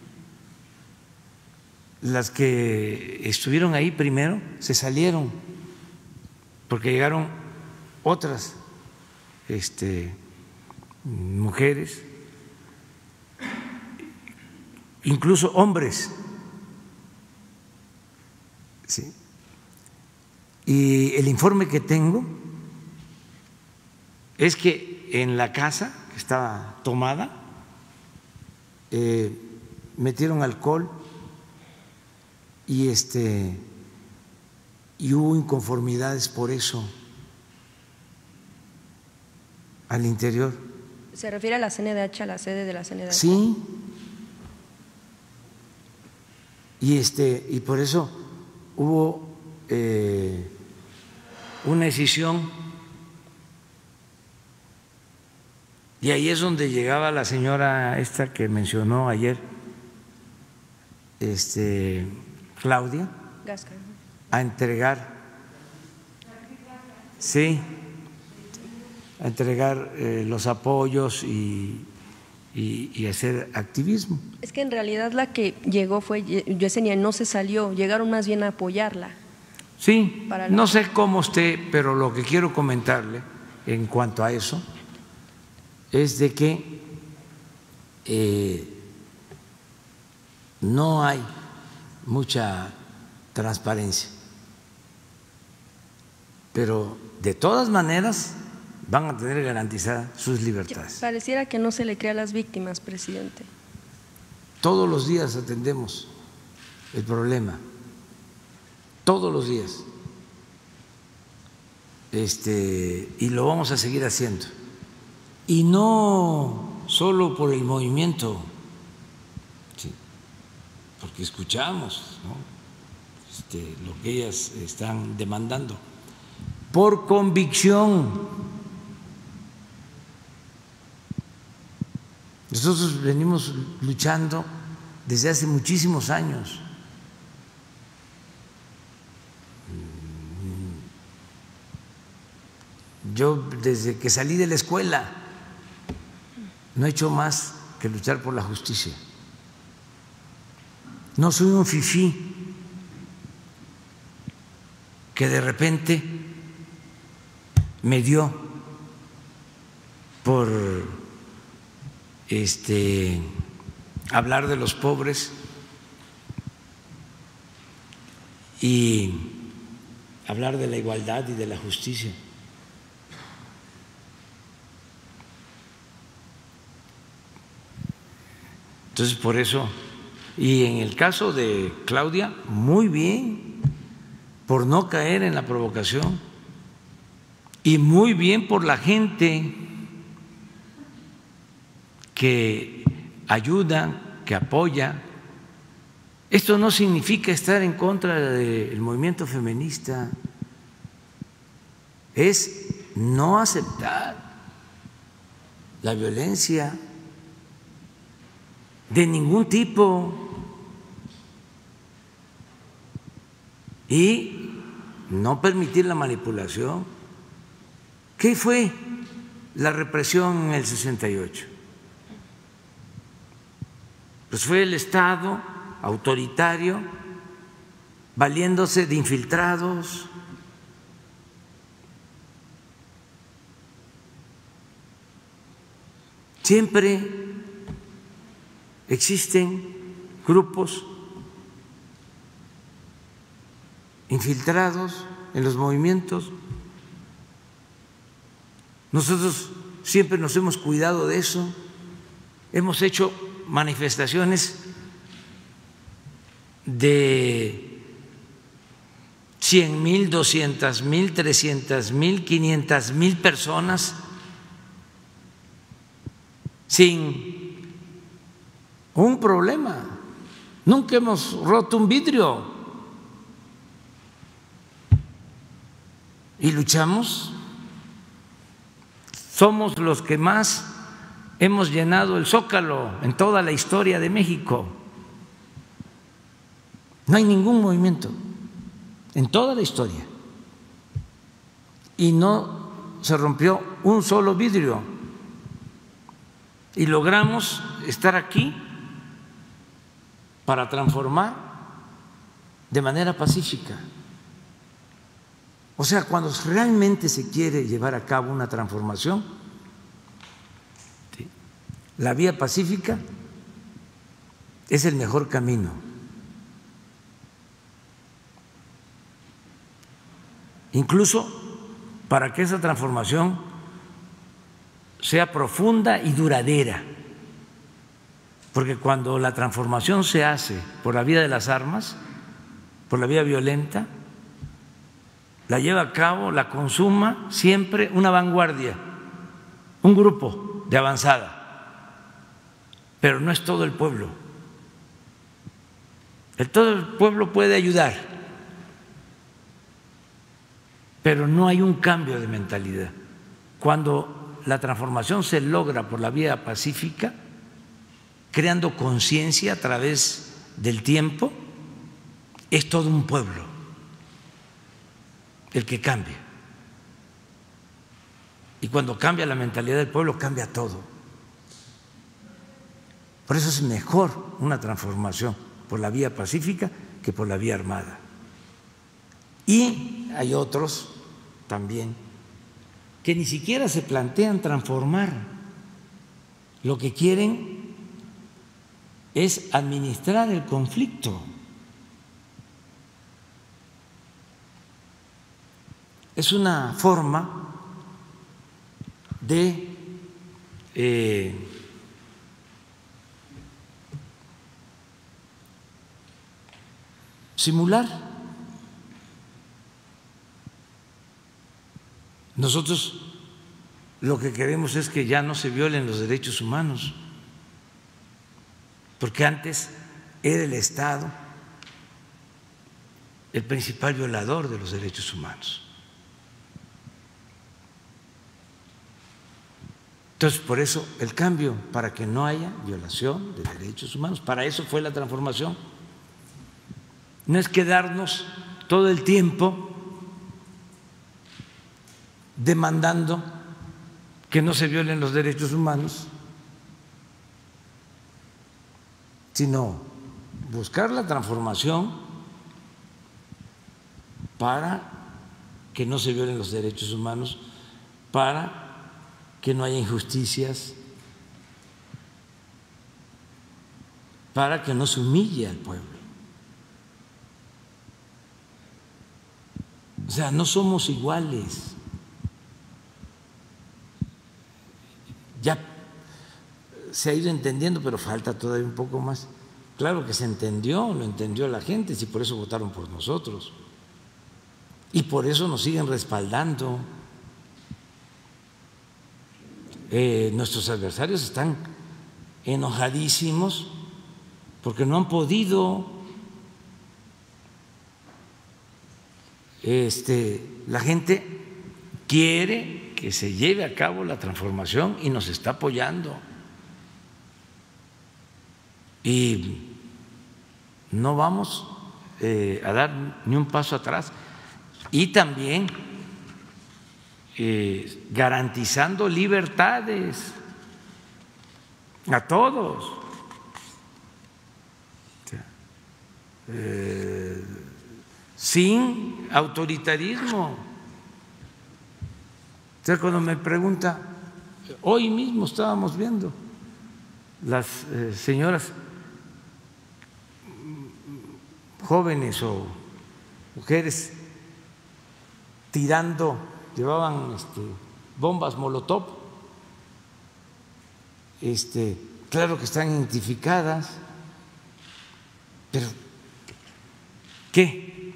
A: las que estuvieron ahí primero se salieron porque llegaron otras mujeres, incluso hombres, ¿sí? Y el informe que tengo es que en la casa que estaba tomada metieron alcohol y hubo inconformidades por eso al interior.
G: ¿Se refiere a la CNDH, a la sede de la CNDH?
A: Sí. Y por eso hubo una decisión, y ahí es donde llegaba la señora esta que mencionó ayer, Claudia,
G: Gasca.
A: a entregar, sí, a entregar los apoyos y hacer activismo.
G: Es que en realidad la que llegó fue Yesenia, no se salió, llegaron más bien a apoyarla.
A: Sí, no sé cómo esté, pero lo que quiero comentarle en cuanto a eso es de que no hay mucha transparencia, pero de todas maneras van a tener garantizadas sus libertades.
G: Pareciera que no se le cree a las víctimas, presidente.
A: Todos los días atendemos el problema, todos los días, y lo vamos a seguir haciendo. Y no solo por el movimiento, sí, porque escuchamos, ¿no?, lo que ellas están demandando, por convicción. Nosotros venimos luchando desde hace muchísimos años. Yo desde que salí de la escuela no he hecho más que luchar por la justicia. No soy un fifí que de repente me dio por hablar de los pobres y hablar de la igualdad y de la justicia. Entonces, por eso, y en el caso de Claudia, muy bien, por no caer en la provocación, y muy bien por la gente que ayuda, que apoya. Esto no significa estar en contra del movimiento feminista, es no aceptar la violencia de ningún tipo y no permitir la manipulación. ¿Qué fue la represión en el 68? Pues fue el Estado autoritario valiéndose de infiltrados. Siempre existen grupos infiltrados en los movimientos. Nosotros siempre nos hemos cuidado de eso, hemos hecho manifestaciones de 100,000, 200,000, 300,000, 500,000 personas sin un problema. Nunca hemos roto un vidrio y luchamos. Somos los que más hemos llenado el Zócalo en toda la historia de México. No hay ningún movimiento en toda la historia y no se rompió un solo vidrio. y logramos estar aquí para transformar de manera pacífica. O sea, cuando realmente se quiere llevar a cabo una transformación, la vía pacífica es el mejor camino. Incluso para que esa transformación sea profunda y duradera. Porque cuando la transformación se hace por la vía de las armas, por la vía violenta, la lleva a cabo, la consuma siempre una vanguardia, un grupo de avanzada, pero no es todo el pueblo. Todo el pueblo puede ayudar, pero no hay un cambio de mentalidad. Cuando la transformación se logra por la vía pacífica, creando conciencia a través del tiempo, es todo un pueblo el que cambia. Y cuando cambia la mentalidad del pueblo, cambia todo. Por eso es mejor una transformación por la vía pacífica que por la vía armada. Y hay otros también que ni siquiera se plantean transformar. Lo que quieren es administrar el conflicto. Es una forma de simular. Nosotros lo que queremos es que ya no se violen los derechos humanos, porque antes era el Estado el principal violador de los derechos humanos. Entonces, por eso el cambio, para que no haya violación de derechos humanos, para eso fue la transformación. No es quedarnos todo el tiempo demandando que no se violen los derechos humanos, sino buscar la transformación para que no se violen los derechos humanos, para que no haya injusticias, para que no se humille al pueblo. O sea, no somos iguales. Ya se ha ido entendiendo, pero falta todavía un poco más. Claro que se entendió, lo entendió la gente, y por eso votaron por nosotros. Y por eso nos siguen respaldando. Nuestros adversarios están enojadísimos porque no han podido. La gente quiere que se lleve a cabo la transformación y nos está apoyando. Y no vamos a dar ni un paso atrás. Y también garantizando libertades a todos, sin autoritarismo. Entonces, cuando me pregunta, hoy mismo estábamos viendo las señoras jóvenes o mujeres tirando, llevaban bombas molotov, claro que están identificadas, pero ¿qué?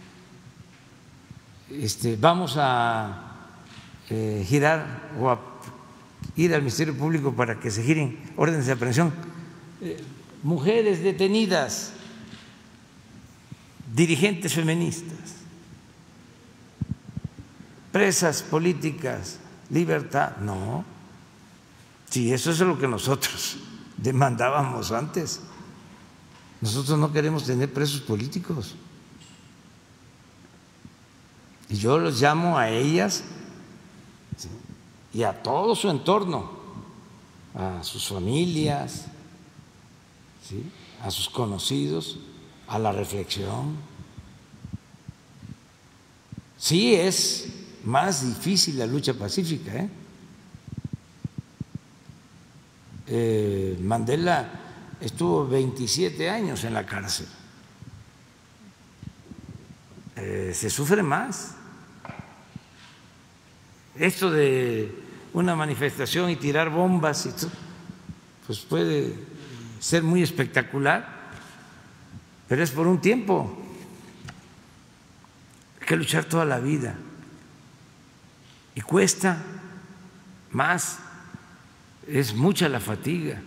A: Vamos a girar o a ir al Ministerio Público para que se giren órdenes de aprehensión. Mujeres detenidas, dirigentes feministas, presas políticas, libertad. No, sí, eso es lo que nosotros demandábamos antes. Nosotros no queremos tener presos políticos. Y yo los llamo a ellas y a todo su entorno a sus familias, ¿sí?, a sus conocidos, a la reflexión. Sí es más difícil la lucha pacífica, Mandela estuvo 27 años en la cárcel. Se sufre más. Esto de una manifestación y tirar bombas y todo, pues puede ser muy espectacular, pero es por un tiempo. Hay que luchar toda la vida y cuesta más, es mucha la fatiga,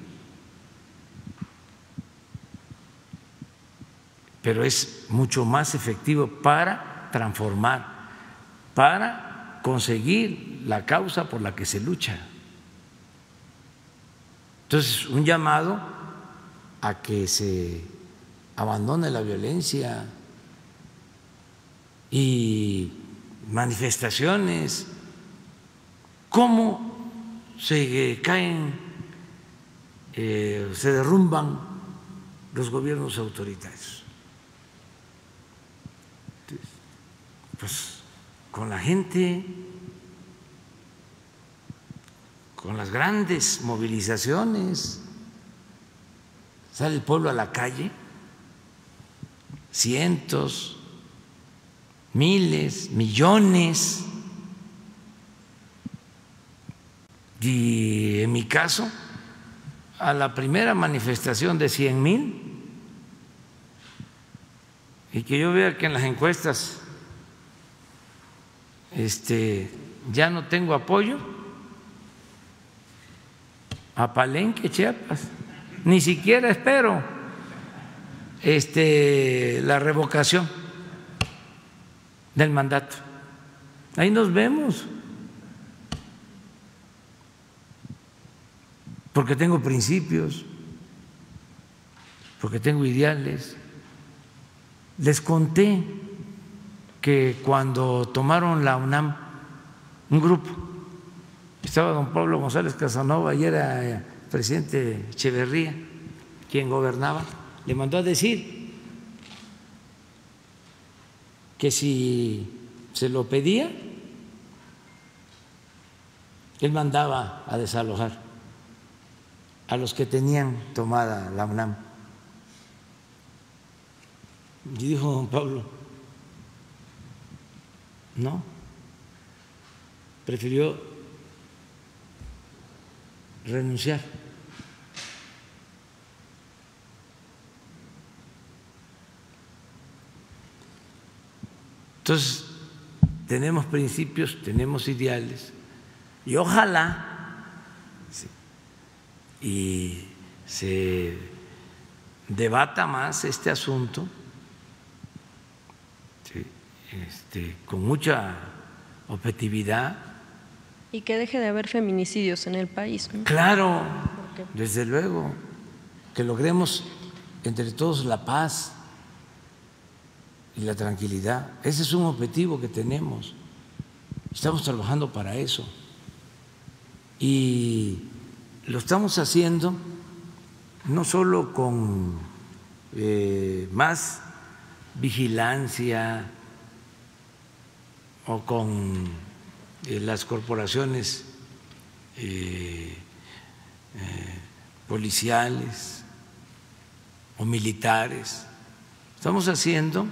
A: pero es mucho más efectivo para transformar, para conseguir la causa por la que se lucha. Entonces, un llamado a que se abandone la violencia y manifestaciones. ¿Cómo se caen, se derrumban los gobiernos autoritarios? Pues con la gente, con las grandes movilizaciones. Sale el pueblo a la calle, cientos, miles, millones. Y en mi caso, a la primera manifestación de 100,000, y que yo vea que en las encuestas ya no tengo apoyo, a Palenque, Chiapas, ni siquiera espero la revocación del mandato. Ahí nos vemos, porque tengo principios, porque tengo ideales. Les conté que cuando tomaron la UNAM, un grupo, estaba don Pablo González Casanova y era presidente Echeverría, quien gobernaba, le mandó a decir que si se lo pedía, él mandaba a desalojar a los que tenían tomada la UNAM. Y dijo don Pablo, no, prefirió renunciar. Entonces, tenemos principios, tenemos ideales, y ojalá y se debata más este asunto, con mucha objetividad.
G: Y que deje de haber feminicidios en el país, ¿no?
A: Claro, desde luego, que logremos entre todos la paz y la tranquilidad. Ese es un objetivo que tenemos. Estamos trabajando para eso. Y lo estamos haciendo no solo con más vigilancia o con las corporaciones policiales o militares. Estamos haciendo,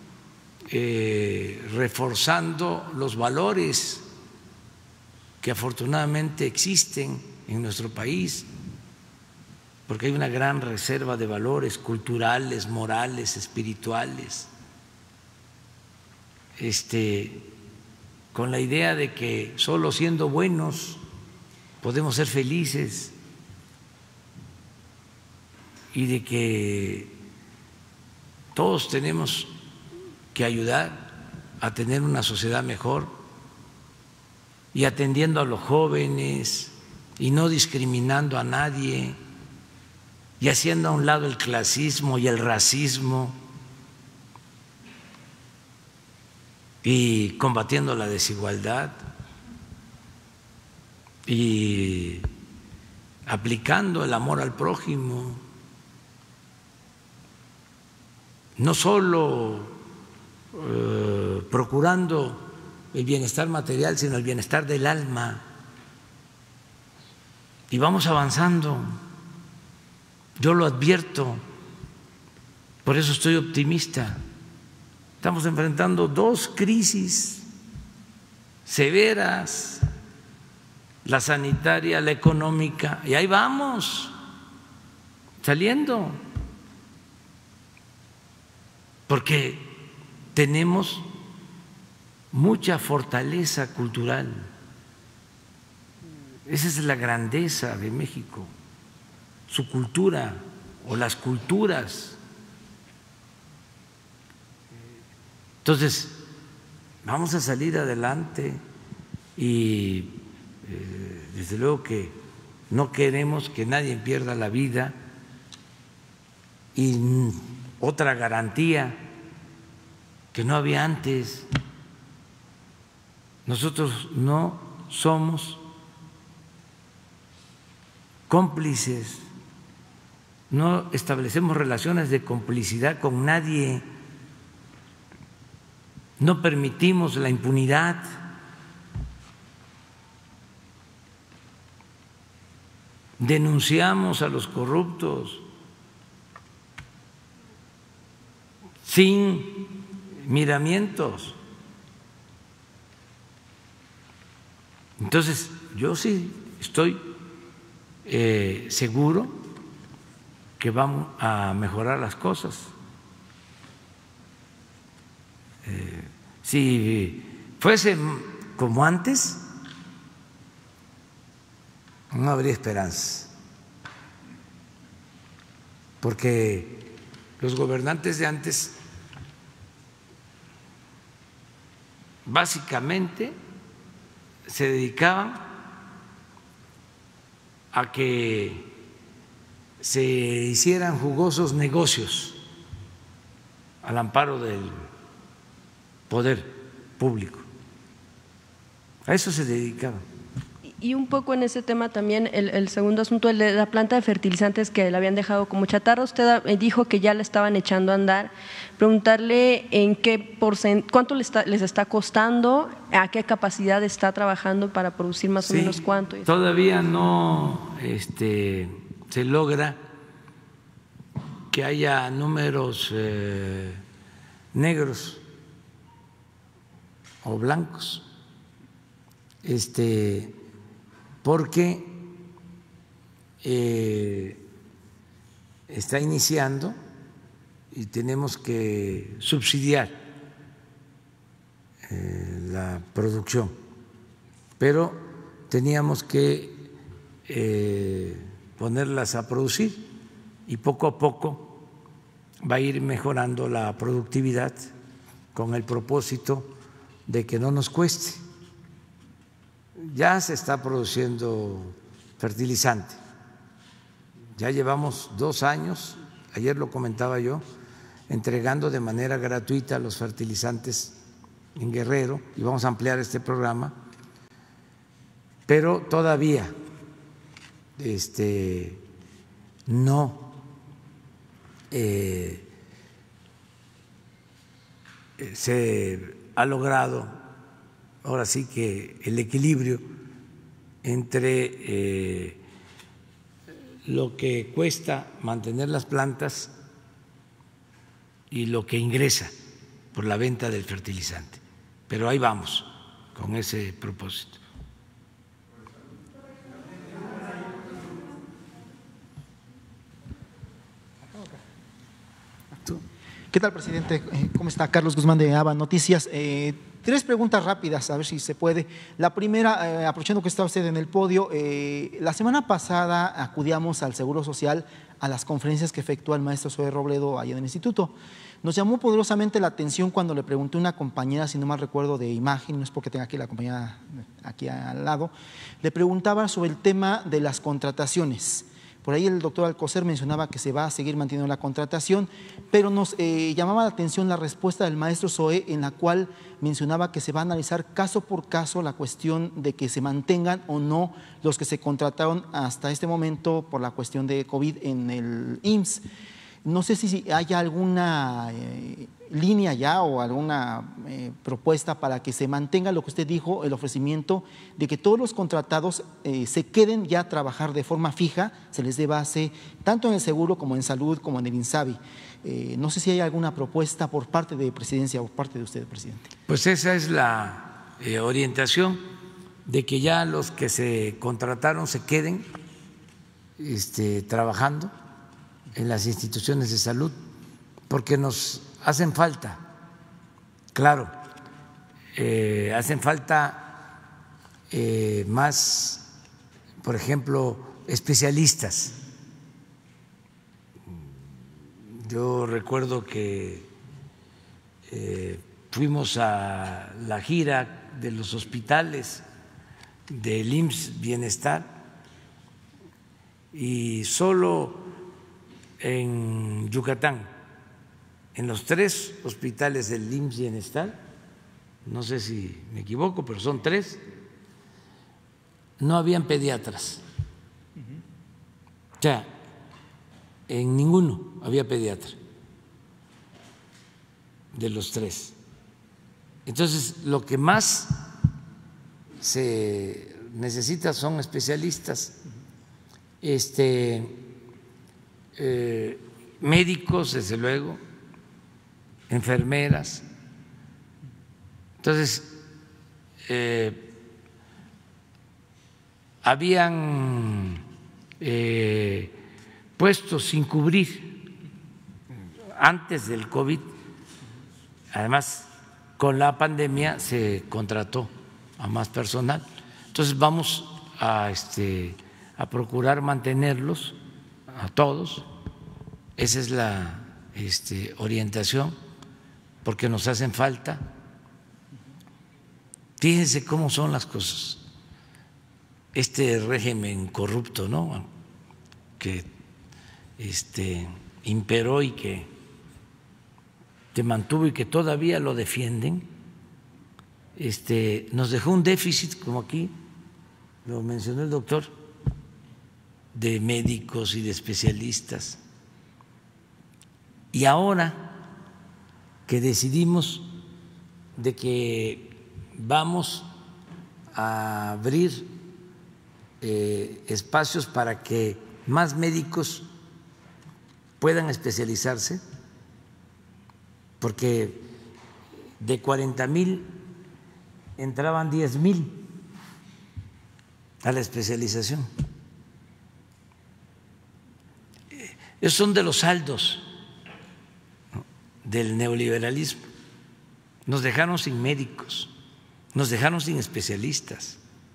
A: reforzando los valores que afortunadamente existen en nuestro país, porque hay una gran reserva de valores culturales, morales, espirituales, con la idea de que solo siendo buenos podemos ser felices y de que todos tenemos que ayudar a tener una sociedad mejor, y atendiendo a los jóvenes y no discriminando a nadie y haciendo a un lado el clasismo y el racismo y combatiendo la desigualdad y aplicando el amor al prójimo, no solo procurando el bienestar material, sino el bienestar del alma. Y vamos avanzando, yo lo advierto, por eso estoy optimista. Estamos enfrentando dos crisis severas, la sanitaria, la económica, y ahí vamos, saliendo, porque tenemos mucha fortaleza cultural. Esa es la grandeza de México, su cultura o las culturas. Entonces, vamos a salir adelante y desde luego que no queremos que nadie pierda la vida. Y otra garantía que no había antes, nosotros no somos cómplices, no establecemos relaciones de complicidad con nadie, no permitimos la impunidad. Denunciamos a los corruptos sin miramientos. Entonces, yo sí estoy seguro que vamos a mejorar las cosas. Si fuese como antes, no habría esperanza, porque los gobernantes de antes básicamente se dedicaban a que se hicieran jugosos negocios al amparo del poder público. A eso se dedicaban.
G: Y un poco en ese tema también el segundo asunto, el de la planta de fertilizantes que la habían dejado como chatarra, usted dijo que ya la estaban echando a andar. Preguntarle en qué cuánto les está costando, a qué capacidad está trabajando para producir más o menos cuánto.
A: Todavía no se logra que haya números negros o blancos, porque está iniciando y tenemos que subsidiar la producción, pero teníamos que ponerlas a producir y poco a poco va a ir mejorando la productividad con el propósito de que no nos cueste. Ya se está produciendo fertilizante, ya llevamos 2 años, ayer lo comentaba yo, entregando de manera gratuita los fertilizantes en Guerrero y vamos a ampliar este programa, pero todavía no se ha logrado ahora sí que el equilibrio entre lo que cuesta mantener las plantas y lo que ingresa por la venta del fertilizante. Pero ahí vamos con ese propósito.
H: ¿Qué tal, presidente? ¿Cómo está? Carlos Guzmán de ABA Noticias. 3 preguntas rápidas, a ver si se puede. La primera, aprovechando que está usted en el podio, la semana pasada acudíamos al Seguro Social a las conferencias que efectúa el maestro Zoe Robledo allá en el instituto. Nos llamó poderosamente la atención cuando le pregunté a una compañera, si no mal recuerdo, de imagen, no es porque tenga aquí la compañera aquí al lado, le preguntaba sobre el tema de las contrataciones. Por ahí el doctor Alcocer mencionaba que se va a seguir manteniendo la contratación, pero nos llamaba la atención la respuesta del maestro Zoé, en la cual mencionaba que se va a analizar caso por caso la cuestión de que se mantengan o no los que se contrataron hasta este momento por la cuestión de COVID en el IMSS. No sé si hay alguna línea ya o alguna propuesta para que se mantenga lo que usted dijo, el ofrecimiento de que todos los contratados se queden ya a trabajar de forma fija, se les dé base tanto en el seguro como en salud como en el INSABI. No sé si hay alguna propuesta por parte de Presidencia o por parte de usted, presidente.
A: Pues esa es la orientación, de que ya los que se contrataron se queden trabajando en las instituciones de salud, porque nos hacen falta, claro, hacen falta más, por ejemplo, especialistas. Yo recuerdo que fuimos a la gira de los hospitales del IMSS Bienestar y solo en Yucatán, en los 3 hospitales del IMSS Bienestar, no sé si me equivoco, pero son 3, no habían pediatras. O sea, en ninguno había pediatra de los 3. Entonces, lo que más se necesita son especialistas, médicos, desde luego, enfermeras. Entonces, habían puestos sin cubrir antes del COVID. Además, con la pandemia se contrató a más personal. Entonces, vamos a procurar mantenerlos a todos. Esa es la orientación, porque nos hacen falta. Fíjense cómo son las cosas. Este régimen corrupto, ¿no?, que imperó y que te mantuvo y que todavía lo defienden, nos dejó un déficit, como aquí lo mencionó el doctor, de médicos y de especialistas. Y ahora que decidimos de que vamos a abrir espacios para que más médicos puedan especializarse, porque de 40,000 entraban 10,000 a la especialización. Esos son de los saldos del neoliberalismo. Nos dejaron sin médicos, nos dejaron sin especialistas.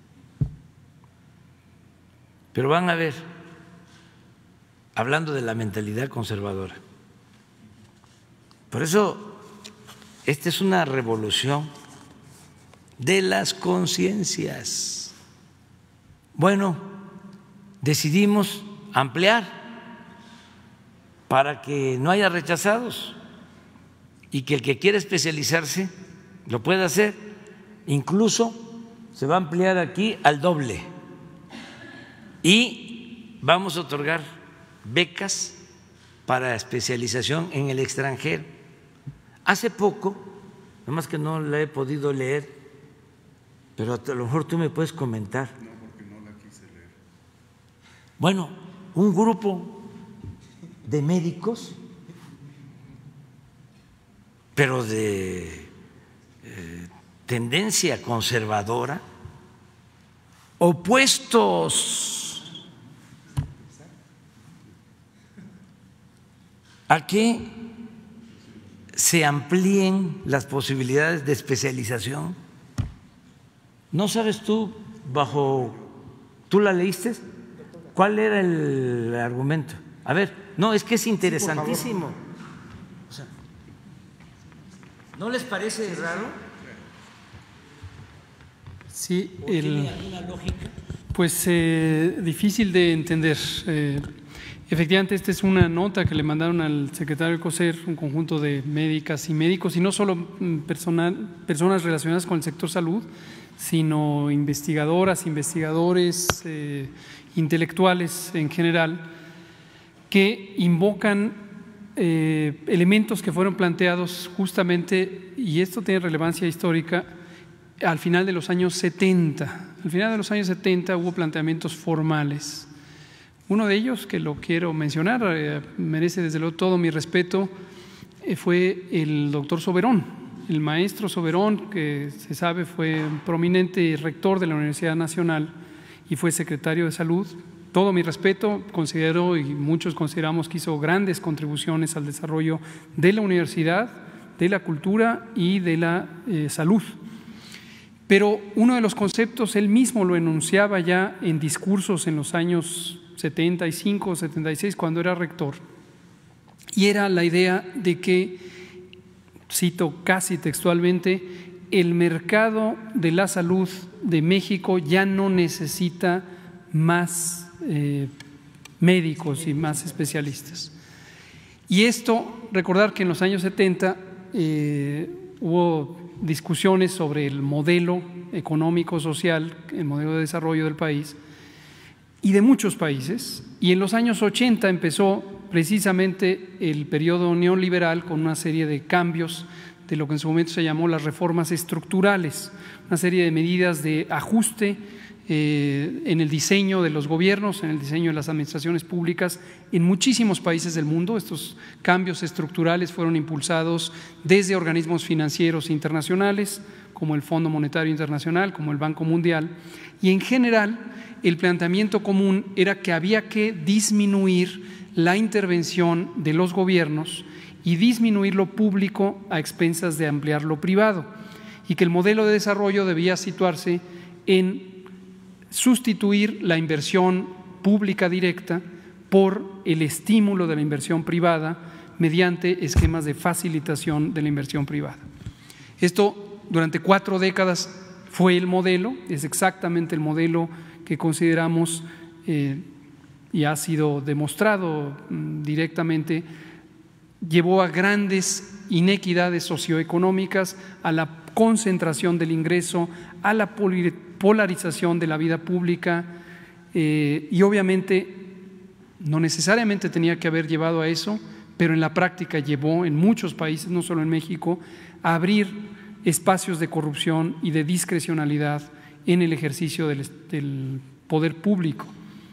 A: Pero van a ver, hablando de la mentalidad conservadora, por eso esta es una revolución de las conciencias. Bueno, decidimos ampliar para que no haya rechazados y que el que quiera especializarse lo pueda hacer. Incluso se va a ampliar aquí al doble y vamos a otorgar becas para especialización en el extranjero. Hace poco, nomás que no la he podido leer, pero a lo mejor tú me puedes comentar.
B: No, porque no la quise leer.
A: Bueno, un grupo de médicos, pero de tendencia conservadora, opuestos a que se amplíen las posibilidades de especialización. ¿No sabes tú, tú la leíste? ¿Cuál era el argumento? A ver, no, es que es interesantísimo. O sea, ¿no les parece raro?
C: Sí,
A: ¿Tiene alguna lógica?
C: Pues difícil de entender. Efectivamente, esta es una nota que le mandaron al secretario del COSER, un conjunto de médicas y médicos, y no solo personas relacionadas con el sector salud, sino investigadoras, investigadores, intelectuales en general, que invocan elementos que fueron planteados justamente, y esto tiene relevancia histórica, al final de los años 70. Al final de los años 70 hubo planteamientos formales. Uno de ellos, que lo quiero mencionar, merece desde luego todo mi respeto, fue el doctor Soberón, el maestro Soberón, que se sabe fue un prominente rector de la Universidad Nacional y fue secretario de Salud. Todo mi respeto, considero y muchos consideramos que hizo grandes contribuciones al desarrollo de la universidad, de la cultura y de la salud. Pero uno de los conceptos, él mismo lo enunciaba ya en discursos en los años 75, 76, cuando era rector, y era la idea de que, cito casi textualmente, el mercado de la salud de México ya no necesita más médicos y más especialistas. Y esto, recordar que en los años 70 hubo discusiones sobre el modelo económico, social, el modelo de desarrollo del país y de muchos países, y en los años 80 empezó precisamente el periodo neoliberal con una serie de cambios de lo que en su momento se llamó las reformas estructurales, una serie de medidas de ajuste en el diseño de los gobiernos, en el diseño de las administraciones públicas en muchísimos países del mundo. Estos cambios estructurales fueron impulsados desde organismos financieros internacionales, como el Fondo Monetario Internacional, como el Banco Mundial, y en general el planteamiento común era que había que disminuir la intervención de los gobiernos y disminuir lo público a expensas de ampliar lo privado, y que el modelo de desarrollo debía situarse en sustituir la inversión pública directa por el estímulo de la inversión privada mediante esquemas de facilitación de la inversión privada. Esto durante 4 décadas fue el modelo, es exactamente el modelo que consideramos y ha sido demostrado directamente, llevó a grandes inequidades socioeconómicas, a la concentración del ingreso, a la polarización de la vida pública y obviamente no necesariamente tenía que haber llevado a eso, pero en la práctica llevó en muchos países, no solo en México, a abrir espacios de corrupción y de discrecionalidad en el ejercicio del poder público.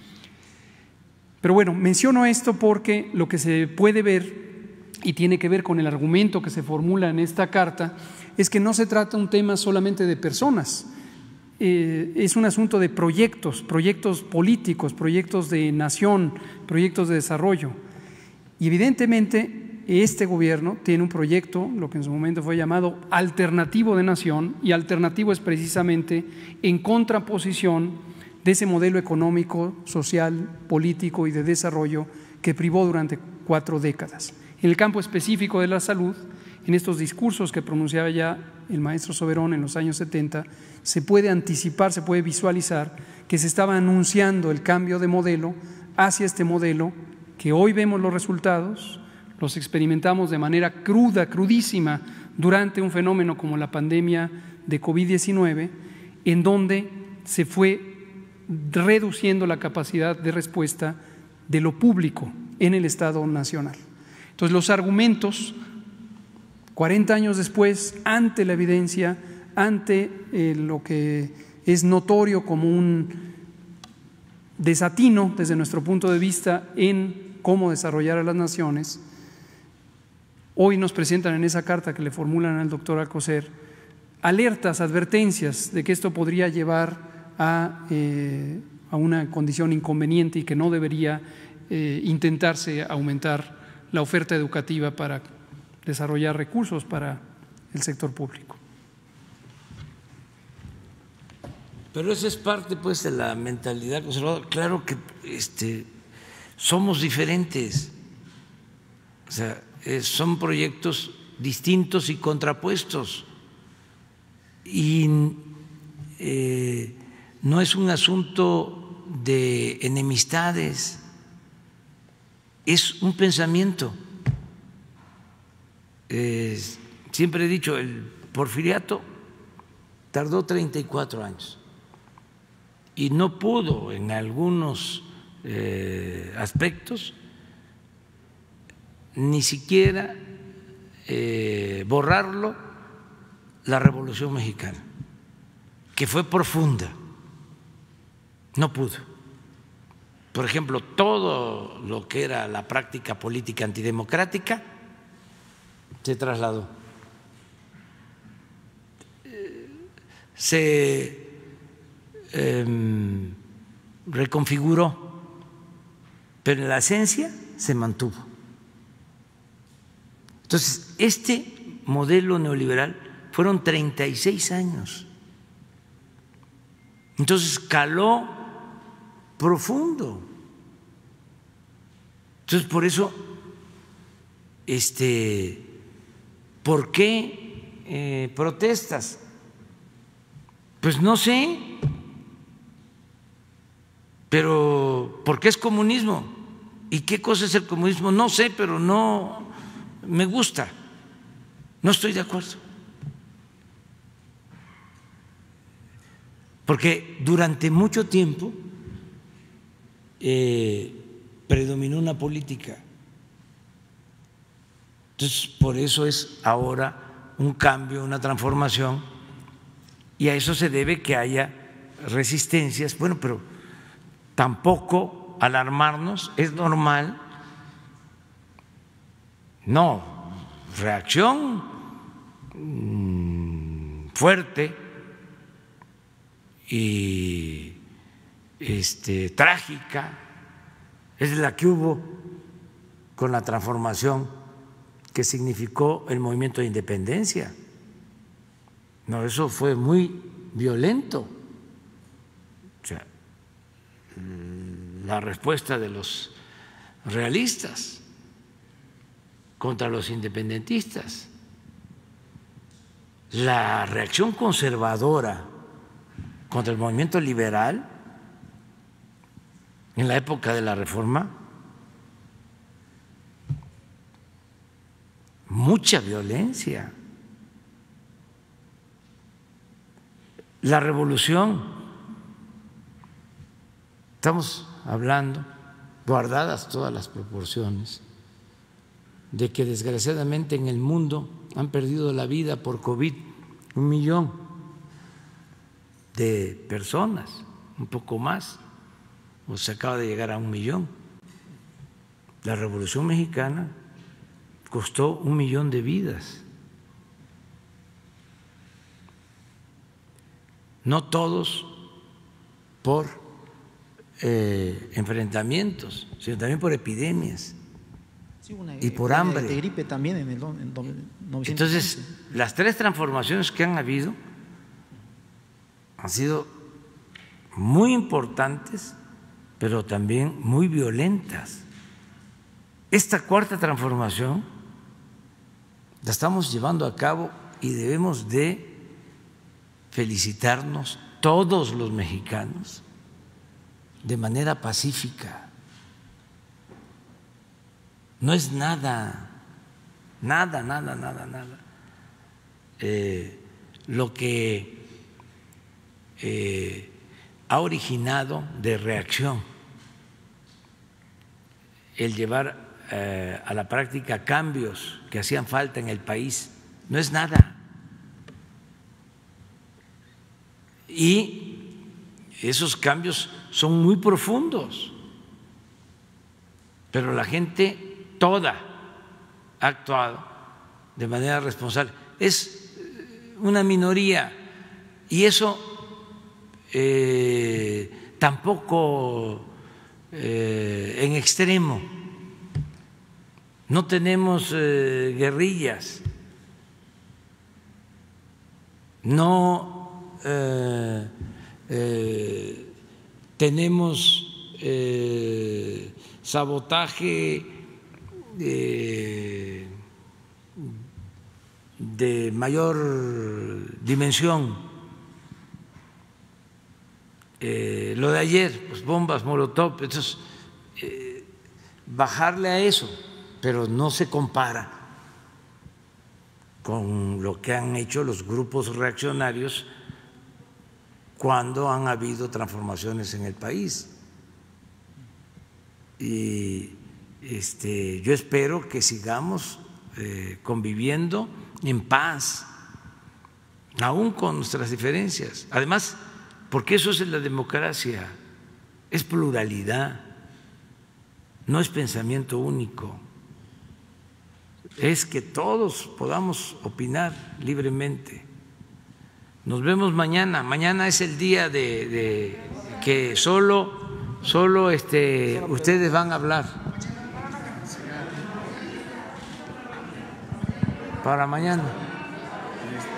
C: Pero bueno, menciono esto porque lo que se puede ver y tiene que ver con el argumento que se formula en esta carta es que no se trata un tema solamente de personas, es un asunto de proyectos políticos, proyectos de nación, proyectos de desarrollo. Y evidentemente este gobierno tiene un proyecto, lo que en su momento fue llamado alternativo de nación, y alternativo es precisamente en contraposición de ese modelo económico, social, político y de desarrollo que privó durante 4 décadas. En el campo específico de la salud, en estos discursos que pronunciaba ya el maestro Soberón en los años 70, se puede anticipar, se puede visualizar que se estaba anunciando el cambio de modelo hacia este modelo que hoy vemos los resultados, los experimentamos de manera cruda, crudísima, durante un fenómeno como la pandemia de COVID-19, en donde se fue reduciendo la capacidad de respuesta de lo público en el Estado Nacional. Entonces, los argumentos, 40 años después, ante la evidencia, ante lo que es notorio como un desatino desde nuestro punto de vista en cómo desarrollar a las naciones, hoy nos presentan en esa carta que le formulan al doctor Alcocer alertas, advertencias de que esto podría llevar a una condición inconveniente y que no debería intentarse aumentar la oferta educativa para desarrollar recursos para el sector público.
A: Pero eso es parte pues de la mentalidad conservadora. Claro que somos diferentes, o sea, son proyectos distintos y contrapuestos, y no es un asunto de enemistades, es un pensamiento. Siempre he dicho, el porfiriato tardó 34 años y no pudo en algunos aspectos ni siquiera borrarlo la Revolución Mexicana, que fue profunda. No pudo. Por ejemplo, todo lo que era la práctica política antidemocrática se trasladó. Se reconfiguró, pero en la esencia se mantuvo. Entonces, este modelo neoliberal fueron 36 años. Entonces, caló profundo. Entonces, por eso, ¿por qué protestas? Pues no sé, pero ¿por qué es comunismo? ¿Y qué cosa es el comunismo? No sé, pero no me gusta, no estoy de acuerdo. Porque durante mucho tiempo predominó una política. Entonces, por eso es ahora un cambio, una transformación, y a eso se debe que haya resistencias. Bueno, pero tampoco alarmarnos, es normal. No, reacción fuerte y trágica es la que hubo con la transformación que significó el movimiento de independencia. No, eso fue muy violento. O sea, la respuesta de los realistas contra los independentistas, la reacción conservadora contra el movimiento liberal en la época de la Reforma, mucha violencia. La revolución, estamos hablando, guardadas todas las proporciones, de que desgraciadamente en el mundo han perdido la vida por COVID 1 millón de personas, un poco más, o se acaba de llegar a 1 millón. La Revolución Mexicana costó 1 millón de vidas. No todos por enfrentamientos, sino también por epidemias.
H: Sí, una
A: y por hambre.
H: De gripe también en el 1915.
A: Entonces, las 3 transformaciones que han habido han sido muy importantes, pero también muy violentas. Esta 4ª transformación la estamos llevando a cabo y debemos de felicitarnos todos los mexicanos de manera pacífica. No es nada lo que ha originado de reacción el llevar a la práctica cambios que hacían falta en el país. No es nada. Y esos cambios son muy profundos, pero la gente toda ha actuado de manera responsable. Es una minoría y eso tampoco en extremo. No tenemos guerrillas, no tenemos sabotaje de mayor dimensión. lo de ayer, pues bombas, molotov, entonces bajarle a eso, pero no se compara con lo que han hecho los grupos reaccionarios cuando han habido transformaciones en el país. Y yo espero que sigamos conviviendo en paz, aún con nuestras diferencias. Además, porque eso es la democracia, es pluralidad, no es pensamiento único, es que todos podamos opinar libremente. Nos vemos mañana. Mañana es el día de que solo ustedes van a hablar. Para mañana.